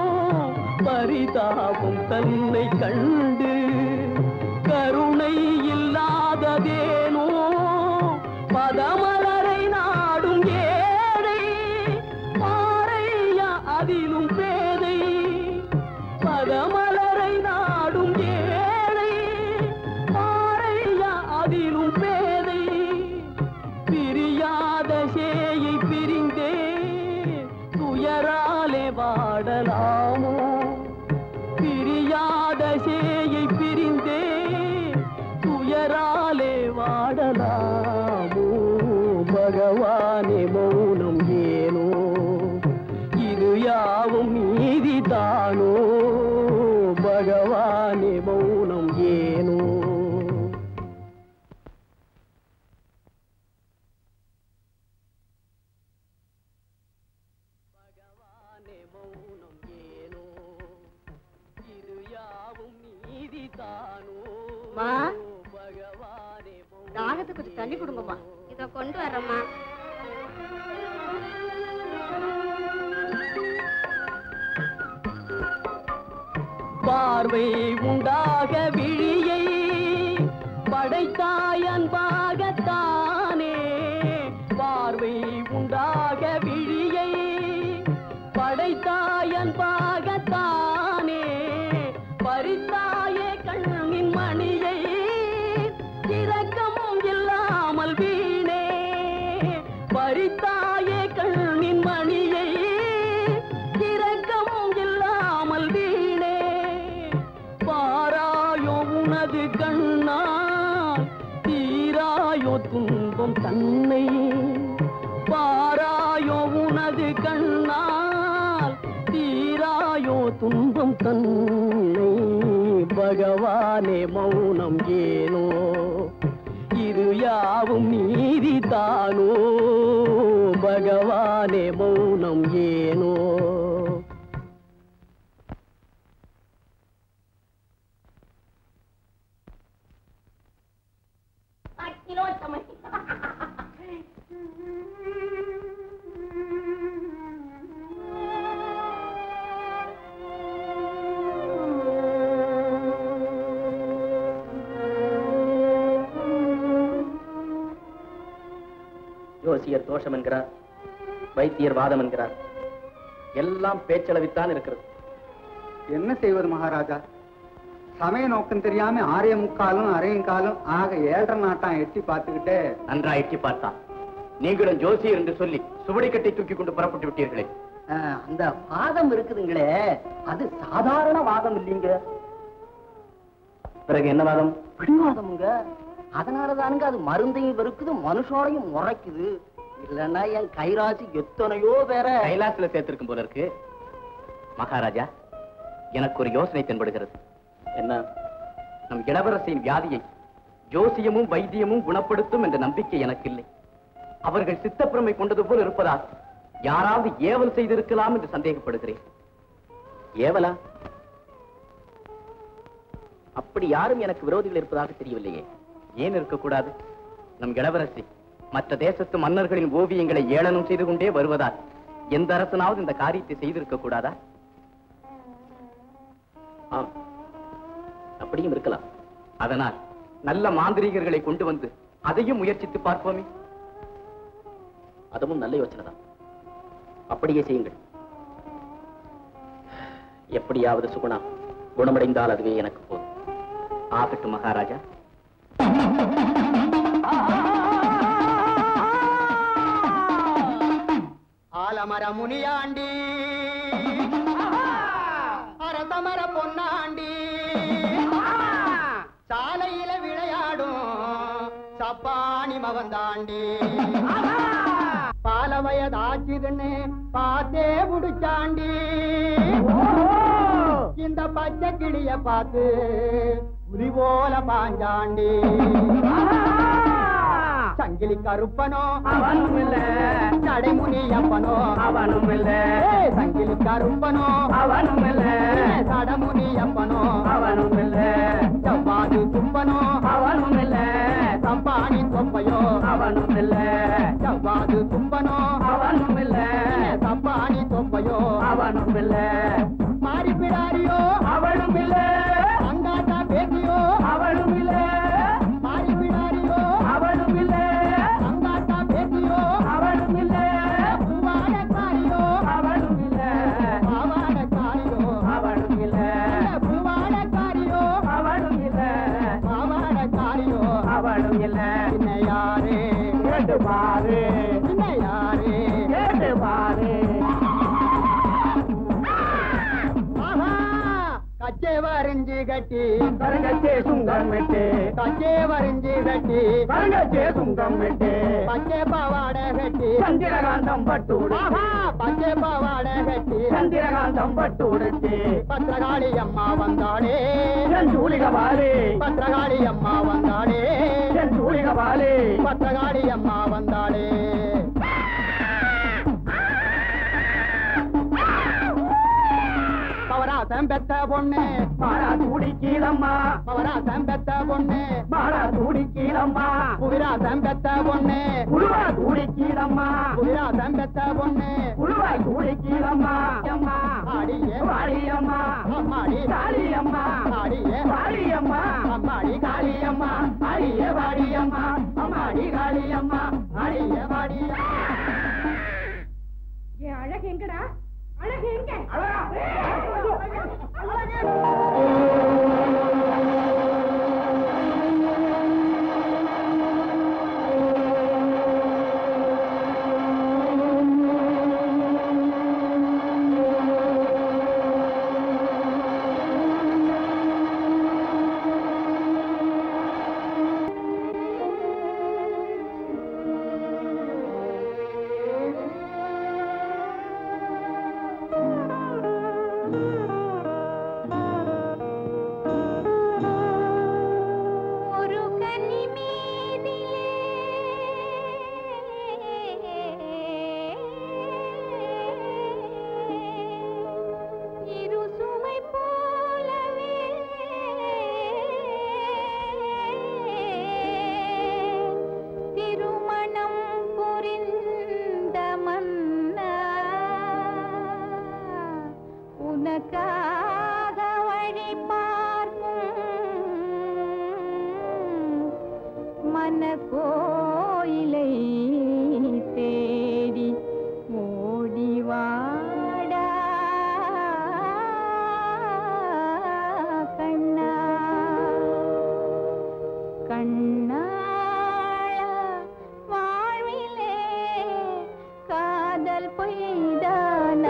பரிதாபம் தன்னை கண்டு கருணை இல்லாததேனோ பதமலரை நாடும் ஏழை பாறையா அதிலும் பேதை பதமலரை நாடும் ஏழை பாறையா அதிலும் பேதை பிரியாத சேயை பிரிந்தே துயராலே வாடலாமோ பிரியாத சேயை பிரிந்தே துயராலே வாடலாமோ பகவானே மௌனம் ஏனோ இது யாவும் நீதிதானோ பகவானே மௌனம் ஏனோ பகவானே மௌனம் ஏனோ இது யாவும் நீதிதானோ மா பகவானே தாகத்தை கொஞ்சம் தண்ணி கொடுங்கம்மா. இத கொண்டு வரமா. பார்வை உண்டாக விழியை படைத்தாய் அன்பாகத்தானே பார்வை உண்டாக விழியை படைத்தாய் அன்பாகத்தானே பறித்தாயே கண்ணின் மணியை இரக்கம் இல்லாமல் வீணே பறித்தாயே கண்ணின் மணியை இரக்கம் இல்லாமல் வீணே பாராயோ உனது கண்ணால் தீராயோ துன்பம் தன்னை பாராயோ உனது கண்ணால் தீராயோ துன்பம் தன்னை பகவானே மௌனம் ஏனோ இரு யாவும் நீதிதானோ பகவானே மௌனம் ஏனோ ஜோசியர் தோஷம் என்கிறார், வைத்தியர் வாதம் என்கிறார். எல்லாம் பேச்சளவித்தான் இருக்கிறது. என்ன செய்வது மகாராஜா? சமய நோக்கம் தெரியாம ஆரிய முக்காலும் அரையும் காலும் ஆக ஏழரை நாட்டான் எட்டி பார்த்துக்கிட்டே. நன்றா எட்டி பார்த்தா நீங்களும் ஜோசியர் என்று சொல்லி சுவடி கட்டி தூக்கி கொண்டு புறப்பட்டு விட்டீர்களே. அந்த வாதம் இருக்குதுங்களே, அது சாதாரண வாதம் இல்லைங்க. பிறகு என்ன வாதம்? பிடிவாதமுங்க. அதனாலதானுங்க அது மருந்தையும் வெறுக்குது, மனுஷோடையும் முறைக்குது. இல்லன்னா என் கைராசி எத்தனையோ பேர கைலாசில சேர்த்திருக்கும் போல இருக்கு. மகாராஜா, எனக்கு ஒரு யோசனை தென்படுகிறது. என்ன? நம் இளவரசியின் வியாதியை ஜோசியமும் வைத்தியமும் குணப்படுத்தும் என்ற நம்பிக்கை எனக்கு இல்லை. அவர்கள் சித்தப்பிரமை கொண்டது போல் இருப்பதால் யாராவது ஏவல் செய்திருக்கலாம் என்று சந்தேகப்படுகிறேன். ஏவலா? அப்படி யாரும் எனக்கு விரோதிகள் இருப்பதாக தெரியவில்லையே. ஏன் இருக்கக்கூடாது? நம் இளவரசி மற்ற தேசத்து மன்னர்களின் ஓவியங்களை ஏளனம் செய்து கொண்டே வருவதால் எந்த அரசனாவது இந்த காரியத்தை செய்திருக்க கூடாதா? ஆம், அப்படியும் இருக்கலாம். அதனால் நல்ல மாந்திரீகர்களை கொண்டு வந்து அதையும் முயற்சித்து பார்ப்போமே. அதுவும் நல்ல யோசனை தான். அப்படியே செய்யுங்கள். எப்படியாவது சுகுணா குணமடைந்தால் அதுவே எனக்கு போதும். ஆகட்டும் மகாராஜா. ஆலமர முனியாண்டி அரசமர பொன்னாண்டி சாலையில விளையாடும் சப்பானி மவந்தாண்டி பால வயதாச்சுதுன்னு பார்த்தே புடிச்சாண்டி இந்த பச்சை கிளிய பார்த்து புலி போல பாஞ்சாண்டி சங்கிலி கருப்பனோ அவனும் இல்ல, சடைமுனி அப்பனோ அவனும் இல்ல, சங்கிலி கருப்பனோ அவனும் இல்ல, சடமுனி அப்பனோ அவனும் இல்ல, செவ்வாது தும்பனோ அவனும் இல்ல, சம்பாணி தொப்பையோ அவனும் இல்ல, செவ்வாது தும்பனோ அவனும் இல்ல, சம்பாணி தொப்பையோ அவனும் இல்ல, மாறி பிடாரியோ அவனும் இல்ல, அங்காட்டா பேசியோ அவனும் இல்ல, மாறி பிடாரியோ அவனும் இல்ல, அங்காட்டா பேசியோ அவனும் இல்ல, பூவாடக்காரியோ அவனும் இல்ல, பாவாடக்காரியோ அவனும் இல்ல, பூவாடக்காரியோ அவனும் இல்ல, பாவாடக்காரியோ அவனும் இல்ல. என்ன யாரு கேட்டு பாரு, என்ன யாரு கேட்டு பாரு. கச்சே வரிஞ்சி கட்டி கரங்கச்சே சுங்கம் மெட்டு, கச்சே வரிஞ்சி கட்டி கரங்கச்சே சுங்கம் மெட்டு, பச்சை பாவாடை கட்டி சந்திரகாந்தம் பட்டுடு, பச்சை பாவாடை கட்டி சந்திரகாந்தம் பட்டுடுச்சு. பத்திரகாளி அம்மா வந்தாளே என் சூலிகபாலே, பத்திரகாளி அம்மா வந்தாளே என் சூலிகபாலே, பத்திரகாளி அம்மா வந்தாளே. பவராசம் பெத்த பொண்ணு மாறா தூடி கீழம்மா, பவராசம் பெத்த பொண்ணு மாறா தூடி கீழம்மா, புவிராசம் பெத்த பொண்ணு புழுவா தூடி கீழம்மா, புவிராசம் பெத்த பொண்ணு புழுவாய் தூடி கீழம்மா. அம்மா ஆடியே வாடியம்மா, அம்மாடி காளியம்மா, ஆடியே வாடியம்மா, அம்மாடி காளியம்மா, ஆடியே வாடியம்மா, அம்மாடி காளியம்மா, ஆடியே வாடியம்மா. என் அழகு எங்கடா? அழகு எங்க? வன கோயிலை தேடி ஓடிவாடா கண்ணா கண்ணா வாழ்விலே காதல் பொய்தானா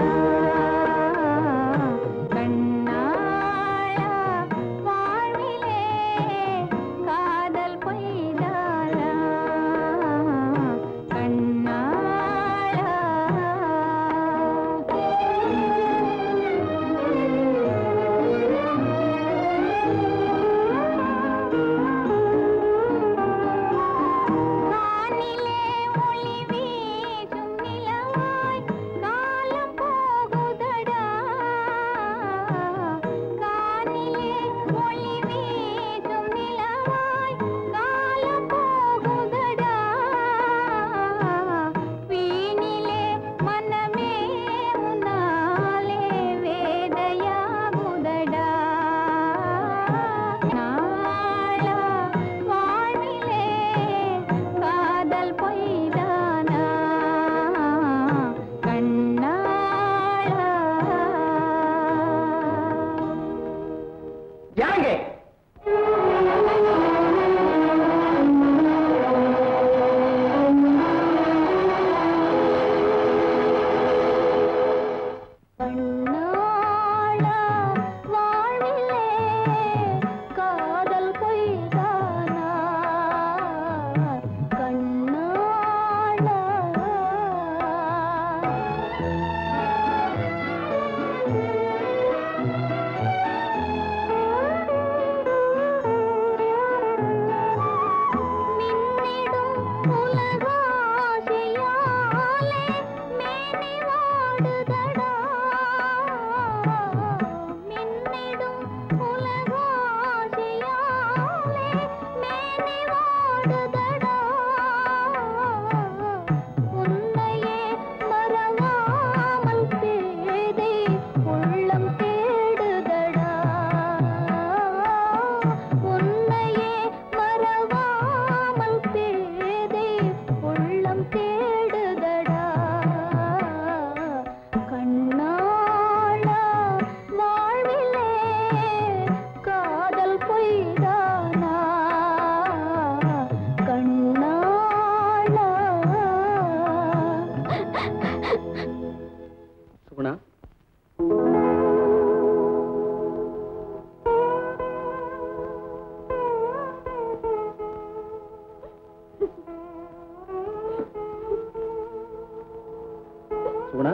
சுகுணா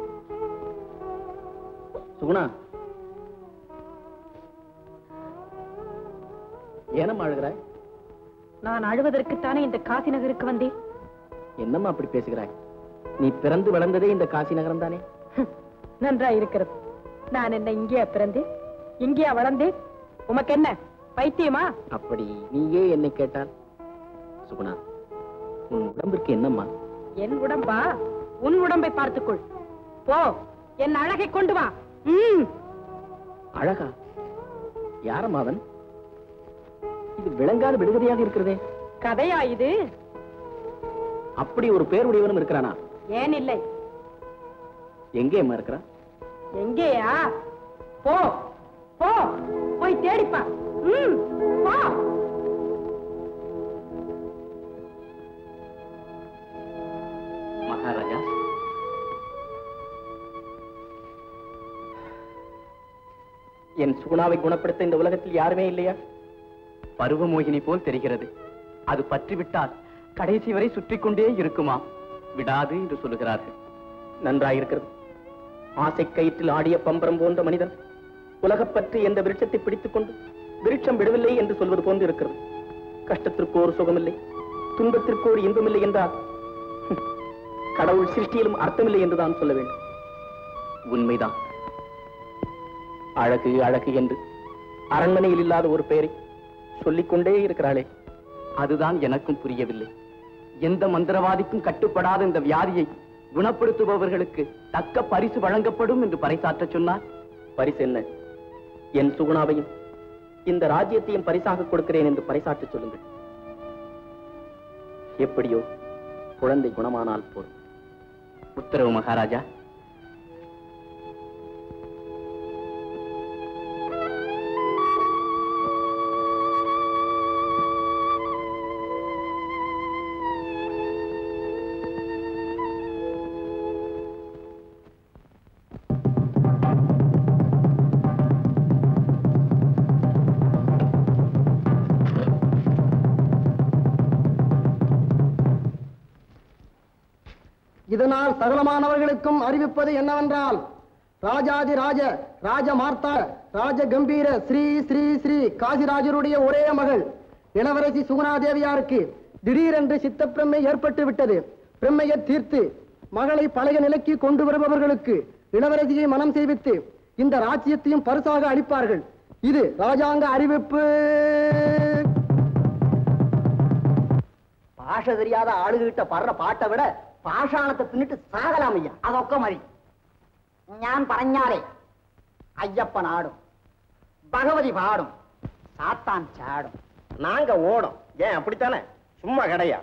சுகுணா ஏனம்மா அழுகிறாய்? நான் அழுவதற்குத்தானே இந்த காசி நகருக்கு வந்தேன். என்னம்மா அப்படி பேசுகிறாய்? நீ பிறந்து வளர்ந்ததே இந்த காசி நகரம் தானே? நன்றா இருக்கிறது. நான் என்ன இங்கேயா பிறந்தேன், இங்கேயா வளர்ந்தேன்? உமக்கு என்ன பைத்தியமா? அப்படி நீயே என்னை கேட்டால்? சுகுணா, உன் உடம்பிற்கு என்னம்மா? என் உடம்பா? உன் உடம்பை பார்த்துக்கொள். போ, என் அழகை கொண்டு வா. ம். அழகா? யாரம்மா அவன்? இது விளங்காத விடுகதையாக இருக்கிறதே. கதையா இது? அப்படி ஒரு பேருடையவனும் இருக்கிறானா? ஏன் இல்லை? எங்கே அம்மா இருக்கிறான்? எங்கேயா? போ போ, போய் தேடிப்பா. ம், போ. மகாராஜா, என் சுகுணாவை குணப்படுத்த இந்த உலகத்தில் யாருமே இல்லையா? பருவமோகினி போல் தெரிகிறது. அது பற்றிவிட்டால் கடைசி வரை சுற்றி கொண்டே இருக்குமா? விடாது என்று சொல்லுகிறார்கள். நன்றாயிருக்கிறது. ஆசை கயிற்றில் ஆடிய பம்பரம் போன்ற மனிதன் உலகப்பற்று என்ற விருட்சத்தை பிடித்துக் கொண்டு விருட்சம் விடவில்லை என்று சொல்வது போன்று இருக்கிறது. கஷ்டத்திற்கு ஒரு சுகமில்லை, துன்பத்திற்கு ஒரு இன்பமில்லை என்றால் கடவுள் சிருஷ்டியிலும் அர்த்தமில்லை என்றுதான் சொல்ல வேண்டும். உண்மைதான். அழகு அழகு என்று அரண்மனையில் இல்லாத ஒரு பெயரை சொல்லிக்கொண்டே இருக்கிறாளே, அதுதான் எனக்கும் புரியவில்லை. எந்த மந்திரவாதிக்கும் கட்டுப்படாத இந்த வியாதியை குணப்படுத்துபவர்களுக்கு தக்க பரிசு வழங்கப்படும் என்று பறைசாற்ற சொன்னார். பரிசு என்ன? என் சுகுணாவையும் இந்த ராஜ்யத்தையும் பரிசாக கொடுக்கிறேன் என்று பறைசாற்ற சொல்லுங்கள். எப்படியோ குழந்தை குணமானால் போதும். உத்தரவு மகாராஜா. இதனால் சகலமானவர்களுக்கும் அறிவிப்பது என்னவென்றால், ராஜாதி ராஜ ராஜ மார்த்தா ராஜ கம்பீர ஸ்ரீ ஸ்ரீ ஸ்ரீ காசிராஜருடைய ஒரே மகள் இளவரசி சுகுணாதேவியாருக்கு திடீரென்று சித்தப்பிரமை ஏற்பட்டு விட்டது. பிரம்மையை தீர்த்து மகளை பழைய நிலைக்கு கொண்டு வருபவர்களுக்கு இளவரசியை மனம் செய்வித்து இந்த ராஜ்யத்தையும் பரிசாக அளிப்பார்கள். இது ராஜாங்க அறிவிப்பு. பாஷ தெரியாத ஆளுகிட்ட பாடுற பாட்டை விட പാഷാണത്തെ തിന്നിട്ട് സാകലാമയ്യ. അതൊക്കെ മതി. ഞാൻ പറഞ്ഞാലേ അയ്യപ്പൻ ആടും, ഭഗവതി പാടും, സാത്താൻ ചാടും, நாங்க ஓடும். ஏன் அப்படித்தானே? சும்மா கிடையா?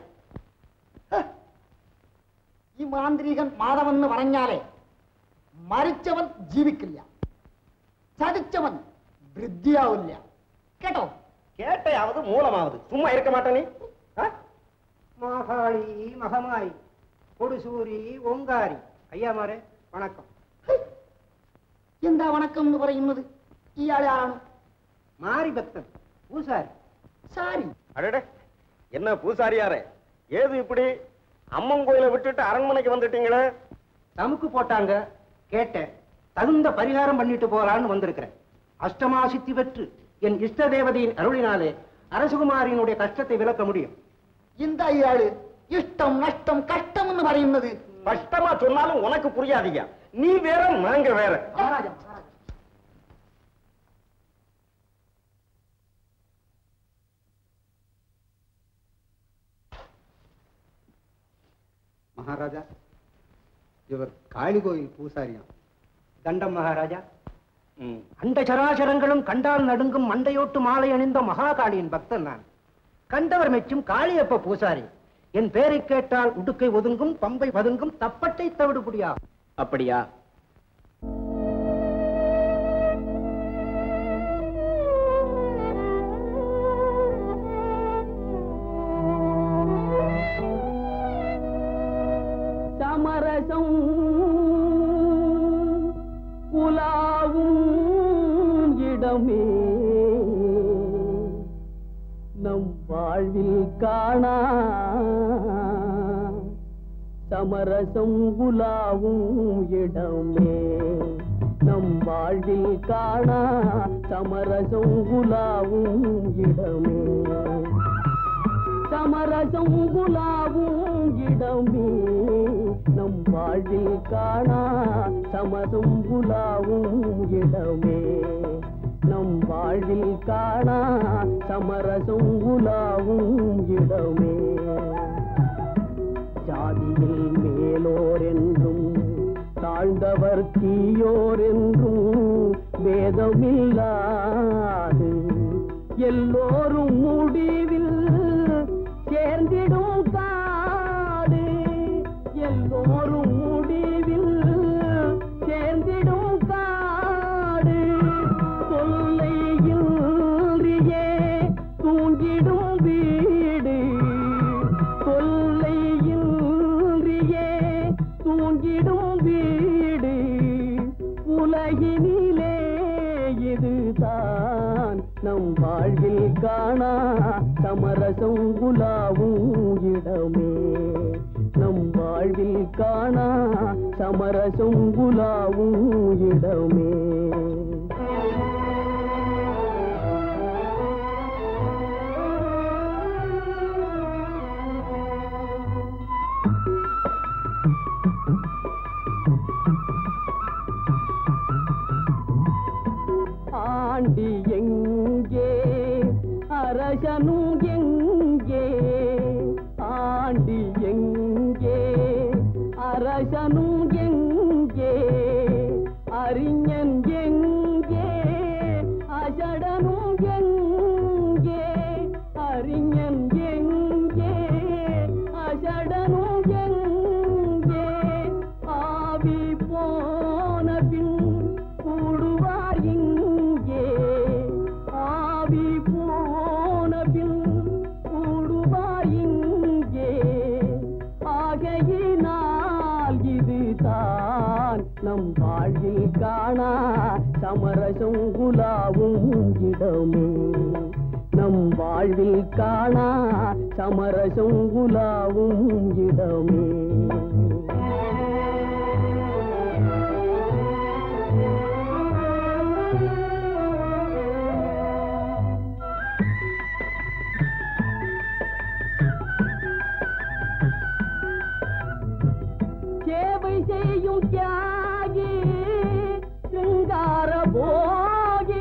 ഈ മാന്ത്രികൻ മാധവൻ പറഞ്ഞാലേ മരിച്ചവൻ ജീവിക്കില്ല, ചതിച്ചവൻ വൃദ്ധിയാവില്ല. കേട്ടോ? கேட்டையாவது மூலமாவது. சும்மா இருக்க மாட்டே நீ. மாகாளி மகமாய் கொடுசூரி ஓங்காரி ஐயாமாரே வணக்கம். എന്താ വണക്കം എന്ന് പറയുന്നത്? ഇയാളാണ് மாரி பக்தன் பூசாரி. சாரி. அடடே, என்ன பூசாரியாரே, ஏது இப்படி அம்மன் கோயிலை விட்டுட்டு அரண்மனைக்கு வந்துட்டீங்களே? தமுக்கு போட்டாங்க, கேட்டேன். தகுந்த பரிகாரம் பண்ணிட்டு போறான்னு வந்திருக்கிறேன். அஷ்டமா சித்தி பெற்று என் இஷ்ட தேவதையின் அருளினாலே அரசகுமாரியினுடைய கஷ்டத்தை விளக்க முடியும். இந்த இயாளு இஷ்டம் நஷ்டம் கஷ்டம் என்று പറയുന്നത് கஷ்டமா சொன்னாலும் உனக்கு புரியாதீங்க. நீ வேற நாங்க வேற. மகாராஜா, இவர் காளி கோயில் பூசாரியாம். தண்டம் மகாராஜா. அண்ட சராசரங்களும் கண்டால் நடுங்கும் மண்டையோட்டு மாலை அணிந்த மகாகாளியின் பக்தன் நான். கண்டவர் மெச்சும் காளியப்ப பூசாரி. என் பேரை கேட்டால் உடுக்கை ஒதுங்கும், பம்பை பதுங்கும், தப்பட்டை தவிடுபடியா. அப்படியா? சமரசம் புலாவும் இடமே நம் வாழ்வில் காணா, சமரசம் புலாவும் இடமே நம் வாழ்வில் காணா, சமரசம் புலாவும் இடமே, சமரசம் புலாவும் இடமே நம் வாழ்வில் காணா, சமரசம் புலாவும் இடமே நம் வாழ்வில் காணா, சமரசம் புலாவும் இடமே. ஜாதியில் மேலோர் என்றும் தாழ்ந்தவர் தீயோர் என்றும் வேதமில்லாது எல்லோரும் முடிவில் சேர்ந்திடும் காடு, எல்லோரும் முடிவில் சேர்ந்திடும் காடு, தொல்லையில்றியே தூங்கிடும் வீடு, தொல்லையில்றியே தூங்கிடும் வீடு, உலகினிலே இதுதான் நம் வாழ்வில் காணா, சமரசம் புலாவும் இடமே நம் வாழ்வில் காணா, சமரசம் புலாவும் இடமே. ஆண்டி எங்கே அரசனும் எங்கே, ஆண்டி எங்கே அரசனும் எங்கே, அறிஞன் எங்கே அசடனும் எங்கே, அறிஞன் எங்கே நம் வாழ்வில் காணா சமரசம் குலாவும் இடமே நம் வாழ்வில் காணா சமரசம் குலாவும் இடமே சேவை செய்யும் தியாகி சிங்கார போகி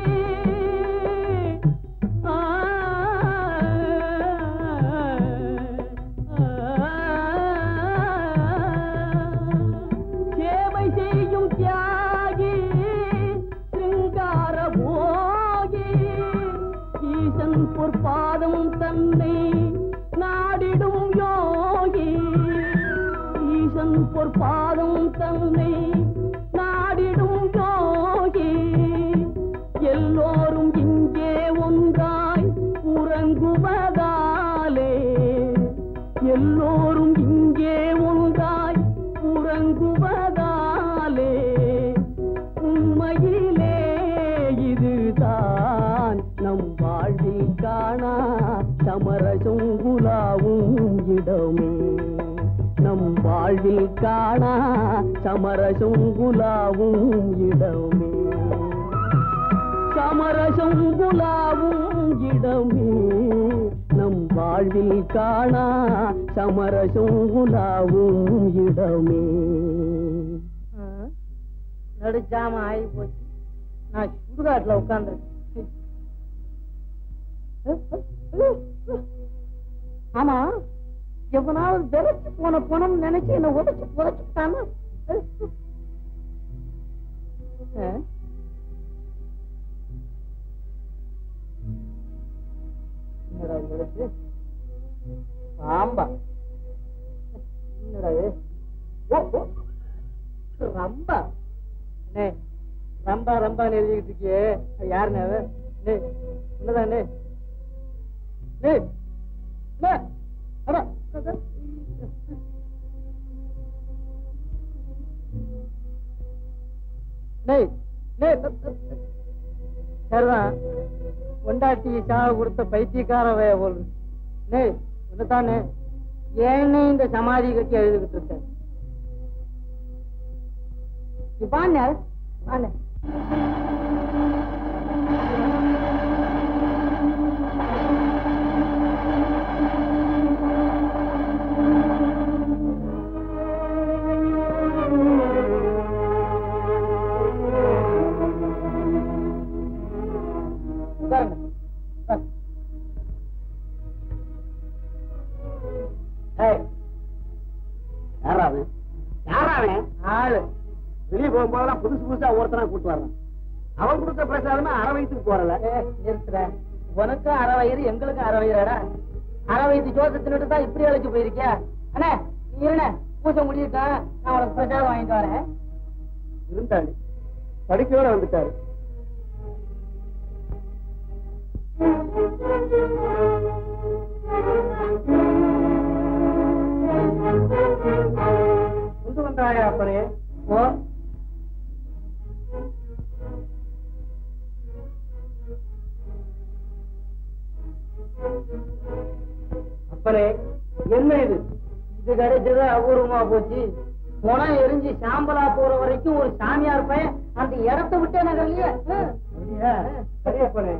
சேவை செய்யும் தியாகி சிங்கார போகி ஈசன் பொற்பாதம் தன்னை நாடிடும் யோகி ஈசன் பொற்பாதம் தன்னை நாடிடும் யோகி எல்லோரும் இங்கே ஒன்றாய் உறங்குவதாலே எல்லோரும் இங்கே ஒன்றாய் உறங்குவதாலே உண்மையிலே இதுதான் நம் வாழ்வில் காணா சமரசம் குலாவும் இடமே நம் வாழ்வில் காணா சமரசம் குலாவும் இடமே சமரசம் குலாவும் இடமே நம் வாழ்வில் காணா சமரசம் குலாவும் இடமே நடுச்சாம ஆகி போச்சு நான் சுடுகாட்டுல உட்கார்ந்து ஆமா எவனாவது விரைச்சு போன பணம் நினைச்சு என்ன உதச்சு புதைச்சுட்டானா ஆம்பா என்னடா ரம்பா ரம்பா ரம்பா எழுதிக்கிட்டு இருக்கியே யாருன்னு என்னதானே சரிதான் கொண்டாட்டி சாக கொடுத்த பைத்தியக்கார வய போல் ஒண்ணுதானே ஏன்னு இந்த சமாதி கட்டி எழுதிக்கிட்டு இருக்க வாங்க வாங்க ஆளு வெளியே போகும்போதெல்லாம் புதுசு புதுசா ஒருத்தனா கூட்டு வர்றான் அவன் கொடுத்த பிரசாதமே அரை வயிற்றுக்கு போறல நிறுத்துற உனக்கும் அரை வயிறு எங்களுக்கும் அரை வயிறாடா அரை வயிற்று ஜோசத்தினுட்டு தான் இப்படி அழைச்சு போயிருக்கியா அண்ணே நீ இருண்ண பூசை முடியிருக்கான் நான் உனக்கு பிரசாதம் வாங்கிட்டு வரேன் இருந்தாரு படிக்கையோட வந்துட்டாரு கொண்டு வந்தாயா அப்பனே ஓ அப்பனே என்ன இது இது கிடைச்சது அபூர்வமா போச்சு முனை எரிஞ்சு சாம்பலா போற வரைக்கும் ஒரு சாமியார் பையன் அந்த இடத்தை விட்டே நகர்லையே சரி அப்பனே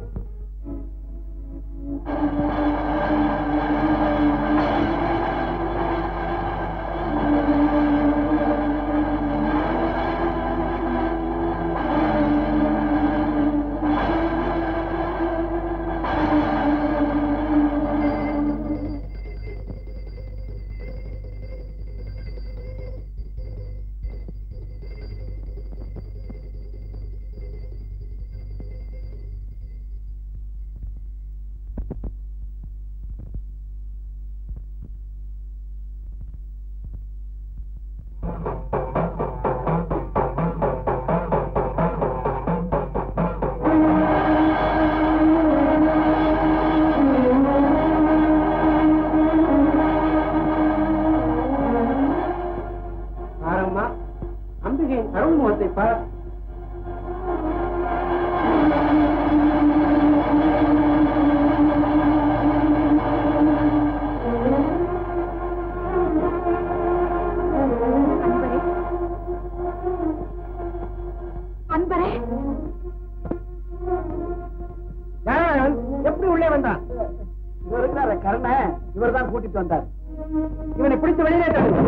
தேவன் தான். இவர் இருக்கிறார கர்ண இவர் தான் கூட்டிட்டு வந்தார். இவனை பிடிச்சு வெளியே தள்ளுங்க.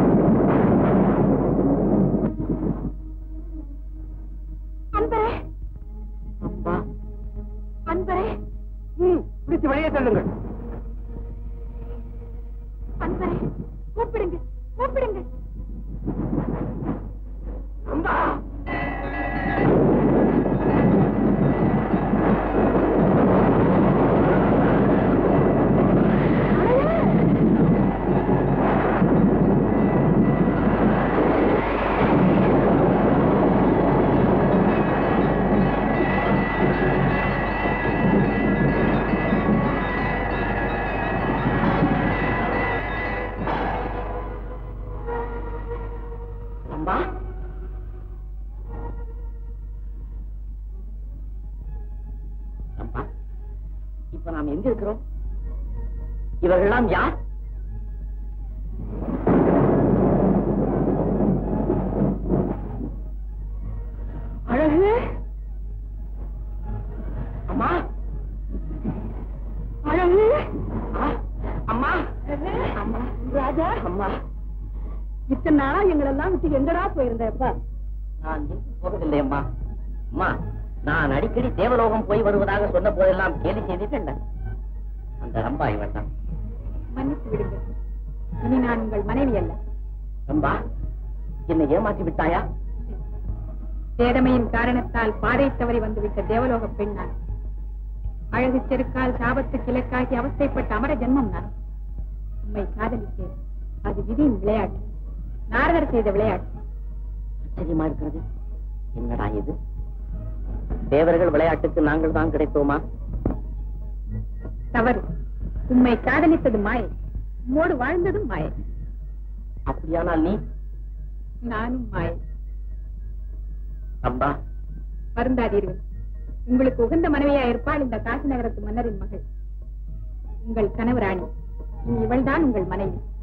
அன்பரே அப்பா அன்பரே ம், பிடிச்சு வெளியே தள்ளுங்கள். அன்பரே கூப்பிடுங்க கூப்பிடுங்க. அம்பா அம்பா அம்பா இப்ப நாம் எங்க இருக்கிறோம்? இவர்கள்லாம் யார்? அழகு அம்மா அழகு ஆ, அம்மா அம்மா ராஜா அம்மா இத்தனை நாளா எங்களெல்லாம் விட்டு எங்கடா போயிருந்தப்பா? நான் எங்கும் போவதில்லை அம்மா. அம்மா நான் அடிக்கடி தேவலோகம் போய் வருவதாக சொன்ன போதெல்லாம் கேலி செய்தீர்கள். அந்த ரம்பா இவள் தான். மன்னித்து விடுங்கள். இனி நான் உங்கள் மனைவி அல்ல. ரம்பா என்னை ஏமாற்றி விட்டாயா? சேதமையின் காரணத்தால் பாதை தவறி வந்துவிட்ட தேவலோக பெண் நான். அழகு செருக்கால் சாபத்துக்கு இலக்காகி அவஸ்தைப்பட்ட அமர ஜென்மம் நான். உண்மை காதலித்தேன். அது விதியின் விளையாட்டு, நாரதர் செய்த விளையாட்டு. ஆச்சரியமா இருக்கிறது. என்னடா இது? தேவர்கள் விளையாட்டுக்கு நாங்கள் தான் கிடைத்தோமா? தவறு. உண்மை காதலித்தது மாயை, உம்மோடு வாழ்ந்ததும் மாயை. அப்படியானால் நீ? நானும் மாயை. ரம்பா வருந்தாதீர்கள். உங்களுக்கு உகந்த மனைவியா இருப்பாள் இந்த காசி நகரத்து மன்னரின் மகள், உங்கள் கனவு ராணி. இனி இவள்தான் உங்கள் மனைவி.